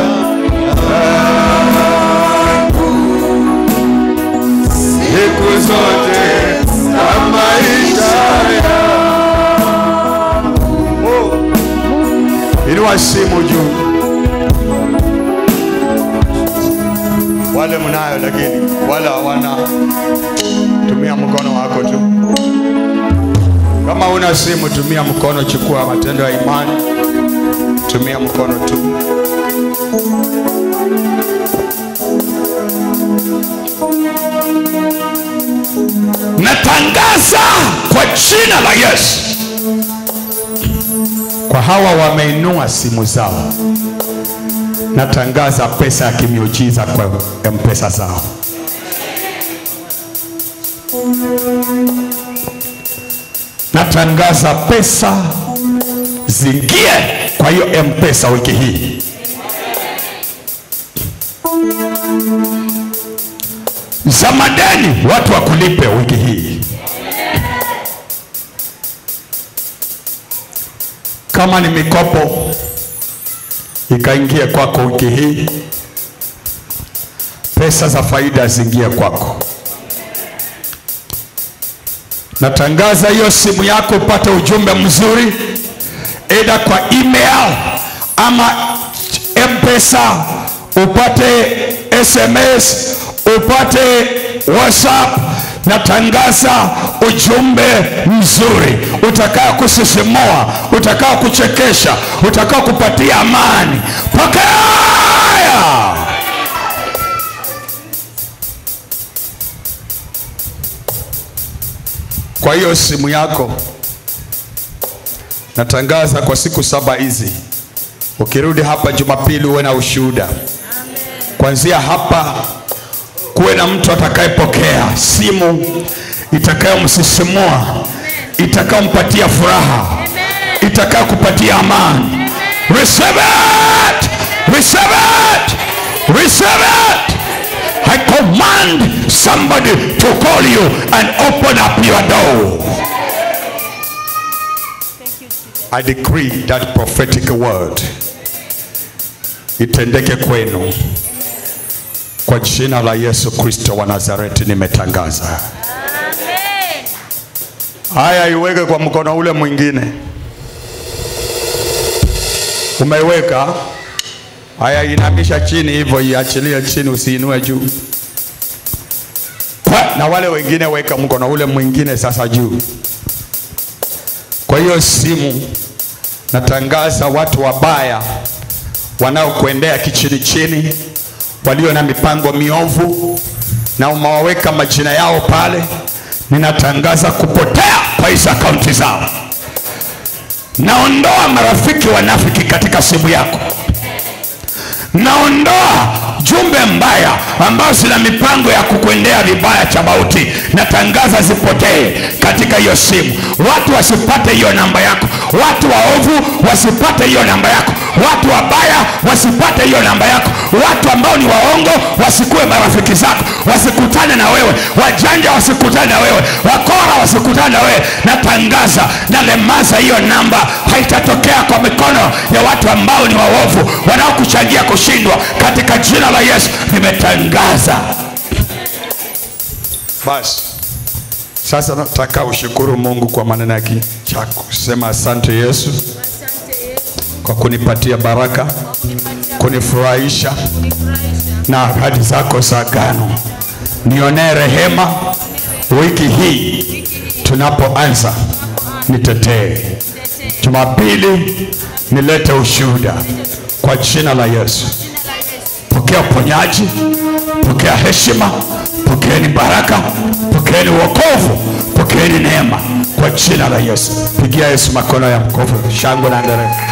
yangu, siku zote za maisha yangu. Inua simu juu. Wale mnayo lakini wala hawana, tumia mkono wako tu. Kama una simu tumia mkono, chukua matendo ya imani, tumia mkono tu. Natangaza kwa jina la Yesu, kwa hawa wameinua simu zao, natangaza pesa ya kimiujiza kwa M-Pesa zao. Natangaza pesa zingie kwa hiyo M-Pesa wiki hii. Za madeni watu wakulipe wiki hii. Kama ni mikopo ikaingie kwako wiki hii. Pesa za faida zingie kwako. Natangaza hiyo simu yako upate ujumbe mzuri, either kwa email ama M-Pesa, upate SMS, upate WhatsApp. Natangaza ujumbe mzuri utakao kusisimua, utakao kuchekesha, utakao kupatia amani. Pokea! Kwa hiyo simu yako natangaza kwa siku 7 hizi, ukirudi hapa Jumapili uwe na ushuhuda. Kuanzia hapa kuwe na mtu atakayepokea simu itakayomsisimua, itakayompatia furaha, itakayokupatia amani. Receive it! Receive it! Receive it! I command somebody to call you and open up your door. I decree that prophetic word itendeke kwenu kwa jina la Yesu Kristo wa Nazareti nimetangaza. Amen. Haya, iweke kwa mkono ule mwingine. Umeweka? Haya, inamisha chini hivyo, iachilie chini, usiinue juu. Na wale wengine weka mkono ule mwingine sasa juu. Kwa hiyo simu natangaza watu wabaya wanaokuendea kichini chini, walio na mipango miovu na umewaweka majina yao pale, ninatangaza kupotea kwa hizo akaunti zao. Naondoa marafiki wanafiki katika simu yako. Naondoa jumbe mbaya ambazo zina mipango ya kukuendea vibaya cha mauti. Natangaza zipotee katika hiyo simu. Watu wasipate hiyo namba yako. Watu waovu wasipate hiyo namba yako. Watu wabaya wasipate hiyo namba yako. Watu ambao ni waongo wasikuwe marafiki zako, wasikutane na wewe. Wajanja wasikutane na wewe. Wakora wasikutane na wewe. Natangaza na lemaza hiyo namba haitatokea kwa mikono ya watu ambao ni waovu wanaokuchangia kushindwa katika jina la Yesu nimetangaza. Basi sasa nataka ushukuru Mungu kwa maneno yake chako. Sema asante Yesu kwa kunipatia baraka, kunifurahisha na ahadi zako za agano. Nionee rehema wiki hii tunapoanza, nitetee. Jumapili nilete ushuhuda kwa jina la Yesu. Pokea pokea uponyaji, pokea heshima, pokeeni baraka, pokeeni wokovu, pokeeni neema kwa jina la Yesu. Pigia Yesu makono ya mkofu, shangwe na nderemo.